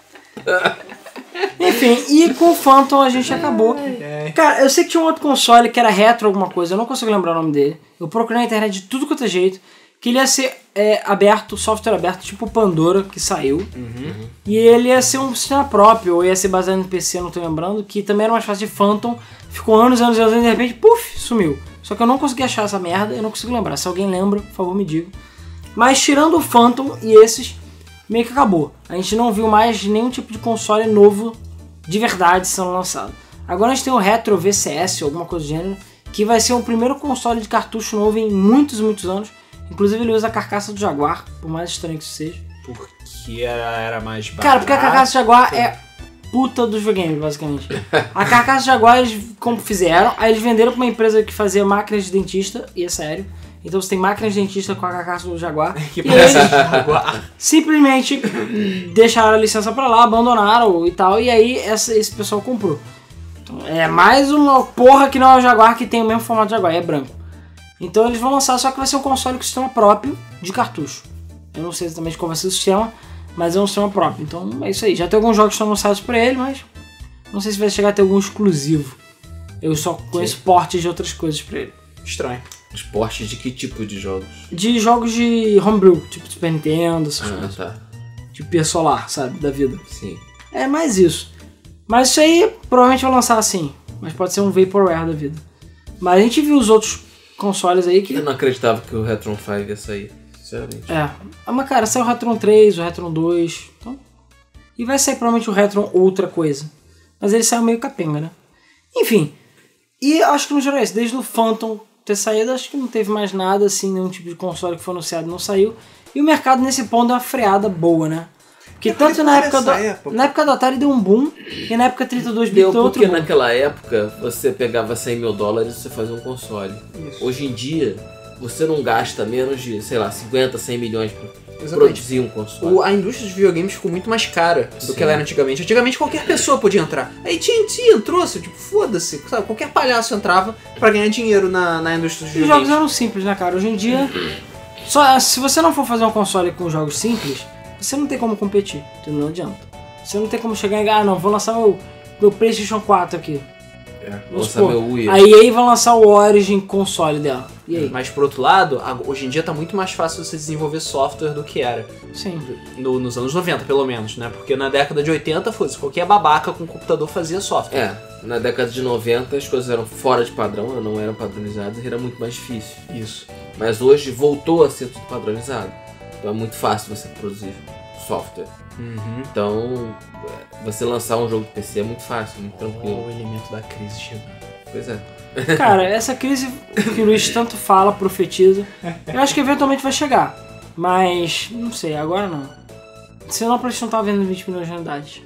Enfim, e com o Phantom a gente acabou. Cara, eu sei que tinha um outro console que era retro alguma coisa, eu não consigo lembrar o nome dele. Eu procurei na internet de tudo quanto é jeito. Que ele ia ser é, aberto, software aberto, tipo o Pandora, que saiu. E ele ia ser um sistema próprio, ou ia ser baseado no P C, não tô lembrando. Que também era mais fácil de Phantom. Ficou anos, anos, anos, e de repente, puf, sumiu. Só que eu não consegui achar essa merda, eu não consigo lembrar. Se alguém lembra, por favor, me diga. Mas tirando o Phantom e esses, meio que acabou. A gente não viu mais nenhum tipo de console novo de verdade sendo lançado. Agora a gente tem o Retro V C S, alguma coisa do gênero, que vai ser o primeiro console de cartucho novo em muitos, muitos anos. Inclusive ele usa a carcaça do Jaguar, por mais estranho que isso seja. Porque era, era mais barato. Cara, porque a carcaça do Jaguar é puta dos videogames, basicamente. A carcaça do Jaguar eles como fizeram, aí eles venderam pra uma empresa que fazia máquinas de dentista, e é sério. Então você tem máquinas de dentista com a carcaça do Jaguar. Que e parece eles Jaguar. simplesmente deixaram a licença pra lá, abandonaram e tal, e aí essa, esse pessoal comprou. Então, é mais uma porra que não é o Jaguar, que tem o mesmo formato do Jaguar, é branco. Então eles vão lançar, só que vai ser um console com sistema próprio de cartucho. Eu não sei exatamente qual vai ser o sistema, mas é um sistema próprio. Então é isso aí. Já tem alguns jogos que estão anunciados pra ele, mas não sei se vai chegar a ter algum exclusivo. Eu só conheço Sim. portes de outras coisas pra ele. Estranho. Os portes de que tipo de jogos? De jogos de homebrew, tipo Super Nintendo, essas Ah, coisas. tá. De P Solar, sabe? Da vida. Sim. É mais isso. Mas isso aí provavelmente vai lançar assim. Mas pode ser um Vaporware da vida. Mas a gente viu os outros consoles aí que... Eu não acreditava que o Retron cinco ia sair, sinceramente. É. Mas cara, saiu o Retron três, o Retron dois. Então... E vai sair provavelmente o Retron outra coisa. Mas ele saiu meio capenga, né? Enfim. E acho que no geral é isso. Desde o Phantom ter saído, acho que não teve mais nada assim, nenhum tipo de console que foi anunciado não saiu. E o mercado nesse ponto deu uma freada boa, né? Porque É, tanto na época, do, época. na época do Atari deu um boom, e na época trinta e dois bits Deu deu outro porque boom. naquela época você pegava cem mil dólares e você fazia um console. Isso. Hoje em dia, você não gasta menos de, sei lá, cinquenta, cem milhões pra Exatamente. produzir um console. O- a indústria dos videogames ficou muito mais cara do Sim. que ela era antigamente. Antigamente qualquer pessoa podia entrar. A A T and T entrou, assim, tipo, foda-se, sabe? Qualquer palhaço entrava pra ganhar dinheiro na, na indústria dos Os videogames. jogos eram simples, né, cara? Hoje em dia, só, se você não for fazer um console com jogos simples, você não tem como competir, entendeu? Não adianta. Você não tem como chegar e ah, não, vou lançar meu, meu PlayStation quatro aqui. É, Vamos lançar supor, meu Wii. A E A vai lançar o Origin console dela. E aí? Mas por outro lado, a- hoje em dia tá muito mais fácil você desenvolver software do que era. Sim. No- nos anos noventa, pelo menos, né? Porque na década de oitenta, foda-se, qualquer babaca com computador fazia software. É, na década de noventa as coisas eram fora de padrão, não eram padronizadas e era muito mais difícil. Isso. Mas hoje voltou a ser tudo padronizado. Então é muito fácil você produzir software. Uhum. Então, é, você lançar um jogo de P C é muito fácil, muito tranquilo. O elemento da crise chegou. Pois é. Cara, essa crise que o Luiz tanto fala, profetiza, eu acho que eventualmente vai chegar. Mas, não sei, agora não. Senão a PlayStation tava vendendo vinte milhões de unidades.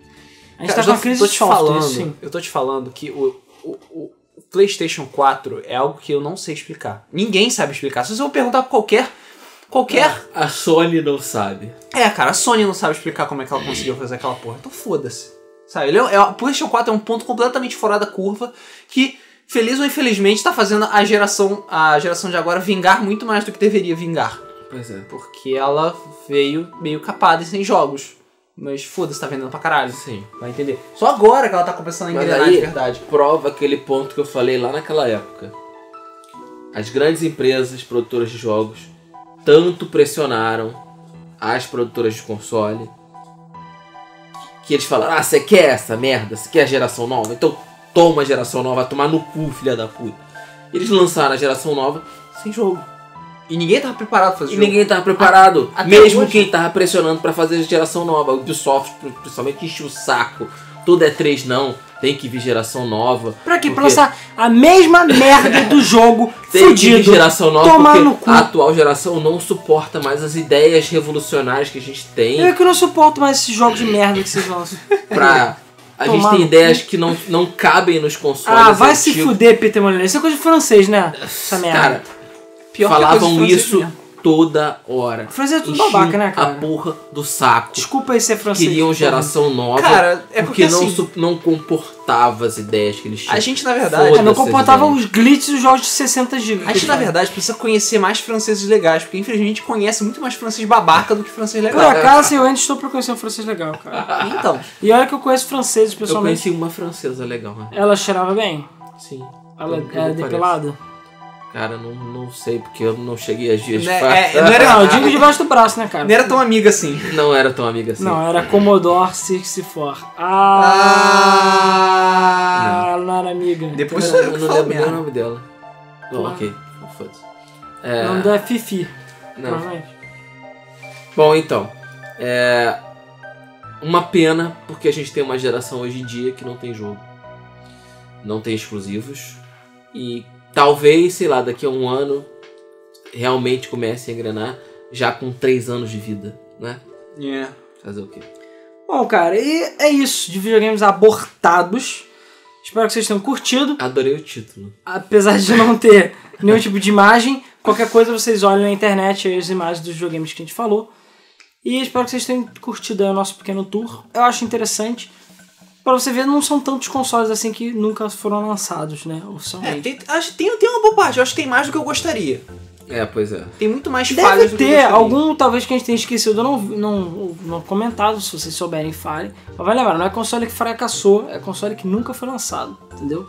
A gente Cara, tá com eu a crise tô de te software, falando, sim. eu tô te falando que o, o, o PlayStation quatro é algo que eu não sei explicar. Ninguém sabe explicar. Se você for perguntar pra qualquer qualquer A Sony não sabe. É, cara, a Sony não sabe explicar como é que ela conseguiu fazer aquela porra. Então foda-se. Sabe, ele é, é, o PlayStation quatro é um ponto completamente fora da curva que, feliz ou infelizmente, tá fazendo a geração, a geração de agora vingar muito mais do que deveria vingar. Pois é. Porque ela veio meio capada e sem jogos. Mas foda-se, tá vendendo pra caralho. Sim. Vai entender. Só agora que ela tá começando a Mas engrenar aí, de verdade. prova aquele ponto que eu falei lá naquela época. As grandes empresas produtoras de jogos tanto pressionaram as produtoras de console que eles falaram, ah, você quer essa merda? Você quer a geração nova? Então toma a geração nova, vai tomar no cu, filha da puta. Eles lançaram a geração nova sem jogo. E ninguém tava preparado pra fazer E jogo. ninguém tava preparado. Até Mesmo hoje. quem tava pressionando pra fazer a geração nova. O Ubisoft, principalmente, encheu o saco. Tudo é três não, tem que vir geração nova. Pra quê? Pra porque lançar a mesma merda do jogo tem que vir fudido. geração nova Tomar porque no cu. a atual geração não suporta mais as ideias revolucionárias que a gente tem Eu é que não suporto mais esses jogos de merda que vocês lançam. pra... A gente Tomar tem no ideias que não, não cabem nos consoles Ah, vai se antigos. fuder, Peter Molyneux. Isso é coisa de francês, né? Essa merda. Cara, Pior que a coisa falavam de francês isso mesmo. toda hora. Francês é tudo Enchiam babaca, né, cara? a porra do saco. Desculpa aí ser francês. Queriam geração nova Cara, é porque, não, assim, su- não comportava as ideias que eles tinham. A gente, na verdade, Foda-se É, não as comportava ideias. os glitches dos jogos de sessenta gigas. A gente, na verdade, precisa conhecer mais franceses legais, porque infelizmente conhece muito mais francês babaca do que francês Por legal. acaso, eu ainda estou pra conhecer um francês legal, cara. Então, E olha que eu conheço franceses Eu pessoalmente. conheci uma francesa legal, né? Ela cheirava bem? Sim. Ela Pelo que era me depilada? Cara, não, não sei, porque eu não cheguei a dias de Né, fato. é, não era- Não, eu digo debaixo do braço, né, cara? não era tão amiga assim. Não era tão amiga assim. Não, era Commodore sessenta e quatro. Ah, ela não era amiga. Depois Eu sou eu não, que não falo lembro nem o merda. nome dela. Não, Claro. ok. Foda-se. O É, nome dela é Fifi, não. provavelmente. Bom, então. É uma pena, porque a gente tem uma geração hoje em dia que não tem jogo. Não tem exclusivos. E talvez, sei lá, daqui a um ano realmente comece a engrenar já com três anos de vida, né? Yeah. Fazer o quê? Bom, cara, e é isso de videogames abortados. Espero que vocês tenham curtido. Adorei o título. Apesar de não ter nenhum tipo de imagem, qualquer coisa vocês olhem na internet aí as imagens dos videogames que a gente falou. E espero que vocês tenham curtido aí o nosso pequeno tour. Eu acho interessante. Pra você ver, não são tantos consoles assim que nunca foram lançados, né? É, Oficialmente. tem, acho, tem, tem uma boa parte, eu acho que tem mais do que eu gostaria. É, pois é. Tem muito mais falhas Deve do que eu ter gostaria. algum, talvez, que a gente tenha esquecido, eu não, não, não comentado, se vocês souberem, falem. Mas vai lembrar, não é console que fracassou, é console que nunca foi lançado, entendeu?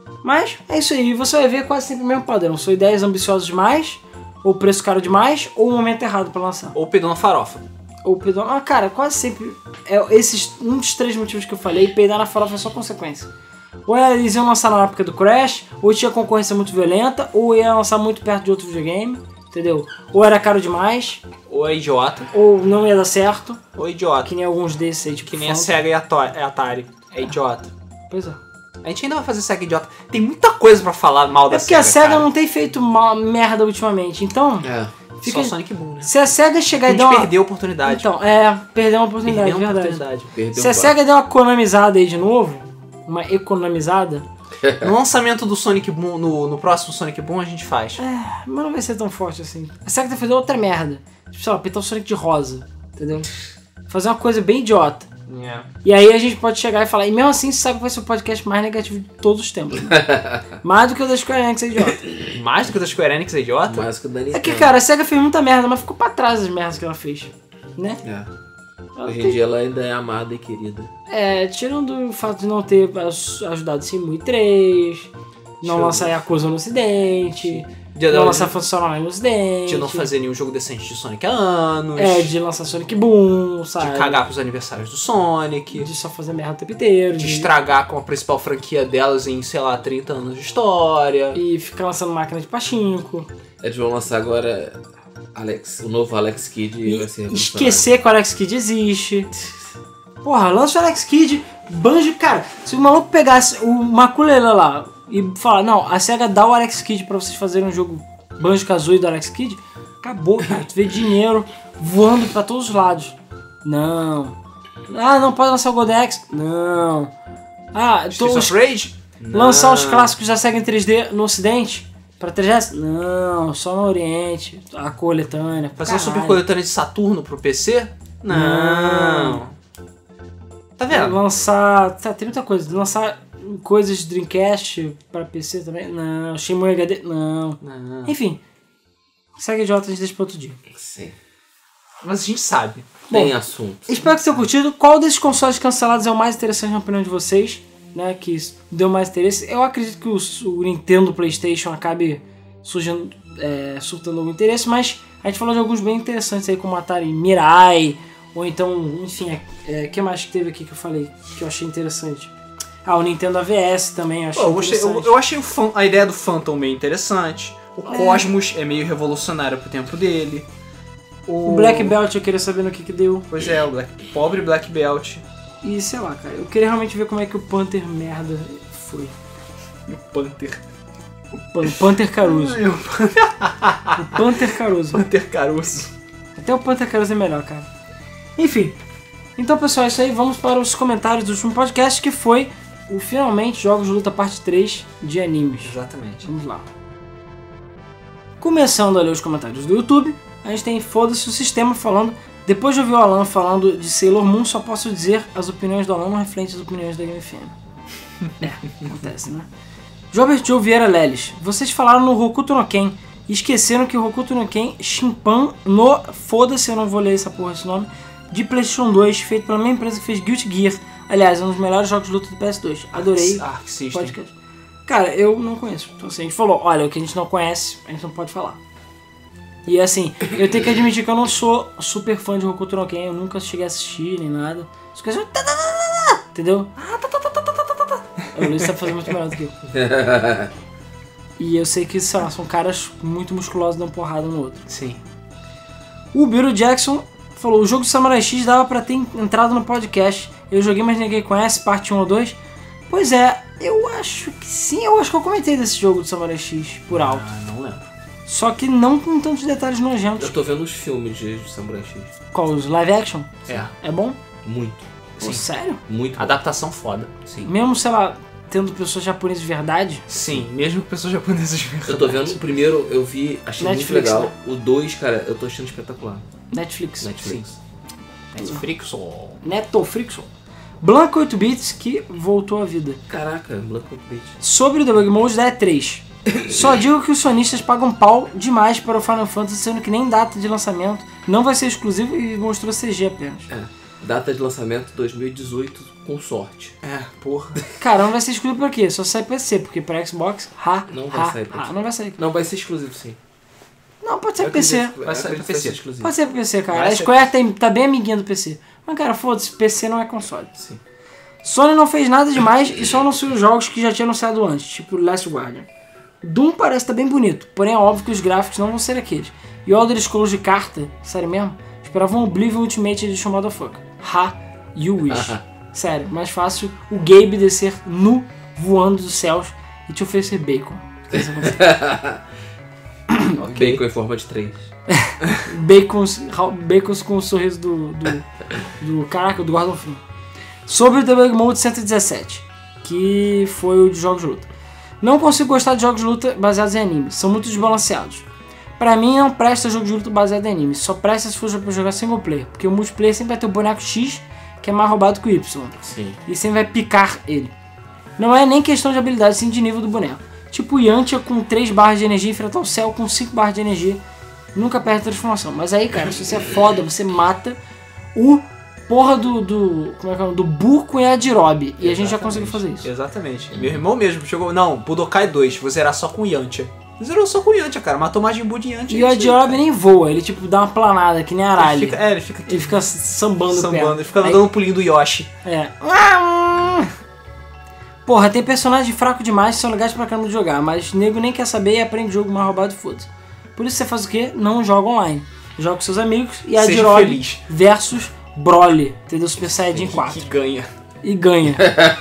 Mas é isso aí, você vai ver quase sempre o mesmo padrão. São ideias ambiciosas demais, ou preço caro demais, ou o momento errado pra lançar. Ou peidou na farofa. Ou peidar. Ah, cara, quase sempre. É esses, um dos três motivos que eu falei, peidar na farofa é só consequência. Ou eles iam lançar na época do Crash, ou tinha concorrência muito violenta, ou ia lançar muito perto de outro videogame, entendeu? Ou era caro demais, Ou é idiota. ou não ia dar certo, Ou é idiota. que nem alguns desses aí, tipo Que nem a Phantom. SEGA e a To- e a Atari. É idiota. Pois é. A gente ainda vai fazer SEGA idiota. Tem muita coisa pra falar mal da É porque a SEGA, SEGA cara. não tem feito uma merda ultimamente, então... É. Fica... Só Sonic Boom, né? Se a SEGA chegar A e gente dar uma... perdeu a oportunidade. Então, é, perdeu uma oportunidade, Perdeu uma verdade. oportunidade. Perdeu Se a um SEGA der uma economizada aí de novo, uma economizada, No lançamento do Sonic Boom, no, no próximo Sonic Boom, a gente faz. mas não vai ser tão forte assim. A SEGA tá fazendo outra merda. Tipo, sei lá, pintar o Sonic de rosa, entendeu? Fazer uma coisa bem idiota. É. E aí a gente pode chegar e falar, e mesmo assim, sabe que vai ser o podcast mais negativo de todos os tempos. Mais do que o da Square Enix, é idiota. Mais do que o da Square Enix, é idiota? Mais que o da É Nintendo. que, cara, a SEGA fez muita merda, mas ficou pra trás das merdas que ela fez. Né? É. Ela Hoje em tem- dia ela ainda é amada e querida. É, tirando o fato de não ter aj- ajudado Shenmue três, não Show. lançar Yakuza no ocidente, De, não de, lançar Phantasy Online no ocidente. de não fazer nenhum jogo decente de Sonic há anos. É, de lançar Sonic Boom, sabe? de cagar pros aniversários do Sonic. De só fazer merda o tempo inteiro. De estragar com a principal franquia delas em, sei lá, trinta anos de história. E ficar lançando máquina de pachinko. Eles vão lançar agora Alex, o novo Alex Kidd e E vai ser revolucionário. esquecer que o Alex Kidd existe. Porra, lança o Alex Kidd, Banjo, cara, se o maluco pegasse o Maculele lá e falar, não, a SEGA dá o Alex Kidd pra vocês fazerem um jogo Banjo-Kazooie do Alex Kidd, acabou, cara, tu vê dinheiro voando pra todos os lados. Não. Ah, não pode lançar o Golden Axe? Não. Ah, tô, Streets os, of Rage? lançar os Não. clássicos da SEGA em três D no ocidente? Pra três D S? Não, só no oriente, a coletânea. Fazer uma super caralho. coletânea de Saturno pro P C? Não. Tá vendo? Lançar. Tá, tem muita coisa. Lançar coisas de Dreamcast pra P C também? Não. Shenmue H D? Não. Não. Enfim. Segue idiota, a gente deixa pra outro dia. Sim. Mas a gente sabe. Tem Bom, assunto. Espero que vocês tenham curtido. Qual desses consoles cancelados é o mais interessante na opinião de vocês? Né? Que deu mais interesse. Eu acredito que o, o Nintendo PlayStation acabe surgindo, é, surtando algum interesse, mas a gente falou de alguns bem interessantes aí, como Atari Mirai, ou então, enfim, o é, que mais que teve aqui que eu falei que eu achei interessante? Ah, o Nintendo A V S também, eu achei Pô, eu, gostei- eu- interessante. eu achei o fan- a ideia do Phantom meio interessante. O É. Cosmos é meio revolucionário pro tempo dele. O Black Belt eu queria saber no que que deu. Pois é, o Black... pobre Black Belt. E sei lá, cara, eu queria realmente ver como é que o Panther merda foi. O Panther. O Pan- Panther Caruso. O Panther Caruso. Panther Caruso. Até o Panther Caruso é melhor, cara. Enfim. Então, pessoal, é isso aí. Vamos para os comentários do último podcast, que foi o Finalmente Jogos de Luta Parte três de animes. Exatamente. Vamos lá. Começando a ler os comentários do YouTube, a gente tem Foda-se o Sistema falando... Depois de ouvir o Alan falando de Sailor Moon, só posso dizer as opiniões do Alan não refletem as opiniões da Game F M. É, acontece, né? Jobert Joe Vieira Leles, vocês falaram no Hokuto no Ken e esqueceram que o Hokuto no Ken Shimpan no... Foda-se, eu não vou ler essa porra, esse nome. De PlayStation dois, feito pela mesma empresa que fez Guilty Gear. Aliás, é um dos melhores jogos de luta do P S dois. Adorei. Arc System. Podcast. Cara, eu não conheço. Então assim, a gente falou, olha, o que a gente não conhece, a gente não pode falar. E assim, eu tenho que admitir que eu não sou super fã de Hokuto no Ken, eu nunca cheguei a assistir nem nada. As coisas... Entendeu? O Luiz sabe fazer muito melhor do que eu. E eu sei que, sei lá, são caras muito musculosos dando porrada um no outro. Sim. O Biro Jackson falou, o jogo do Samurai X dava pra ter entrado no podcast. Eu joguei, mas ninguém conhece, parte um ou dois. Pois é, eu acho que sim, eu acho que eu comentei desse jogo do Samurai X por alto. Ah, não lembro. Só que não com tantos detalhes nojentos. Eu tô vendo os filmes de Samurai X. Qual, os live action? É. É bom? Muito. Pô, Sim. sério? Muito. bom. Adaptação foda. Sim. Mesmo, sei lá, tendo pessoas japonesas de verdade? Sim, mesmo com pessoas japonesas. Eu tô vendo o primeiro, eu vi, achei Netflix, muito legal. né? O dois, cara, eu tô achando espetacular. Netflix. Netflix. Netflix. Netflix. Blanco oito bits que voltou à vida. Caraca, Black Beach. Sobre o Debug Mode da E três. Só digo que os sonistas pagam pau demais para o Final Fantasy, sendo que nem data de lançamento, não vai ser exclusivo e mostrou C G apenas. É. Data de lançamento dois mil e dezoito, com sorte. É, porra. Cara, não vai ser exclusivo por quê? Só sai P C, porque para Xbox, ha, Não vai ha, sair pra ha, não vai sair. Não, vai ser exclusivo sim. Não, pode ser Eu P C. acredito- Vai eu sair acredito pra que vai ser P C. exclusivo. Pode ser P C, cara. Vai A ser- Square tem, tá bem amiguinha do P C. Mas, cara, foda-se, P C não é console. Sim. Sony não fez nada demais e só anunciou os jogos que já tinha anunciado antes, tipo Last Guardian. Doom parece estar bem bonito, porém é óbvio que os gráficos não vão ser aqueles. E o Elder Scrolls de carta, sério mesmo, esperava um Oblivion Ultimate Edition Motherfucker. Ha, you wish. Sério, mais fácil o Gabe descer nu, voando dos céus e te oferecer bacon. Ok. Bacon em forma de três. Bacons, bacons com o sorriso do, do, do caraca, do Gordon Freeman. Sobre o Debug Mode cento e dezessete, que foi o de jogos de luta. Não consigo gostar de jogos de luta baseados em anime, são muito desbalanceados. Pra mim não presta jogo de luta baseado em anime, só presta se for pra jogar single player, porque o multiplayer sempre vai ter o boneco X, que é mais roubado que o Y, Sim. e sempre vai picar ele. Não é nem questão de habilidade, sim de nível do boneco. Tipo o Yantia com três barras de energia enfrentar o céu com cinco barras de energia, nunca perde a transformação. Mas aí, cara, se você é foda, você mata o porra do, do como é que é, do Buu com Yajirobe, e a gente já conseguiu fazer isso. Exatamente. Meu irmão mesmo chegou... Não, Budokai dois, vou zerar só com Yantia. Zerou só com Yantia, cara. Matou Majin Buu de Yantia. E o Yajirobe nem voa, ele tipo dá uma planada, que nem aralho. Ele fica, é, ele fica aqui Ele fica sambando o pé. sambando, ele fica Aí- dando um pulinho do Yoshi. É. Porra, tem personagens fracos demais que são legais pra caramba de jogar, mas nego nem quer saber e aprende jogo mais roubado e foda-se. Por isso você faz o quê? Não joga online. Joga com seus amigos e a Seja Yajirobe feliz. versus Broly, entendeu? Super Saiyajin quatro. Que ganha. E ganha.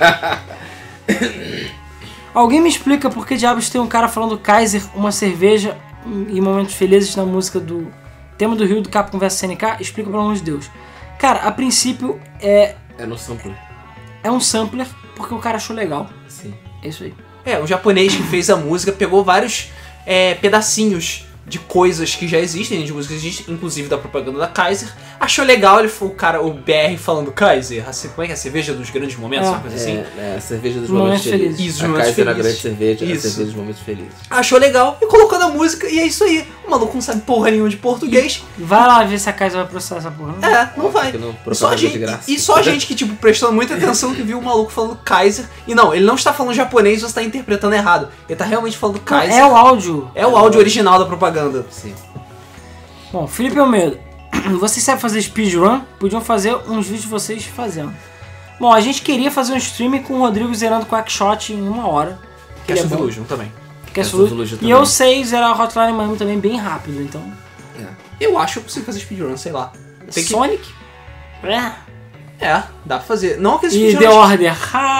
Alguém me explica por que diabos tem um cara falando Kaiser, uma cerveja e momentos felizes na música do tema do Rio do Capcom versus C N K? Explica pelo amor de Deus. Cara, a princípio é, É no sampler. é um sampler porque o cara achou legal. Sim. É isso aí. É, o japonês que fez a música pegou vários é, pedacinhos de coisas que já existem, de músicas que existem, inclusive da propaganda da Kaiser. Achou legal, ele foi o cara, o B R falando Kaiser, a, ce- como é que é? A cerveja dos grandes momentos, É. uma coisa assim. É, é a cerveja dos Momentos momentos felizes. felizes. Isso, a momentos Kaiser é a felizes. grande cerveja, Isso. a cerveja dos momentos felizes. Achou legal e colocou na música, e é isso aí. O maluco não sabe porra nenhuma de português. Vai lá ver se a Kaiser vai processar essa porra. Não? É, não vai. que não, E só, a propaganda de gente, graça. e só a gente que, tipo, prestando muita atenção que viu o maluco falando Kaiser. E não, ele não está falando japonês, você está interpretando errado. Ele tá realmente falando Kaiser. É o áudio. É o áudio original da propaganda. Sim. Bom, Felipe Almeida, vocês sabem fazer speedrun? Podiam fazer uns vídeos de vocês fazendo. Bom, a gente queria fazer um stream com o Rodrigo zerando Quackshot em uma hora. Que é Ele é bom. Illusion também. Que é Essa sulu- Illusion E também. eu sei zerar Hotline Miami também bem rápido, então... É. Eu acho que eu consigo fazer speedrun, sei lá. Tem que... Sonic? É. É, dá pra fazer. Não aqueles E speedruns... The Order.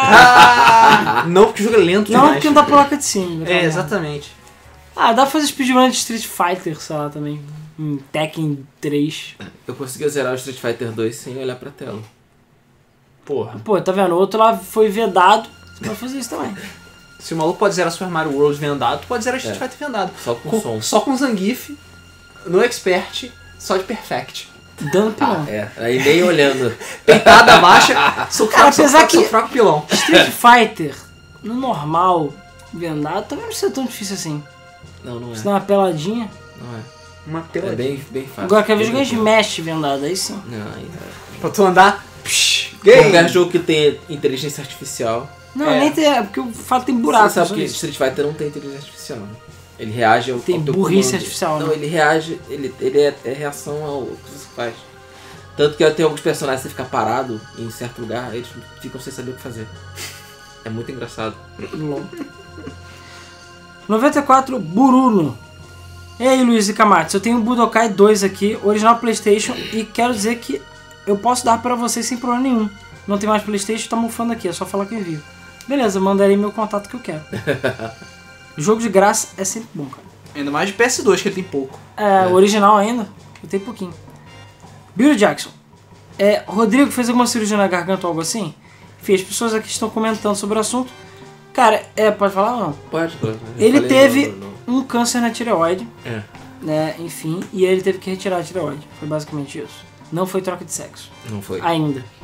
Ah! Ah, não, porque o jogo é lento Não, demais. porque não dá placa de cima. É, exatamente. Ah, dá pra fazer speedrun de Street Fighter, sei lá, também. Em Tekken três. Eu consegui zerar o Street Fighter dois sem olhar pra tela. Porra. Pô, tá vendo? O outro lá foi vedado. Você pode fazer isso também. Se o maluco pode zerar Super Mario World vendado, tu pode zerar Street É. Fighter vendado. Só com, Com- som. Só com Zangief, no Expert, só de Perfect. Dando pilão. É, aí nem olhando. Peitada baixa, sou Cara, fraco, sou apesar fraco, que- sou fraco pilão. Street Fighter, no normal, vendado, também não seria tão difícil assim. Não, não é. Se dá uma peladinha. Não é. Uma É tela bem, bem fácil. Agora, quer ver Bem jogar tranquilo. Smash vendado, aí sim. Não, aí é. pra tu andar. Psh, game. Qualquer jogo que tenha inteligência artificial. Não, É. nem tem, é porque o fato tem buraco. Você sabe só que isso. Street Fighter não tem inteligência artificial, né? Ele reage ao, Tem ao teu burrice comando. artificial, Não, né? ele reage, ele, ele é, é reação ao que você faz. Tanto que tem alguns personagens que você fica parado em certo lugar, eles ficam sem saber o que fazer. É muito engraçado. Lol. noventa e quatro, Buruno. Ei, Luiz e Camates, eu tenho o Budokai dois aqui, original PlayStation, e quero dizer que eu posso dar pra vocês sem problema nenhum. Não tem mais PlayStation, tá mofando aqui, é só falar que eu envio. Beleza, mandarei meu contato que eu quero. Jogo de graça é sempre bom, cara. Ainda mais de P S dois, que ele tem pouco. É, o original ainda, eu tenho pouquinho. Bill Jackson. É, Rodrigo fez alguma cirurgia na garganta ou algo assim? Fez, pessoas aqui estão comentando sobre o assunto. Cara, é, pode falar ou não? Pode, pode. Eu Ele falei teve não, não, não. um câncer na tireoide, É, né, enfim, e ele teve que retirar a tireoide. Foi basicamente isso. Não foi troca de sexo. não foi. Ainda.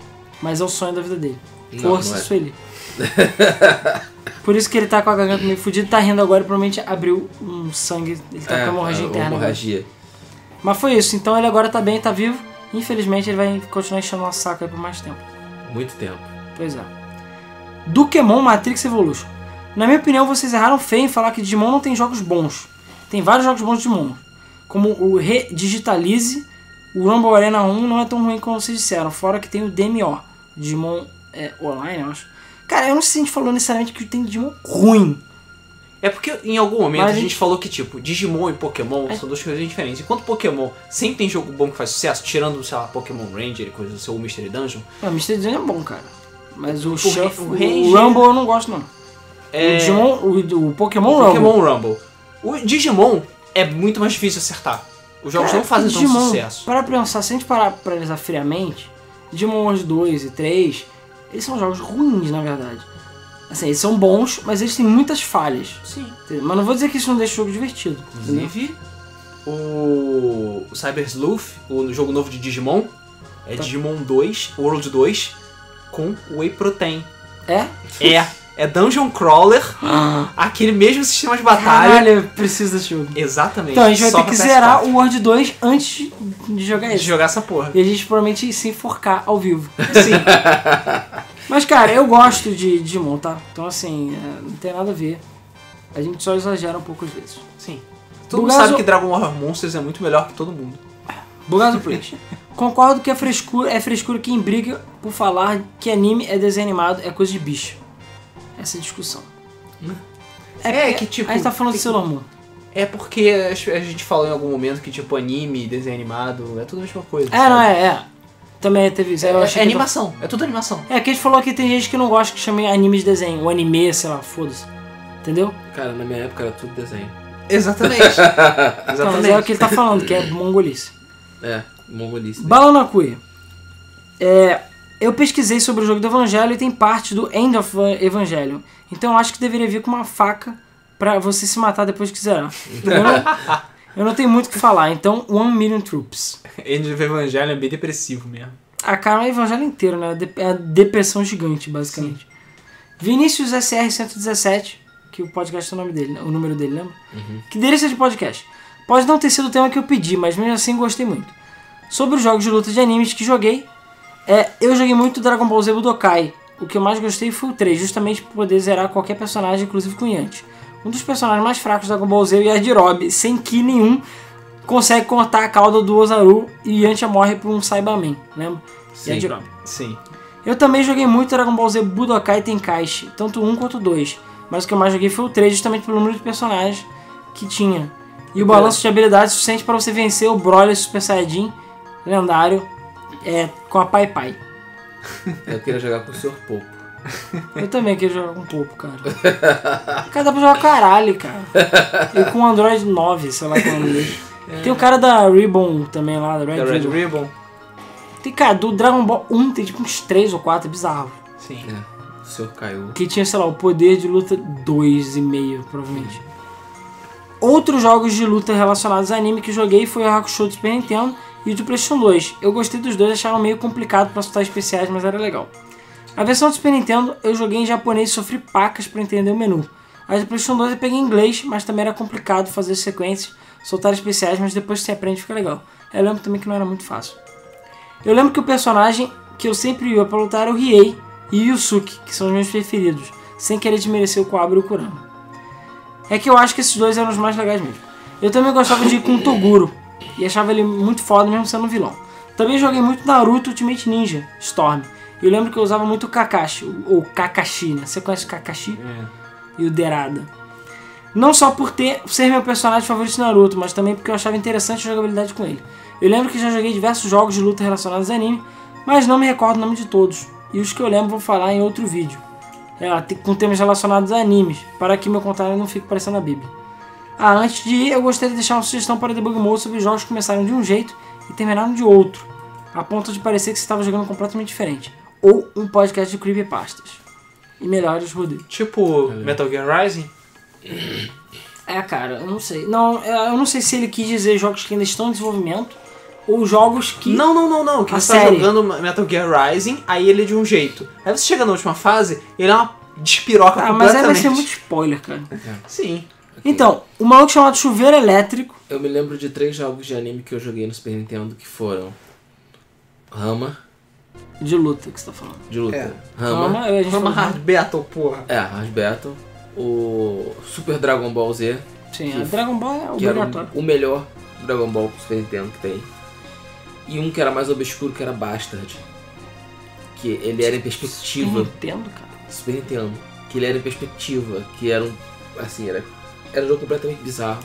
mas é o sonho da vida dele. Não, Força, não é. Sueli. Por isso que ele tá com a garganta meio fudida, tá rindo agora e provavelmente abriu um sangue, ele tá É, com hemorragia é, interna. agora. hemorragia. Mas foi isso, então ele agora tá bem, tá vivo. Infelizmente ele vai continuar enchendo nosso saco aí por mais tempo. Muito tempo. Pois é. Pokémon Matrix Evolution. Na minha opinião, vocês erraram feio em falar que Digimon não tem jogos bons. Tem vários jogos bons de Digimon. Como o Redigitalize, o Rumble Arena um não é tão ruim como vocês disseram. Fora que tem o D M O. Digimon é, Online, eu acho. Cara, eu não sei se a gente falou necessariamente que tem Digimon ruim. É porque em algum momento Mas a a gente gente- falou que, tipo, Digimon e Pokémon É. são duas coisas diferentes. Enquanto Pokémon sempre tem jogo bom que faz sucesso, tirando, sei lá, Pokémon Ranger e coisa do seu Mystery Dungeon. Não, mister Dungeon é bom, cara. Mas o, Shuffle, o o, Ranger- Rumble eu não gosto, não. É... O, Digimon, o, o Pokémon o Rumble. Pokémon Rumble. O Digimon é muito mais difícil de acertar. Os jogos Cara, não fazem o tanto Digimon, sucesso. Para pensar, se a gente parar pra analisar friamente, Digimon World dois e três, eles são jogos ruins, na verdade. Assim, eles são bons, mas eles têm muitas falhas. Sim. Entendeu? Mas não vou dizer que isso não deixa o jogo divertido. entendeu? Inclusive, o o Cyber Sleuth, o jogo novo de Digimon, é Tá. Digimon dois, World dois, com Whey Protein. É? É, é Dungeon Crawler, aquele mesmo sistema de batalha. Caralho, eu preciso desse jogo. Exatamente. Então a gente vai só ter pra que P S zerar quatro. o World dois antes de jogar De esse. jogar essa porra. E a gente provavelmente se enforcar ao vivo. Sim. Mas, cara, eu gosto de Digimon, tá? Então, assim, é, não tem nada a ver. A gente só exagera um pouco às vezes. Sim. Todo mundo Bugazo- sabe que Dragon Warrior Monsters é muito melhor que todo mundo. Bugazo Place. Concordo que a frescura é frescura quem briga por falar que anime é desenho animado é coisa de bicho. Essa é a discussão. É, porque que, tipo, a gente tá falando de tem- Sailor Moon. É porque a gente falou em algum momento que, tipo, anime, desenho animado, é tudo a mesma coisa. É, não é, é. Também teve isso. É, Eu é achei que eu tô- animação, é tudo animação. É, que a gente falou que tem gente que não gosta que chame anime de desenho. O anime, sei lá, foda-se. Entendeu? Cara, na minha época era tudo desenho. Exatamente. Então, mas é o que ele tá falando, que é mongolice. É, mongolice. Balanakui. É, eu pesquisei sobre o jogo do Evangelho e tem parte do End of Evangelion. Então eu acho que deveria vir com uma faca pra você se matar depois que zerar. Eu não, eu não tenho muito o que falar, então One Million Troops. End of Evangelion é bem depressivo mesmo. A cara é o Evangelho inteiro, né? É a depressão gigante, basicamente. Vinícius S R cento e dezessete, que o podcast é o nome dele, o número dele, lembra? Uhum. Que delícia de podcast. Pode não ter sido o tema que eu pedi, mas mesmo assim gostei muito. Sobre os jogos de luta de animes que joguei, é, eu joguei muito Dragon Ball Z Budokai. O que eu mais gostei foi o três, justamente por poder zerar qualquer personagem, inclusive com Yanti. Um dos personagens mais fracos da Dragon Ball Z é o Yajirobe, sem que nenhum consegue cortar a cauda do Ozaru e Yantia morre por um Saibaman, lembra? Sim. Yajirobe. Sim. Eu também joguei muito Dragon Ball Z Budokai Tenkaichi, tanto o um quanto o dois. Mas o que eu mais joguei foi o três, justamente pelo número de personagens que tinha. E o balanço de habilidades suficiente para você vencer o Broly Super Saiyajin lendário é, com a Pai Pai. Eu queria jogar com o senhor Popo. Eu também queria jogar com o Popo, cara. Cara, dá pra jogar caralho, cara. E com o Android nove, sei lá qual é o nome dele. Tem o cara da Ribbon também lá, da Red, The Red Ribbon. Ribbon. Tem, cara, do Dragon Ball um tem tipo uns três ou quatro, é bizarro. Sim. É, o senhor caiu. Que tinha, sei lá, o poder de luta dois e meio, provavelmente. Outros jogos de luta relacionados a anime que joguei foi o Hakusho do Super Nintendo e o do PlayStation dois. Eu gostei dos dois, achava meio complicado pra soltar especiais, mas era legal. A versão do Super Nintendo eu joguei em japonês e sofri pacas pra entender o menu. A do PlayStation dois eu peguei em inglês, mas também era complicado fazer sequências, soltar especiais, mas depois que você aprende fica legal. Eu lembro também que não era muito fácil. Eu lembro que o personagem que eu sempre ia pra lutar era o Riei e o Yusuke, que são os meus preferidos, sem querer desmerecer o Coabra e o Kurama. É que eu acho que esses dois eram os mais legais mesmo. Eu também gostava de ir com o Toguro, e achava ele muito foda mesmo sendo um vilão. Também joguei muito Naruto Ultimate Ninja Storm. E eu lembro que eu usava muito o Kakashi, ou Kakashi, né? Você conhece o Kakashi? É. E o Derada. Não só por ter, ser meu personagem favorito de Naruto, mas também porque eu achava interessante a jogabilidade com ele. Eu lembro que já joguei diversos jogos de luta relacionados a anime, mas não me recordo o nome de todos. E os que eu lembro vou falar em outro vídeo. É, com temas relacionados a animes, para que meu comentário não fique parecendo a Bíblia. Ah, antes de ir, eu gostaria de deixar uma sugestão para Debug Mode sobre jogos que começaram de um jeito e terminaram de outro, a ponto de parecer que você estava jogando completamente diferente. Ou um podcast de creepypastas. E melhores, Rodrigo. Tipo Metal Gear Rising. É, cara, eu não sei. Não, eu não sei se ele quis dizer jogos que ainda estão em desenvolvimento, os jogos que... Não, não, não, não. Que A você tá série. jogando Metal Gear Rising, aí ele é de um jeito. Aí você chega na última fase, ele é uma despiroca Ah, mas aí completamente. vai ser muito spoiler, cara. Sim. Então, o maluco chamado Chuveiro Elétrico. Eu me lembro de três jogos de anime que eu joguei no Super Nintendo que foram Rama, De luta que você tá falando. de luta. É. Rama, Rama, a gente Vamos falou- Hard Battle, porra. é, Hard Battle, o Super Dragon Ball Z, Sim, que- a Dragon Ball é que era obrigatório. o, o melhor Dragon Ball pro Super Nintendo que tem. E um que era mais obscuro, que era Bastard. Que ele era em Super perspectiva. Nintendo, cara. Super Nintendo. Que ele era em perspectiva, que era um. Assim, era, era um jogo completamente bizarro.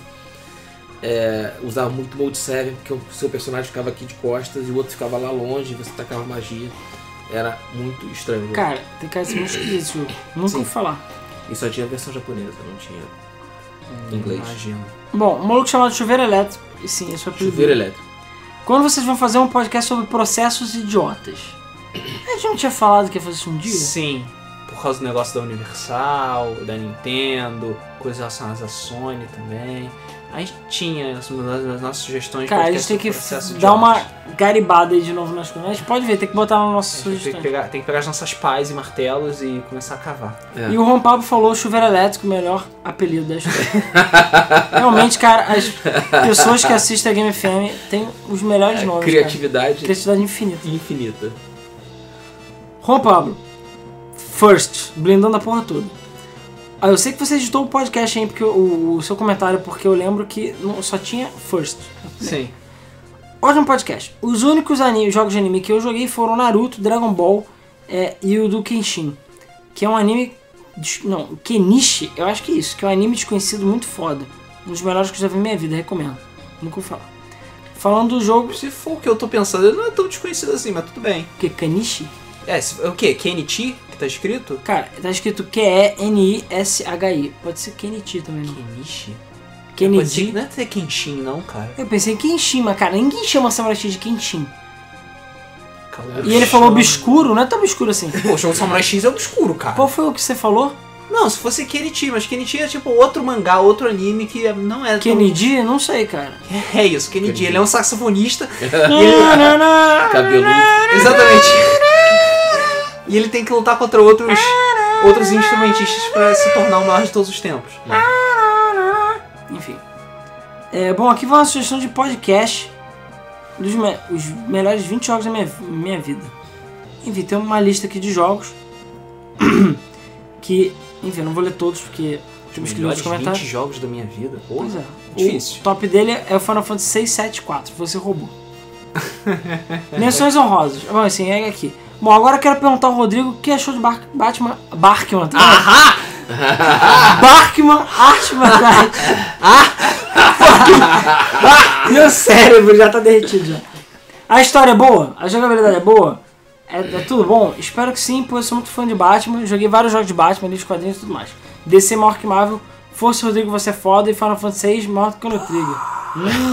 É, usava muito Mode sete, porque o seu personagem ficava aqui de costas e o outro ficava lá longe e você tacava magia. Era muito estranho. o jogo. Cara, tem cara de ser muito esquisito esse jogo. Nunca Sim. ouvi falar. E só tinha a versão japonesa, não tinha inglês. Imagino. Bom, um maluco chamado Chuveiro Elétrico. E sim, esse é o apelido Chuveiro dele. elétrico. Quando vocês vão fazer um podcast sobre processos idiotas? A gente não tinha falado que ia fazer isso um dia? Sim. Por causa do negócio da Universal, da Nintendo, coisas relacionadas à Sony também. A gente tinha as as nossas sugestões de Cara, a podcast gente tem que sobre processo de dar uma jogos. garibada aí de novo nas coisas. A gente pode ver, tem que botar nas nossas A gente tem que, sugestões. pegar, tem que pegar as nossas pás e martelos e começar a cavar. É. E o Juan Pablo falou Chuveiro Elétrico, o melhor apelido da história. Realmente, cara, as pessoas que assistem a Game F M têm os melhores É, nomes. criatividade Cara. Criatividade infinita. infinita. Juan Pablo, first, blindando a porra toda. Ah, eu sei que você editou o podcast aí, porque o, o seu comentário, porque eu lembro que não, só tinha first. Sim. Ótimo podcast. Os únicos anime, jogos de anime que eu joguei foram Naruto, Dragon Ball é, e o do Kenshin. Que é um anime... des- Não, o Kenichi, eu acho que é isso. Que é um anime desconhecido muito foda. Um dos melhores que eu já vi na minha vida, recomendo. Nunca vou falar. Falando do jogo... Se for o que eu tô pensando, ele não é tão desconhecido assim, mas tudo bem. O que? Kenichi? É, se- o quê? Kenichi? Que tá escrito? Cara, tá escrito Q E N I S H I. Pode ser Kenichi também, não? Kenichi? Kenichi. Não é ter Kenshin, não, cara. Eu pensei em Kenshin, mas cara, ninguém chama Samurai X de Kenshin. Calma, E ele falou obscuro, não é tão obscuro assim. Pô, o jogo Samurai X é obscuro, cara. Qual foi o que você falou? Não, se fosse Kenichi, mas Kenichi é tipo outro mangá, outro anime que não é tão... Kennedy? Não sei, cara. É isso, Kennedy. Kennedy. Ele é um saxofonista. Não, não, não. Cabeludo. Exatamente. E ele tem que lutar contra outros, outros instrumentistas pra se tornar o maior de todos os tempos. Enfim. É, bom, aqui vai uma sugestão de podcast dos me- os melhores vinte jogos da minha, minha vida. Enfim, tem uma lista aqui de jogos que, enfim, eu não vou ler todos porque temos que ler os Melhores comentários. vinte jogos da minha vida. Pois é. Difícil. O top dele é o Final Fantasy seis, sete, quatro. Você roubou. Menções honrosas. Bom, assim, é aqui. Bom, agora eu quero perguntar ao Rodrigo o que achou de Bar Batman... Barkman. Tá? Ahá! Barkman Artman Knight. Meu cérebro já tá derretido já. A história é boa? A jogabilidade é boa? É, é tudo bom? Espero que sim, pois eu sou muito fã de Batman. Joguei vários jogos de Batman, livros, quadrinhos e tudo mais. D C maior que Marvel. Força, Rodrigo, você é foda. E Final Fantasy seis maior que o Chrono Trigger. Hum.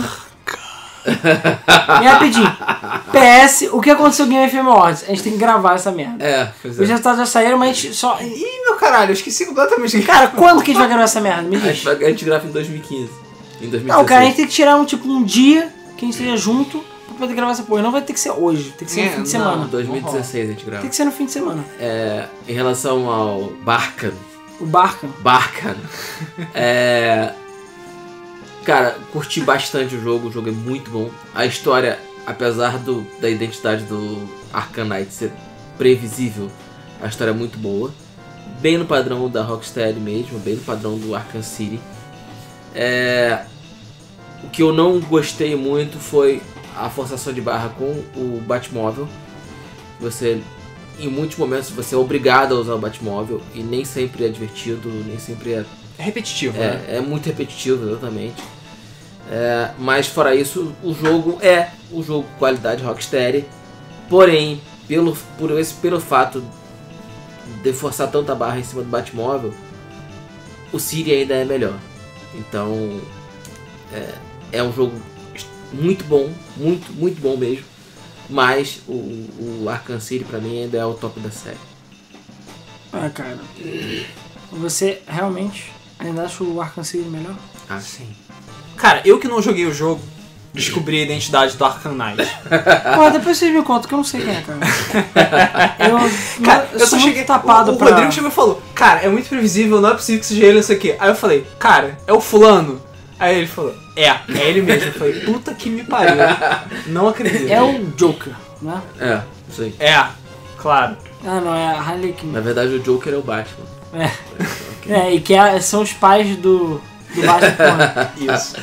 E rapidinho. P S, o que aconteceu no Game F M Awards? A gente tem que gravar essa merda. É, pois Os é. resultados já saíram, mas a gente só... Ih, meu caralho, eu esqueci completamente. Cara, quando que a gente vai gravar essa merda? Me A diz. gente, vai- a gente grava em dois mil e quinze. Em dois mil e dezesseis. Não, cara, a gente tem que tirar um tipo um dia que a gente esteja junto pra poder gravar essa porra. Não vai ter que ser hoje, tem que ser É, no fim de não, semana. Em dois mil e dezesseis a gente grava. Tem que ser no fim de semana. É, em relação ao Barkan, O Barca. Barkan, é... Cara, curti bastante o jogo, o jogo é muito bom. A história, apesar do, da identidade do Arkham Knight ser previsível, a história é muito boa. Bem no padrão da Rocksteady mesmo, bem no padrão do Arkham City. É... O que eu não gostei muito foi a forçação de barra com o Batmóvel. Você, em muitos momentos, você é obrigado a usar o Batmóvel e nem sempre é divertido, nem sempre é É repetitivo, né? é, é muito repetitivo, exatamente. É, mas fora isso, o jogo é o jogo qualidade Rocksteady. Porém, pelo, por esse, pelo fato de forçar tanta barra em cima do Batmóvel, o City ainda é melhor. Então, é, é um jogo muito bom, muito, muito bom mesmo. Mas o, o Arkham City pra mim ainda é o top da série. Ah, cara. Você realmente ainda acha o Arkham City melhor? Ah, Sim. Cara, eu que não joguei o jogo, descobrir a identidade do Arkham Knight. Pô, depois vocês me contam que eu não sei quem é, cara. Eu, Cara, eu, eu sou só muito cheguei. tapado o, o pra... Rodrigo chegou e falou: Cara, é muito previsível, não é possível que seja ele, isso aqui. Aí eu falei: Cara, é o fulano. Aí ele falou: É, é ele mesmo. Eu falei: Puta que me pariu. Não acredito. É o Joker, né? É, isso aí. É, claro. Ah, não, é a Harley Quinn. Na verdade, o Joker é o Batman. É. É, e que é- são os pais do, do Batman. Isso.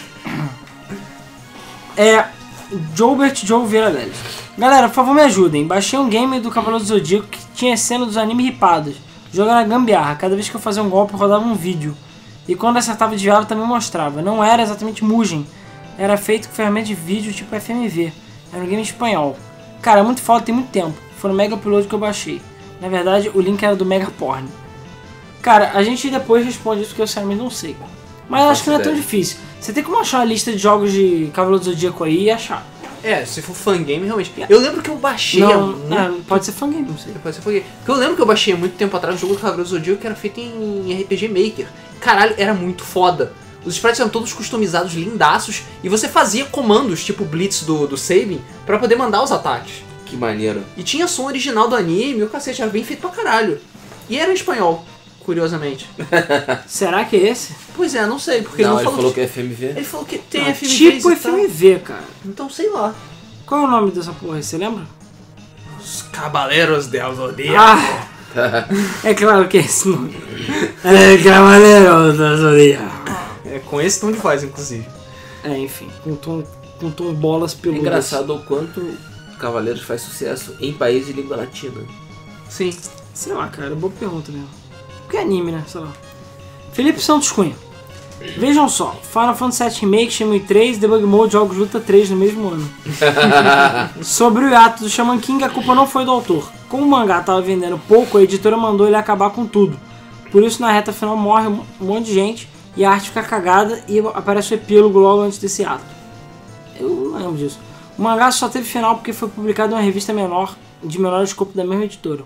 É. Joubert Joe Vieira Leles. Galera, por favor me ajudem. Baixei um game do Cavaleiro do Zodíaco que tinha cena dos animes ripados. Jogo era gambiarra. Cada vez que eu fazia um golpe, rodava um vídeo. E quando acertava desviava, também mostrava. Não era exatamente Mugen. Era feito com ferramenta de vídeo tipo F M V. Era um game em espanhol. Cara, é muito foda, tem muito tempo. Foi no Mega Upload que eu baixei. Na verdade, o link era do Mega Porn. Cara, a gente depois responde isso porque eu sinceramente não sei. Mas Não acho que não é faço tão ideia. difícil. Você tem como achar uma lista de jogos de Cavaleiro do Zodíaco aí e achar. É, se for fangame, realmente. Eu lembro que eu baixei há Não, muito... é, pode ser fangame, não sei. Pode ser fangame. Porque eu lembro que eu baixei há muito tempo atrás um jogo do Cavaleiro do Zodíaco que era feito em R P G Maker. Caralho, era muito foda. Os sprites eram todos customizados, lindaços, e você fazia comandos, tipo Blitz do, do Sabin, pra poder mandar os ataques. Que maneiro. E tinha som original do anime, o cacete, era bem feito pra caralho. E era em espanhol, curiosamente. Será que é esse? Pois é, não sei, porque Não, ele ele não falou, falou que é F M V. Ele falou que tem Ah, F M V tipo e tal. F M V, cara. Então sei lá. Qual é o nome dessa porra aí, você lembra? Os Cavaleiros del Zodíaco. Ah! É claro que é esse nome. É Cavaleiro do Zodíaco. É com esse tom de voz, inclusive. É, enfim, com tom, com tom bolas É peludas. engraçado o quanto Cavaleiros faz sucesso em países de língua latina. Sim. Sei lá, cara, boa pergunta mesmo. Porque é anime, né? Sei lá. Felipe Santos Cunha. Vejam só, Final Fantasy sete Remake, Shenmue três, Debug Mode, Jogos Luta três no mesmo ano. Sobre o hiato do Shaman King, a culpa não foi do autor. Como o mangá tava vendendo pouco, a editora mandou ele acabar com tudo. Por isso, na reta final, morre um monte de gente e a arte fica cagada e aparece o epílogo logo antes desse ato. Eu não lembro disso. O mangá só teve final porque foi publicado em uma revista menor, de menor escopo da mesma editora.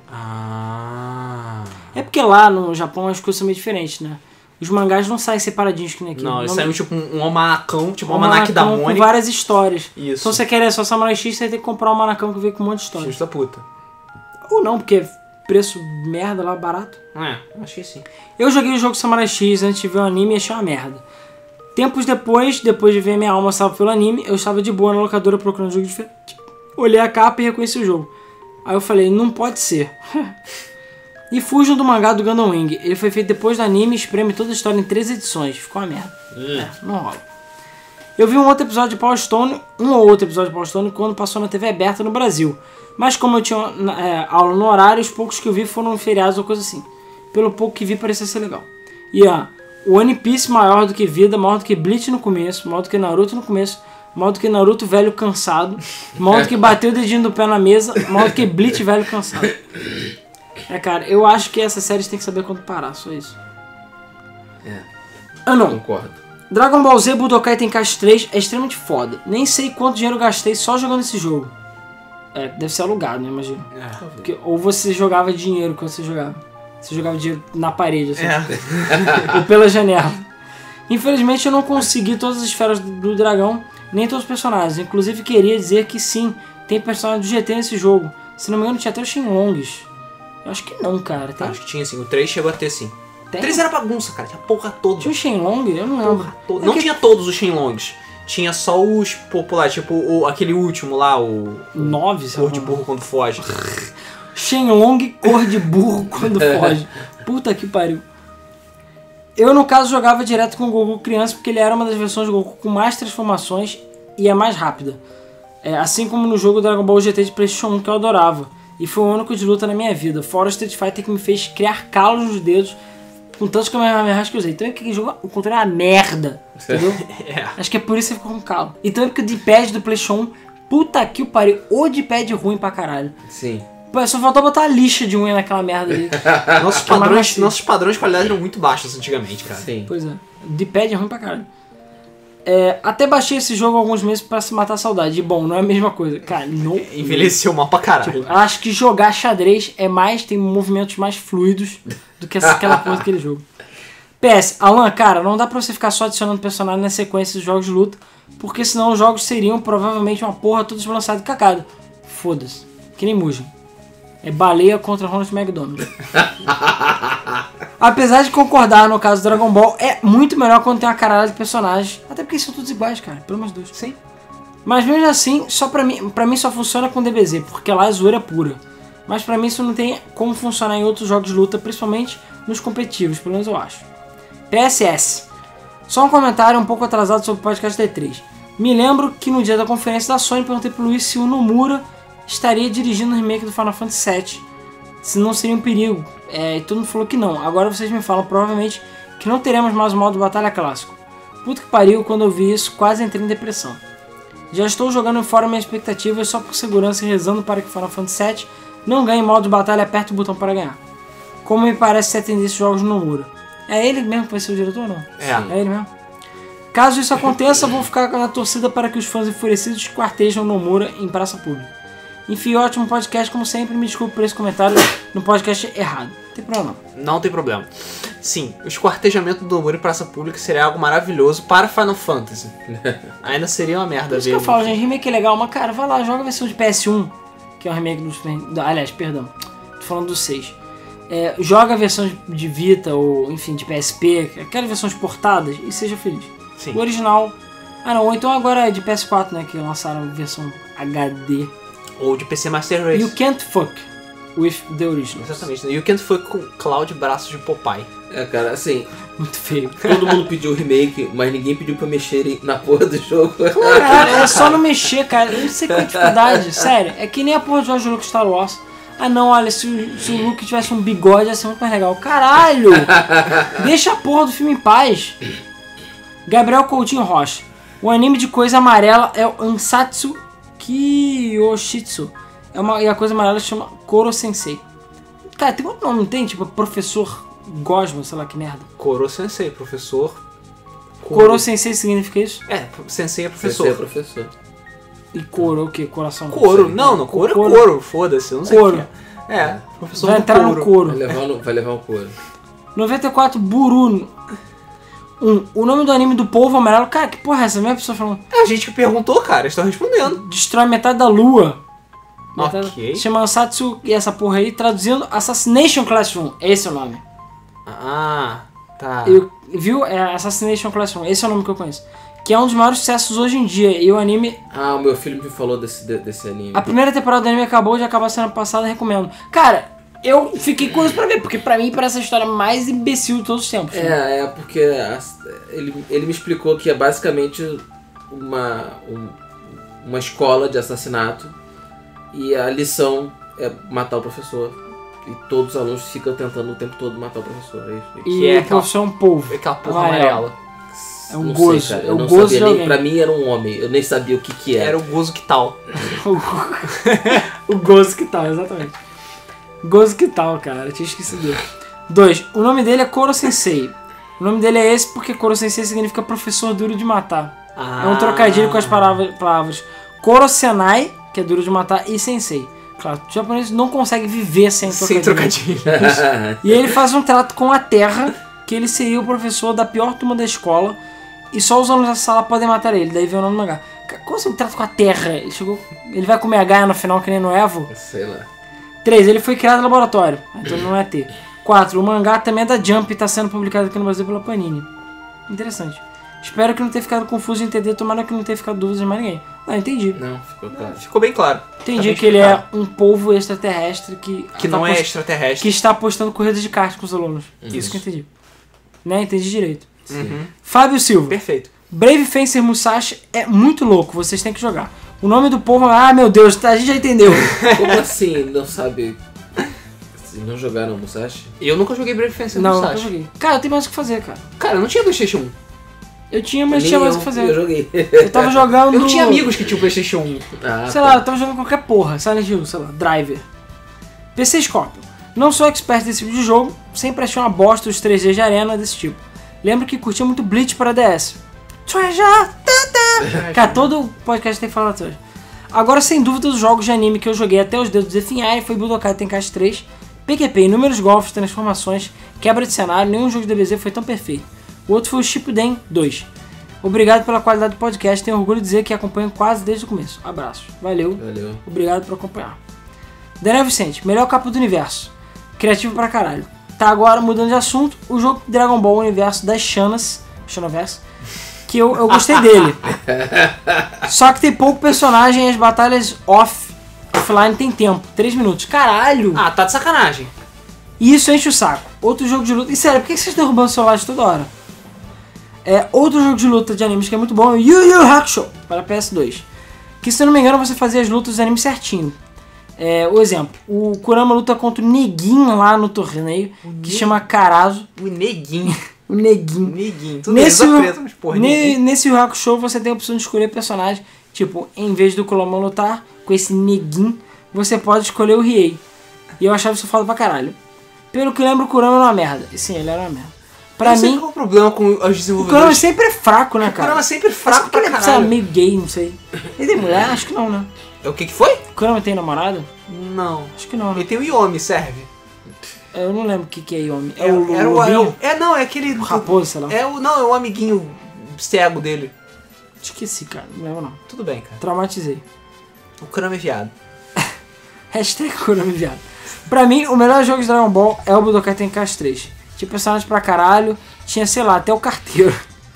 Ah. É porque lá no Japão as coisas são meio diferentes, né? Os mangás não saem separadinhos que nem aqui. Não, eles Não- saem tipo um, um almanacão, tipo um um almanac da manacão com Mônica. várias histórias. Isso. Então se você quer só Samurai X, você tem que comprar um manacão que vem com um monte de histórias. Filhos da puta. Ou não, porque é preço merda lá, barato. É, acho que sim. Eu joguei o jogo Samurai X antes de ver o anime e achei uma merda. Tempos depois, depois de ver minha alma salva pelo anime, eu estava de boa na locadora procurando um jogo diferente. Olhei a capa e reconheci o jogo. Aí eu falei, não pode ser. E fujam do mangá do Gundam Wing. Ele foi feito depois do anime e espreme toda a história em três edições. Ficou uma merda. É, não rola. Eu vi um outro episódio de Power Stone, um ou outro episódio de Power Stone quando passou na T V aberta no Brasil. Mas como eu tinha é, aula no horário, os poucos que eu vi foram feriados ou coisa assim. Pelo pouco que vi parecia ser legal. E ah, o One Piece maior do que vida, maior do que Bleach no começo, maior do que Naruto no começo, maior do que Naruto velho cansado, maior do que bater o dedinho do pé na mesa, maior do que Bleach velho cansado. É, cara, eu acho que essa série tem que saber quando parar, só isso. É. Ah, não. Concordo. Dragon Ball Z Budokai Tenkaichi três é extremamente foda. Nem sei quanto dinheiro eu gastei só jogando esse jogo. É, deve ser alugado, né, imagino. É. Porque, ou você jogava dinheiro quando você jogava. Você jogava dinheiro na parede, assim. É. Ou pela janela. Infelizmente eu não consegui todas as esferas do, do dragão, nem todos os personagens. Inclusive queria dizer que sim, tem personagem do G T nesse jogo. Se não me engano tinha até os Shenlongs. Eu acho que não, cara. Tem? Acho que tinha sim. O três chegou a ter sim. Tem? O três era bagunça, cara. Tinha porra toda. Tinha o Shenlong? Eu não lembro. Porra toda. É Não que- tinha todos os Shenlongs. Tinha só os populares, tipo o, aquele último lá, o Nove, sei cor lá. de burro quando foge. Shenlong, cor de burro quando foge. Puta que pariu. Eu, no caso, jogava direto com o Goku criança porque ele era uma das versões do Goku com mais transformações e é mais rápida. É, assim como no jogo Dragon Ball G T de PlayStation um que eu adorava. E foi o único de luta na minha vida. Fora o Street Fighter que me fez criar calos nos dedos com tantos Kamehamehas que eu usei. Então é que aquele jogo, o controle é uma merda. Entendeu? É. Acho que é por isso que você ficou com calo. Então é porque o D-pad do PlayStation um, puta que o pariu, o D-pad ruim pra caralho. Sim. Pô, só faltou botar a lixa de unha naquela merda ali. Nossos Que é mais padrões, macio. nossos padrões de qualidade eram muito baixos antigamente, cara. Sim. Pois é. O D-pad é ruim pra caralho. É, até baixei esse jogo há alguns meses pra se matar a saudade. E bom, não é a mesma coisa. Cara, não. Envelheceu mal pra caralho. Acho que jogar xadrez é mais, tem movimentos mais fluidos do que essa, aquela porra daquele jogo. P S, Alan, cara, não dá pra você ficar só adicionando personagem na sequência dos jogos de luta, porque senão os jogos seriam provavelmente uma porra todos lançados de cagada. Foda-se. Que nem Mugen. É baleia contra Ronald McDonald. Apesar de concordar no caso do Dragon Ball, é muito melhor quando tem uma caralhada de personagens. Até porque são todos iguais, cara. Pelo menos dois. Sim. Mas mesmo assim, só pra mim, pra mim só funciona com D B Z, porque lá é zoeira pura. Mas pra mim isso não tem como funcionar em outros jogos de luta, principalmente nos competitivos, pelo menos eu acho. P S S. Só um comentário um pouco atrasado sobre o podcast D três. Me lembro que no dia da conferência da Sony perguntei pro Luiz se o Nomura estaria dirigindo o remake do Final Fantasy sete. Se não seria um perigo. É, e todo mundo falou que não. Agora vocês me falam provavelmente que não teremos mais o modo de batalha clássico. Puta que pariu, quando eu vi isso, quase entrei em depressão. Já estou jogando fora minhas expectativas só por segurança e rezando para que Final Fantasy sete não ganhe modo de batalha e aperte o botão para ganhar. Como me parece ser a tendência dos jogos no Nomura. É ele mesmo que vai ser o diretor ou não? É. É ele mesmo. Caso isso aconteça, vou ficar na torcida para que os fãs enfurecidos quartejam Nomura em praça pública. Enfim, ótimo podcast, como sempre. Me desculpe por esse comentário no podcast errado. Não tem problema não. Não tem problema. Sim, o esquartejamento do Nomura em praça pública seria algo maravilhoso para Final Fantasy. Ainda seria uma merda Por isso ver. que eu falo, gente, remake é legal, mas cara, vai lá, joga a versão de P S um, que é um remake do Super... Aliás, perdão, tô falando do seis. É, joga a versão de Vita ou, enfim, de P S P, aquelas versões portadas, e seja feliz. Sim. O original... Ah não, ou então agora é de P S quatro, né, que lançaram a versão H D. Ou de P C Master Race. You can't fuck with the original. Exatamente. You can't fuck com Cloud braços de Popeye. É, cara, assim, Muito feio. todo mundo pediu o remake, mas ninguém pediu pra mexerem na porra do jogo. Cara, é só não mexer, cara. Eu não sei qual é a dificuldade, sério. É que nem a porra de George Lucas Star Wars. Ah não, olha, se o, se o Luke tivesse um bigode ia ser muito mais legal. Caralho! Deixa a porra do filme em paz. Gabriel Coutinho Rocha. O anime de coisa amarela é o Ansatsu Kiyoshitsu. É uma, e a coisa amarela se chama Koro Sensei. Cara, tem outro nome, não tem? Tipo, Professor Gosmo, sei lá que merda. Koro Sensei, professor. Koro Sensei significa isso? É, Sensei é Professor. professor. é professor. E Koro o quê? Coração? Couro. Não, não, couro é Couro. couro, foda-se, eu não sei o Couro. que é. É, professor Vai do entrar no couro. couro. Vai levar, no, vai levar um couro. noventa e quatro Buru. Um, o nome do anime do povo amarelo. Cara, que porra é essa? A mesma pessoa falando. É a gente que perguntou, cara, estão respondendo. Destrói metade da lua. Metade- Ok. Se chama Ansatsu e essa porra aí, traduzindo Assassination Classroom. Esse é o nome. Ah, tá. Eu, viu? É Assassination Classroom. Esse é o nome que eu conheço. Que é um dos maiores sucessos hoje em dia. E o anime. Ah, o meu filho me falou desse, de- desse anime. A primeira temporada do anime acabou de acabar sendo passada, recomendo. Cara, eu fiquei curioso pra ver, porque pra mim parece a história mais imbecil de todos os tempos. É, é porque as- ele, ele me explicou que é basicamente uma, um- uma escola de assassinato e a lição é matar o professor. E todos os alunos ficam tentando o tempo todo matar o professor. É isso. E Que é o aquela- professor é um polvo. Aquela porra Amarelo. amarela. É um Não gozo. sei, cara. É Eu o não gozo sabia de nem. alguém. Pra mim era um homem. Eu nem sabia o que que era. Era o gozo que tal. O gozo que tal, exatamente. Gozo que tal, cara. Eu tinha esquecido dele. Dois. O nome dele é Koro Sensei. O nome dele é esse porque Koro Sensei significa professor duro de matar. Ah. É um trocadilho com as palavras, palavras Koro Senai, que é duro de matar, e Sensei. Claro, o japonês não consegue viver sem Sem trocadilho. trocadilho. E ele faz um trato com a Terra, que ele seria o professor da pior turma da escola, e só os alunos da sala podem matar ele. Daí vem o nome do mangá. Cara, como assim um trato com a Terra? Ele chegou. Ele vai comer a Gaia no final, que nem no Evo? Sei lá. três. Ele foi criado no laboratório, então ele não é T. quatro. O mangá também é da Jump e está sendo publicado aqui no Brasil pela Panini. Interessante. Espero que não tenha ficado confuso em entender, tomara que não tenha ficado dúvidas de mais ninguém. Ah, entendi. Não, ficou claro. Ficou bem claro. Entendi Tá bem que ele explicado. é um polvo extraterrestre que... Que tá não é post- extraterrestre. Que está apostando corridas de kart com os alunos. Uhum. Isso que eu entendi. Né? Entendi direito. Uhum. Fábio Silva. Perfeito. Brave Fencer Musashi é muito louco, vocês têm que jogar. O nome do povo... Ah, meu Deus, a gente já entendeu. Como assim? Não sabe. Se não jogaram Musashi? Eu nunca joguei Brave Fencer Não, no nunca Sashi. joguei. Cara, eu tenho mais o que fazer, cara. Cara, eu não tinha PlayStation um. Eu tinha, mas Nem tinha mais o eu, que fazer. Eu joguei. Eu tava jogando... Eu tinha amigos que tinham PlayStation um. Ah, Sei tá. lá, eu tava jogando qualquer porra, Silent Hill, sei lá, Driver. P C Scorpio. Não sou expert desse tipo de jogo, sempre achei uma bosta os três D de arena desse tipo. Lembro que curtia muito Bleach para D S. Treasure! Tata! Cara, todo podcast tem que falar Treasure. Agora, sem dúvida, os jogos de anime que eu joguei até os dedos definharem foi Budokai Tenkaichi três, P Q P, inúmeros golpes, transformações quebra de cenário, nenhum jogo de D B Z foi tão perfeito. O outro foi o Shippuden dois. Obrigado pela qualidade do podcast, tenho orgulho de dizer que acompanho quase desde o começo. Abraço. Valeu. Valeu. Obrigado por acompanhar. Daniel Vicente, melhor capa do universo. Criativo pra caralho. Tá, agora mudando de assunto, o jogo Dragon Ball Universo das Shanas, Xenoverse, que eu, eu gostei dele. Só que tem pouco personagem e as batalhas off, offline tem tempo, três minutos. Caralho! Ah, tá de sacanagem. E isso enche o saco. Outro jogo de luta... E sério, por que vocês estão derrubando o celular de toda hora? É, outro jogo de luta de animes que é muito bom é o Yu Yu Hakusho, para P S dois. Que se eu não me engano você fazia as lutas dos animes certinho. É, o exemplo, o Kurama luta contra o Neguinho lá no torneio, que se chama Karazo. O Neguinho. O Neguinho. Neguinho. Tudo Nesse, bem, Yu- preto, mas porra, ne- Neguinho. nesse Yu Yu Hakusho você tem a opção de escolher personagem. Tipo, em vez do Kurama lutar com esse Neguinho, você pode escolher o Riei. E eu achava isso foda pra caralho. Pelo que eu lembro, o Kurama era uma merda. E sim, ele era uma merda. Pra Eu não sei mim, qual é o problema com os o Kurama desenvolvedores. sempre é fraco, né, O Kurama cara? é sempre fraco Acho que ele pra é sei lá, caralho. meio gay, não sei. Ele tem mulher? Acho que não, né? O que que foi? O Kurama tem namorada? Não. Acho que não, né? Ele tem o Yomi, serve. Eu não lembro o que, que é Yomi. É, É, o era o, é, lobinho? o- é, não, é aquele... O raposo, sei lá. É o, não, é o amiguinho cego dele. Esqueci, cara. Não lembro não. Tudo bem, cara. Traumatizei. O Kurama é viado. Hashtag Kurama viado. Pra mim, o melhor jogo de Dragon Ball é o Budokai Tenkaichi três. Tinha personagens pra caralho. Tinha, sei lá, até o carteiro.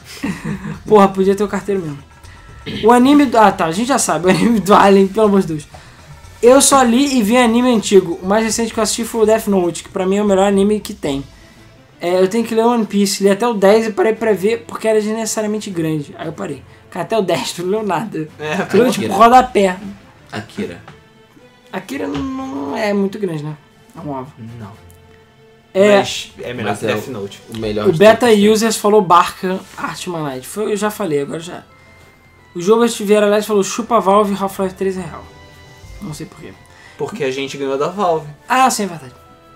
Porra, podia ter o carteiro mesmo. O anime do... Ah, tá. A gente já sabe. O anime do Alien, pelo amor de Deus. Eu só li e vi anime antigo. O mais recente que eu assisti foi o Death Note, que pra mim é o melhor anime que tem. É, eu tenho que ler One Piece. Li até o dez e parei pra ver porque era desnecessariamente grande. Aí eu parei. Cara, até o dez tu não leu nada. É, Tu leu tipo Akira. rodapé. Akira. Akira não, não é muito grande, né? É um ovo. Não. É, Mas é melhor Mas que é Death o- Note. O melhor o de Beta todos. Users falou Barca Art Manite. Foi, eu já falei, agora já. O jogo Vieira Leste falou Chupa Valve Half-Life três é real. Não sei porquê. Porque a gente ganhou da Valve. Ah, sim, é verdade.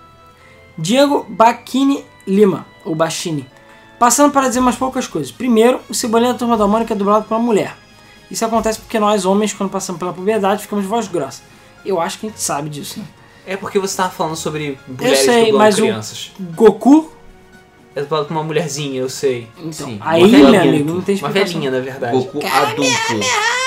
Diego Bacchini Lima, ou Bachini. Passando para dizer mais poucas coisas. Primeiro, o Cebolinha da Turma da Mônica é dublado por uma mulher. Isso acontece porque nós, homens, quando passamos pela puberdade, ficamos de voz grossa. Eu acho que a gente sabe disso, né? É porque você tava falando sobre mulheres sei, dublando mas o- crianças. Goku... É dublado por uma mulherzinha, eu sei. Então, Sim, aí, uma meu velha amigo, adulto. não tem Uma explicação. velhinha, na verdade. Goku adulto.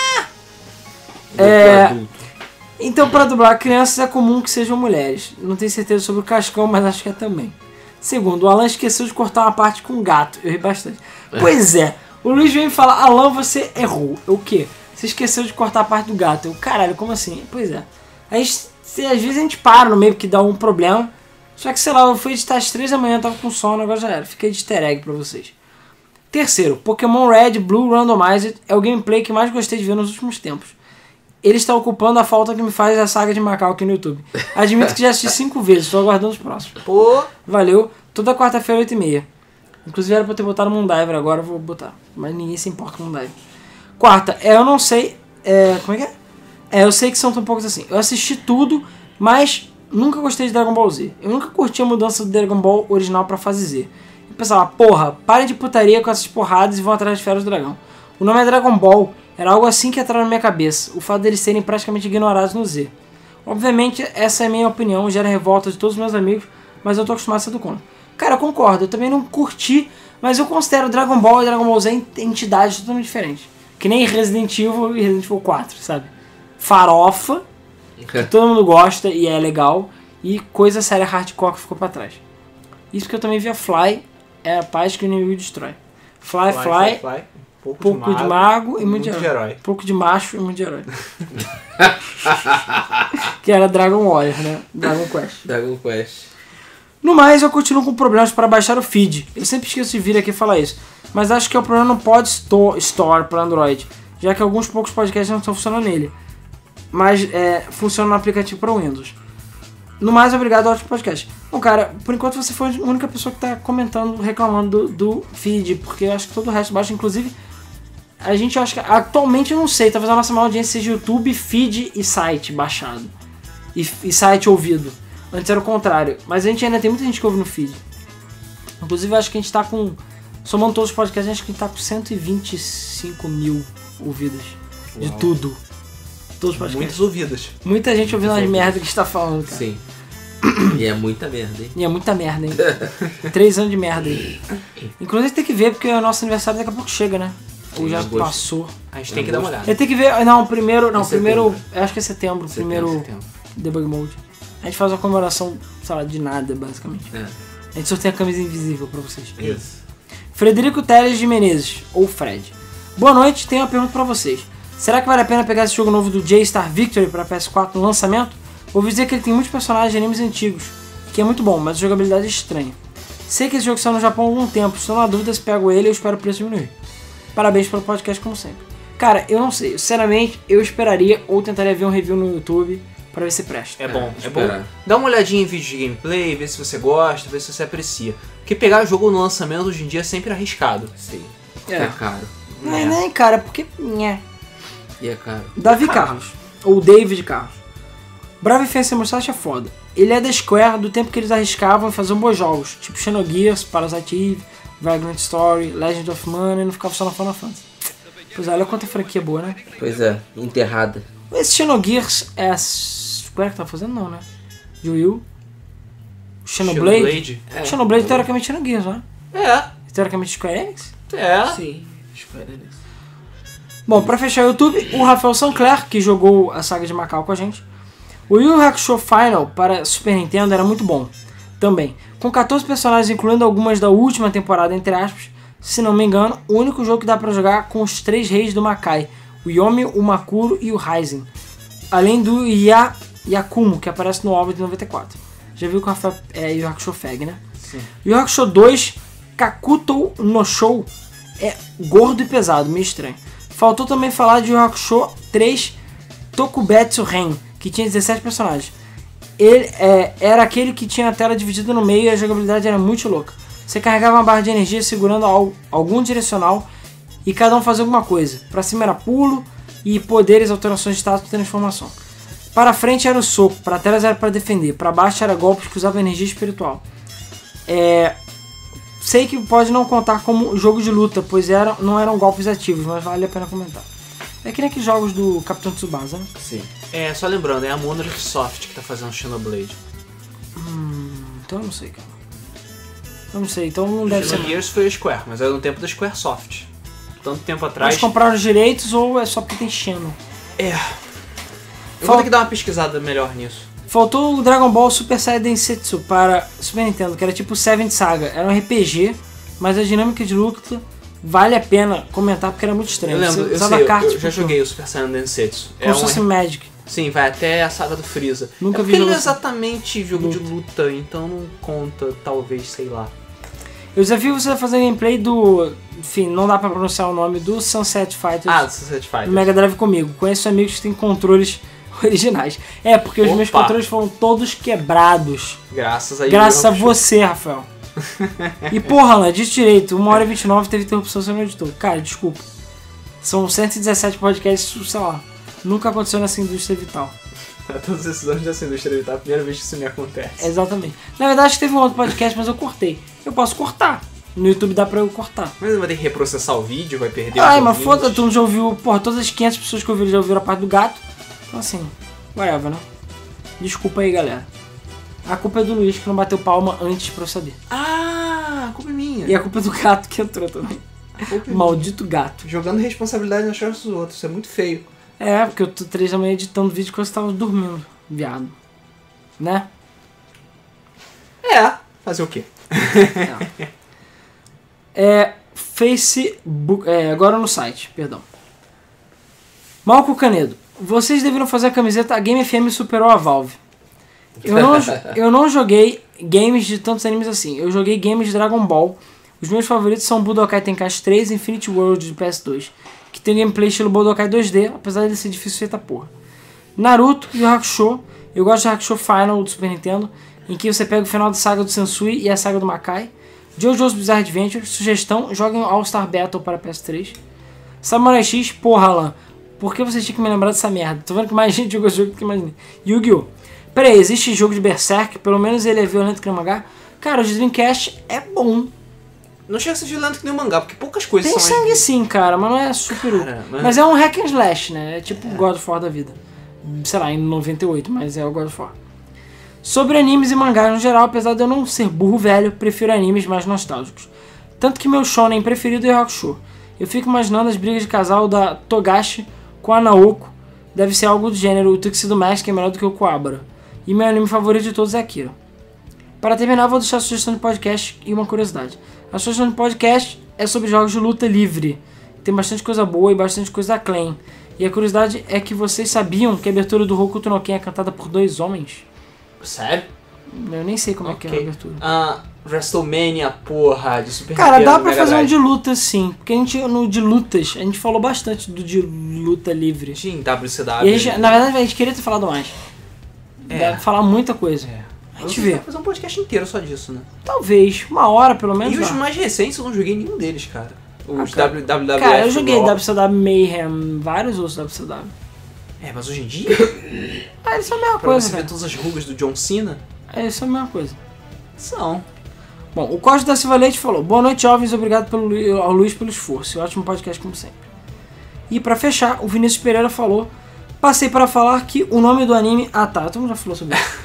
É- Goku adulto. Então, para dublar crianças é comum que sejam mulheres. Não tenho certeza sobre o Cascão, mas acho que é também. Segundo, o Alan esqueceu de cortar uma parte com um gato. Eu ri bastante. Pois é. O Luiz veio me falar, Alan, você errou. Eu, o quê? Você esqueceu de cortar a parte do gato. Eu, caralho, como assim? Pois é. Aí, se, às vezes a gente para no meio porque dá um problema. Só que, sei lá, eu fui editar às três da manhã, tava com sono, agora já era. Fiquei de easter egg pra vocês. Terceiro, Pokémon Red Blue Randomized é o gameplay que mais gostei de ver nos últimos tempos. Ele está ocupando a falta que me faz a saga de Macau aqui no YouTube. Admito que já assisti cinco vezes, estou aguardando os próximos. Pô, Valeu, toda quarta-feira, oito e meia. Inclusive era pra eu ter botado Moondiver agora, eu vou botar. Mas ninguém se importa com Moondiver. Quarta, é, eu não sei... É, como é que é? É, eu sei que são tão poucos assim. Eu assisti tudo, mas nunca gostei de Dragon Ball Z. Eu nunca curti a mudança do Dragon Ball original pra fase Z. Eu pensava, porra, parem de putaria com essas porradas e vão atrás de Feras do Dragão. O nome é Dragon Ball, era algo assim que entrava na minha cabeça. O fato deles serem praticamente ignorados no Z. Obviamente, essa é a minha opinião, gera revolta de todos os meus amigos, mas eu tô acostumado a ser do contra. Cara, eu concordo, eu também não curti, mas eu considero Dragon Ball e Dragon Ball Z entidades totalmente diferentes. Que nem Resident Evil e Resident Evil quatro, sabe? Farofa, que todo mundo gosta e é legal, e coisa séria hardcore que ficou pra trás. Isso que eu também via Fly, é a paz que o inimigo destrói. Fly, Fly, fly, fly. Pouco, pouco de mago e muito, de, herói. herói. Pouco de macho e muito de herói. Que era Dragon Warrior, né? Dragon Quest. Dragon Quest. No mais, eu continuo com problemas para baixar o feed. Eu sempre esqueço de vir aqui falar isso. Mas acho que é o problema no Pod Store, Store para Android, já que alguns poucos podcasts não estão funcionando nele. Mas é, funciona no aplicativo para Windows. No mais, obrigado ao ótimo podcast. Bom, cara, por enquanto você foi a única pessoa que está comentando, reclamando do, do feed, porque eu acho que todo o resto baixa, inclusive... A gente acha que atualmente eu não sei, talvez a nossa maior audiência seja YouTube, feed e site baixado. E, e site ouvido. Antes era o contrário. Mas a gente ainda tem muita gente que ouve no feed. Inclusive eu acho que a gente tá com. Somando todos os podcasts, acho que a gente tá com cento e vinte e cinco mil ouvidas. De Uau. tudo. Todos os podcasts. Muitos ouvidos. Muita gente ouvindo as merdas que a gente tá falando, cara. Sim. E é muita merda, hein? E é muita merda, hein? Três anos de merda aí. Inclusive tem que ver, porque o nosso aniversário daqui a pouco chega, né? Ou já agosto. passou. A gente tem que dar uma olhada. Eu tenho que ver. Não, primeiro. Não, É primeiro. setembro. Eu acho que é setembro. Setembro, primeiro setembro. Debug Mode. A gente faz uma comemoração, sei lá, de nada, basicamente. É, A gente sorteia a camisa invisível pra vocês. isso. Frederico Teles de Menezes, ou Fred. Boa noite, tenho uma pergunta pra vocês. Será que vale a pena pegar esse jogo novo do J-Star Victory pra P S quatro no lançamento? Ouvi dizer que ele tem muitos personagens de animes antigos, que é muito bom, mas a jogabilidade é estranha. Sei que esse jogo saiu no Japão há algum tempo, estou na dúvida se pego ele e eu espero o preço diminuir. Parabéns pelo podcast, como sempre. Cara, eu não sei, sinceramente, eu esperaria ou tentaria ver um review no YouTube pra ver se presta. É bom, é, É, bom. esperar. Dá uma olhadinha em vídeo de gameplay, ver se você gosta, ver se você aprecia. Porque pegar jogo no lançamento hoje em dia é sempre arriscado. Sim. É. É caro. Não é nem, cara, porque... Nhé. E é caro. Davi Carlos, ou David Carlos. Brave Fencer Mustache é foda. Ele é da Square do tempo que eles arriscavam em fazer bons jogos, tipo Xenogears, Parasite Eve, Vagrant Story, Legend of Mana, e não ficava só no Final Fantasy. Pois é, olha quanta franquia boa, né? Pois é, enterrada. Esse Xenogears é a Square que tá fazendo, não, né? De Wii U. Xenoblade? Xenoblade? É. Xenoblade teoricamente Xenogears, não é? É, Teoricamente Square Enix? é. Sim. Square Enix. Bom, pra fechar o YouTube, o Rafael Sancler, que jogou a saga de Macau com a gente. O Yu Yu Hakusho Final para Super Nintendo era muito bom, também. Com quatorze personagens, incluindo algumas da última temporada, entre aspas, se não me engano, o único jogo que dá pra jogar com os três reis do Makai, o Yomi, o Makuro e o Raizen. Além do Ya, Yakumo, que aparece no álbum de noventa e quatro. Já viu que o Rafael é Yu Yu Hakusho Fag, né? Sim. Yu Yu Hakusho dois, Kakuto no Show, é gordo e pesado, meio estranho. Faltou também falar de Yu Yu Hakusho três, Tokubetsu Ren, que tinha dezessete personagens. Ele é, era aquele que tinha a tela dividida no meio e a jogabilidade era muito louca. Você carregava uma barra de energia segurando al, algum direcional e cada um fazia alguma coisa. Pra cima era pulo e poderes, alterações de status e transformação. Para frente era o soco, para trás era para defender, para baixo era golpes que usavam energia espiritual. É, sei que pode não contar como jogo de luta, pois era, não eram golpes ativos, mas vale a pena comentar. É que nem aqueles jogos do Capitão Tsubasa, né? Sim. É, só lembrando, é a Monolith Soft que tá fazendo Xenoblade. Hum, então eu não sei, cara. Eu não sei, então não deve ser. Xenogears foi a Square, mas era no tempo da Square Soft. Tanto tempo atrás. Mas compraram os direitos ou é só porque tem Xeno? É. Eu Fal- vou ter que dar uma pesquisada melhor nisso. Faltou o Dragon Ball Super Saiyan Densetsu para Super Nintendo, que era tipo Seventh Saga. Era um R P G, mas a dinâmica de luta vale a pena comentar porque era muito estranho. Eu lembro, Você eu usava sei, eu, cartas eu já pro- joguei o Super Saiyan Densetsu. Como se fosse um... Magic. Sim, vai até a saga do Freeza. Nunca é vi porque ele jogo não é assim. exatamente jogo de luta, então não conta, talvez, sei lá. Eu desafio você a fazer gameplay do... Enfim, não dá pra pronunciar o nome do Sunset Fighters Ah, do Sunset do Fighter. Mega Drive comigo. Conheço amigos que têm controles originais. É, porque os Opa. meus controles foram todos quebrados. Graças a Graças a Yu Yu você, Rafael. E porra, Alan, disse direito, uma hora e vinte e nove teve interrupção, você não editou. Cara, desculpa. São cento e dezessete podcasts, sei lá. Nunca aconteceu nessa indústria vital. Todos esses anos dessa indústria, tá? A primeira vez que isso me acontece. Exatamente. Na verdade, acho que teve um outro podcast, mas eu cortei. Eu posso cortar. No YouTube dá pra eu cortar. Mas vai ter que reprocessar o vídeo, vai perder Ai, os mas ouvintes. foda, tu já ouviu. Porra, todas as quinhentas pessoas que ouviram já ouviram a parte do gato. Então assim, whatever, né? Desculpa aí, galera. A culpa é do Luiz que não bateu palma antes pra eu saber. Ah, a culpa é minha. E a culpa é do gato que entrou também. A culpa é Maldito gato. minha. Jogando responsabilidade nas costas dos outros, isso é muito feio. É, porque eu tô três da manhã editando vídeo quando você tava dormindo, viado. Né? É, fazer o quê? É. Facebook. É, agora no site, perdão. Malco Canedo. Vocês deveriam fazer a camiseta A Game F M superou a Valve. Eu não, jo- eu não joguei games de tantos animes assim. Eu joguei games de Dragon Ball. Os meus favoritos são Budokai Tenkaichi três e Infinity World de P S dois, que tem gameplay estilo Budokai dois D, apesar de ser difícil feita porra. Naruto e o Hakusho. Eu gosto de Hakusho Final do Super Nintendo, em que você pega o final da saga do Sensui e a saga do Makai. JoJo's Bizarre Adventure. Sugestão, joguem All Star Battle para P S três. Samurai X, porra, Alan. Por que você tinha que me lembrar dessa merda? Tô vendo que mais gente jogou esse jogo do que imaginei. Yu-Gi-Oh! Pera aí, existe jogo de Berserk? Pelo menos ele é violento que nem um mangá? Cara, o de Dreamcast é bom. Não chega a ser violento que nem o mangá, porque poucas coisas Tem são... sangue sim, cara, mas não é super... Cara, mas- mas... é um hack and slash, né? É tipo o God of War da vida. Sei lá, em noventa e oito, mas é o God of War. Sobre animes e mangás no geral, apesar de eu não ser burro velho, prefiro animes mais nostálgicos. Tanto que meu shonen preferido é Hakusho. Eu fico imaginando as brigas de casal da Togashi com a Naoko. Deve ser algo do gênero, o Tuxedo Mask é melhor do que o Kuwabara. E meu anime favorito de todos é Akira. Para terminar, vou deixar a sugestão de podcast e uma curiosidade. A sugestão de podcast é sobre jogos de luta livre. Tem bastante coisa boa e bastante coisa da Clan. E a curiosidade é que vocês sabiam que a abertura do Hokuto no Ken é cantada por dois homens? Sério? Eu nem sei como Ok. é que é a abertura. Ah, WrestleMania, porra, de Super Cara, Nintendo, dá pra Mega fazer um Drive. de luta sim. Porque a gente, no de lutas, a gente falou bastante do de luta livre. Sim, W C W. E a gente, na verdade, a gente queria ter falado mais. É. Dá pra falar muita coisa. É. A gente Eu vê. vou fazer um podcast inteiro só disso, né? Talvez, uma hora pelo menos. E os dá. mais recentes eu não joguei nenhum deles, cara. Os Ah, cara. W W F. Cara, eu joguei Raw. W C W Mayhem, vários outros W C W. É, mas hoje em dia, Ah, eles são a mesma pra coisa, você ver cara. todas as rugas do John Cena, É, eles são a mesma coisa. são. Bom, o Cosme da Silva Leite falou: boa noite, jovens, obrigado pelo, Lu- ao Luiz pelo esforço. Ótimo podcast, como sempre. E pra fechar, o Vinícius Pereira falou: passei para falar que o nome do anime. Ah tá, todo mundo já falou sobre isso.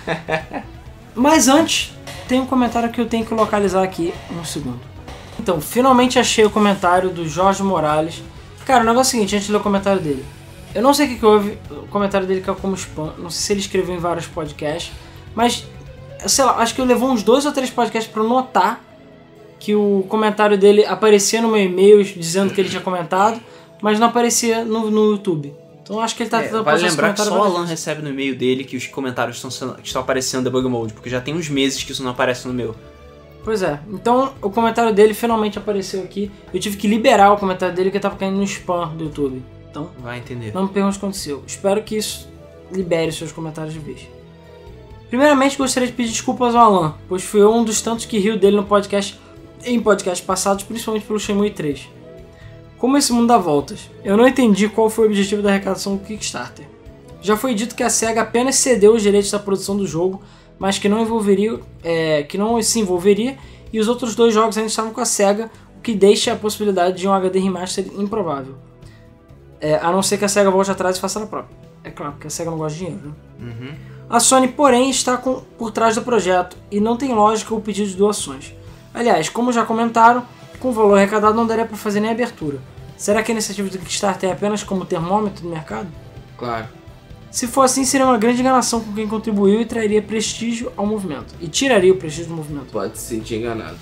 Mas antes, tem um comentário que eu tenho que localizar aqui um segundo. Então, finalmente achei o comentário do Jorge Morales. Cara, o negócio é o seguinte, antes de ler o comentário dele. Eu não sei o que, que houve, o comentário dele caiu como spam. Não sei se ele escreveu em vários podcasts. Mas, sei lá, acho que eu levou uns dois ou três podcasts pra eu notar que o comentário dele aparecia no meu e-mail dizendo que ele tinha comentado, mas não aparecia no, no YouTube. Então acho que ele tá É, tentando vale passar esse lembrar que comentário só o várias Alan vezes. recebe no e-mail dele que os comentários estão, sendo, que estão aparecendo no Debug Mode, porque já tem uns meses que isso não aparece no meu. Pois é, então o comentário dele finalmente apareceu aqui. Eu tive que liberar o comentário dele que tava caindo no spam do YouTube. Então, Vai entender. não me pergunte o que aconteceu. Espero que isso libere seus comentários de vez. Primeiramente, gostaria de pedir desculpas ao Alan, pois fui eu um dos tantos que riu dele no podcast, em podcasts passados, principalmente pelo Shenmue três. Como esse mundo dá voltas, eu não entendi qual foi o objetivo da arrecadação do Kickstarter. Já foi dito que a SEGA apenas cedeu os direitos da produção do jogo, mas que não envolveria, é, que não se envolveria, e os outros dois jogos ainda estavam com a SEGA, o que deixa a possibilidade de um H D Remaster improvável. É, a não ser que a SEGA volte atrás e faça ela própria. É claro, porque a SEGA não gosta de dinheiro, né? Uhum. A Sony, porém, está com, por trás do projeto e não tem lógica o pedido de doações. Aliás, como já comentaram, com o valor arrecadado não daria para fazer nem abertura. Será que a iniciativa do Kickstarter é apenas como termômetro do mercado? Claro. Se for assim, seria uma grande enganação com quem contribuiu e traria prestígio ao movimento. E tiraria o prestígio do movimento. Pode se sentir enganado.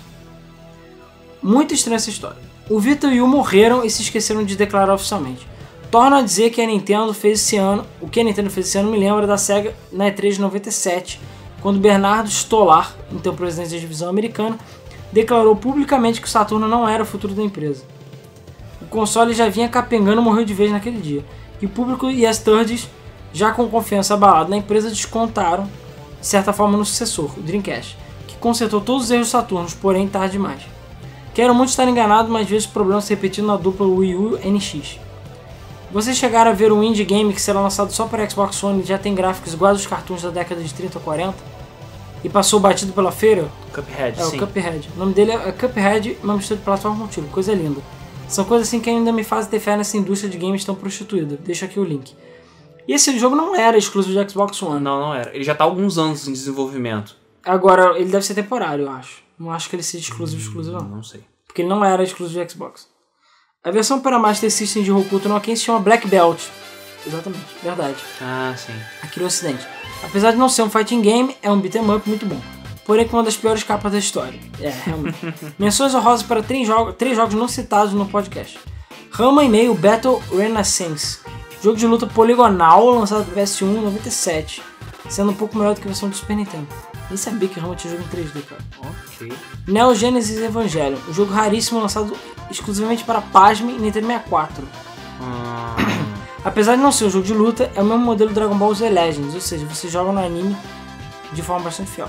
Muito estranha essa história. O Vitor e o morreram e se esqueceram de declarar oficialmente. Torno a dizer que a Nintendo fez esse ano, o que a Nintendo fez esse ano me lembra da SEGA na E três de noventa e sete, quando Bernardo Stolar, então presidente da divisão americana, declarou publicamente que o Saturno não era o futuro da empresa. O console já vinha capengando e morreu de vez naquele dia, e o público e as thirds, já com confiança abalada na empresa, descontaram, de certa forma, no sucessor, o Dreamcast, que consertou todos os erros do Saturno, porém tarde demais. Quero muito estar enganado, mas vejo esse problema se repetindo na dupla Wii U N X. Vocês chegaram a ver um indie game que será lançado só para Xbox One e já tem gráficos iguais aos cartoons da década de trinta ou quarenta? E passou batido pela feira? Cuphead, É sim. o Cuphead. O nome dele é Cuphead, uma mistura de plataforma com tiro. Coisa linda. São coisas assim que ainda me fazem ter fé nessa indústria de games tão prostituída. Deixa aqui o link. E esse jogo não era exclusivo de Xbox One. Não, não era. Ele já tá há alguns anos em desenvolvimento. Agora, ele deve ser temporário, eu acho. Não acho que ele seja exclusivo, exclusivo não. Não sei. Porque ele não era exclusivo de Xbox. A versão para Master System de Hokuto no Ken se chama Black Belt. Exatamente, verdade. Ah, sim. Aqui no ocidente. Apesar de não ser um fighting game, é um beat'em up muito bom. Porém com uma das piores capas da história. É, realmente. Menções honrosas para três, jogo, três jogos não citados no podcast. Rama e meio Battle Renaissance. Jogo de luta poligonal lançado para P S um em noventa e sete. Sendo um pouco melhor do que a versão do Super Nintendo. Nem sabia que Rama tinha jogo em três D, cara. Ok. Neo Genesis Evangelion. Um jogo raríssimo lançado exclusivamente para Pasme e Nintendo sessenta e quatro. Ah, Apesar de não ser um jogo de luta, é o mesmo modelo Dragon Ball Z Legends, ou seja, você joga no anime de forma bastante fiel.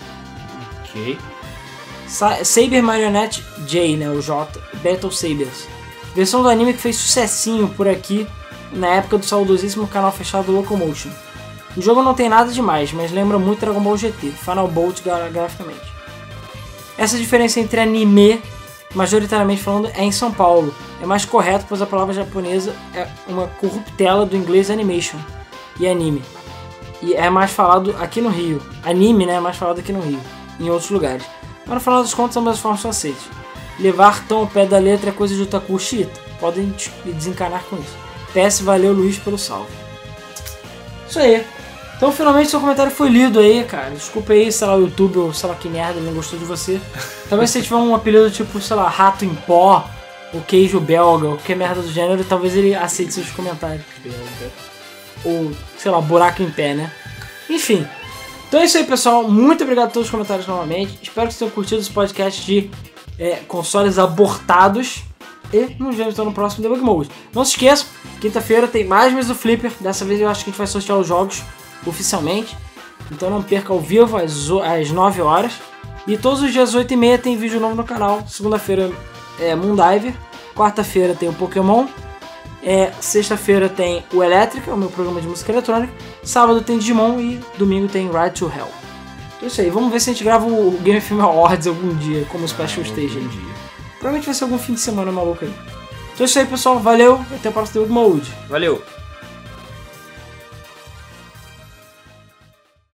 ok. Sa- Saber Marionette J, né, o J, Battle Sabers. Versão do anime que fez sucessinho por aqui na época do saudosíssimo canal fechado Locomotion. O jogo não tem nada demais, mas lembra muito Dragon Ball G T, Final Bolt gra- graficamente. Essa diferença entre anime, majoritariamente falando, é em São Paulo. É mais correto, pois a palavra japonesa é uma corruptela do inglês animation e anime. e é mais falado aqui no Rio. Anime, né, é mais falado aqui no Rio, em outros lugares. Mas no final dos contos, ambas as formas são aceitas. Levar tão ao pé da letra é coisa de otaku xiita. Podem desencanar com isso. P S, valeu Luiz pelo salve. Isso aí. Então finalmente seu comentário foi lido aí, cara. Desculpa aí, sei lá, o YouTube ou sei lá que merda, ele não gostou de você. Talvez se você tiver um apelido tipo, sei lá, rato em pó, ou queijo belga, ou qualquer merda do gênero, talvez ele aceite seus comentários. Ou, sei lá, buraco em pé, né? Enfim. Então é isso aí, pessoal. Muito obrigado a todos os comentários novamente. Espero que vocês tenham curtido esse podcast de é, consoles abortados. E nos vemos então no próximo Debug Mode. Não se esqueçam, quinta-feira tem mais Mesa do Flipper. Dessa vez eu acho que a gente vai sortear os jogos oficialmente. Então não perca ao vivo às, às nove horas. E todos os dias às oito e meia tem vídeo novo no canal. Segunda-feira é Moondiver. Quarta-feira tem o Pokémon. É, sexta-feira tem o Elétrica, o meu programa de música eletrônica. Sábado tem Digimon e domingo tem Ride to Hell. Então é isso aí, vamos ver se a gente grava o Game F M Awards algum dia, como Special ah, Stage. Dia. Provavelmente vai ser algum fim de semana maluco aí. Então é isso aí, pessoal. Valeu. Até o próximo Debug Mode. Valeu.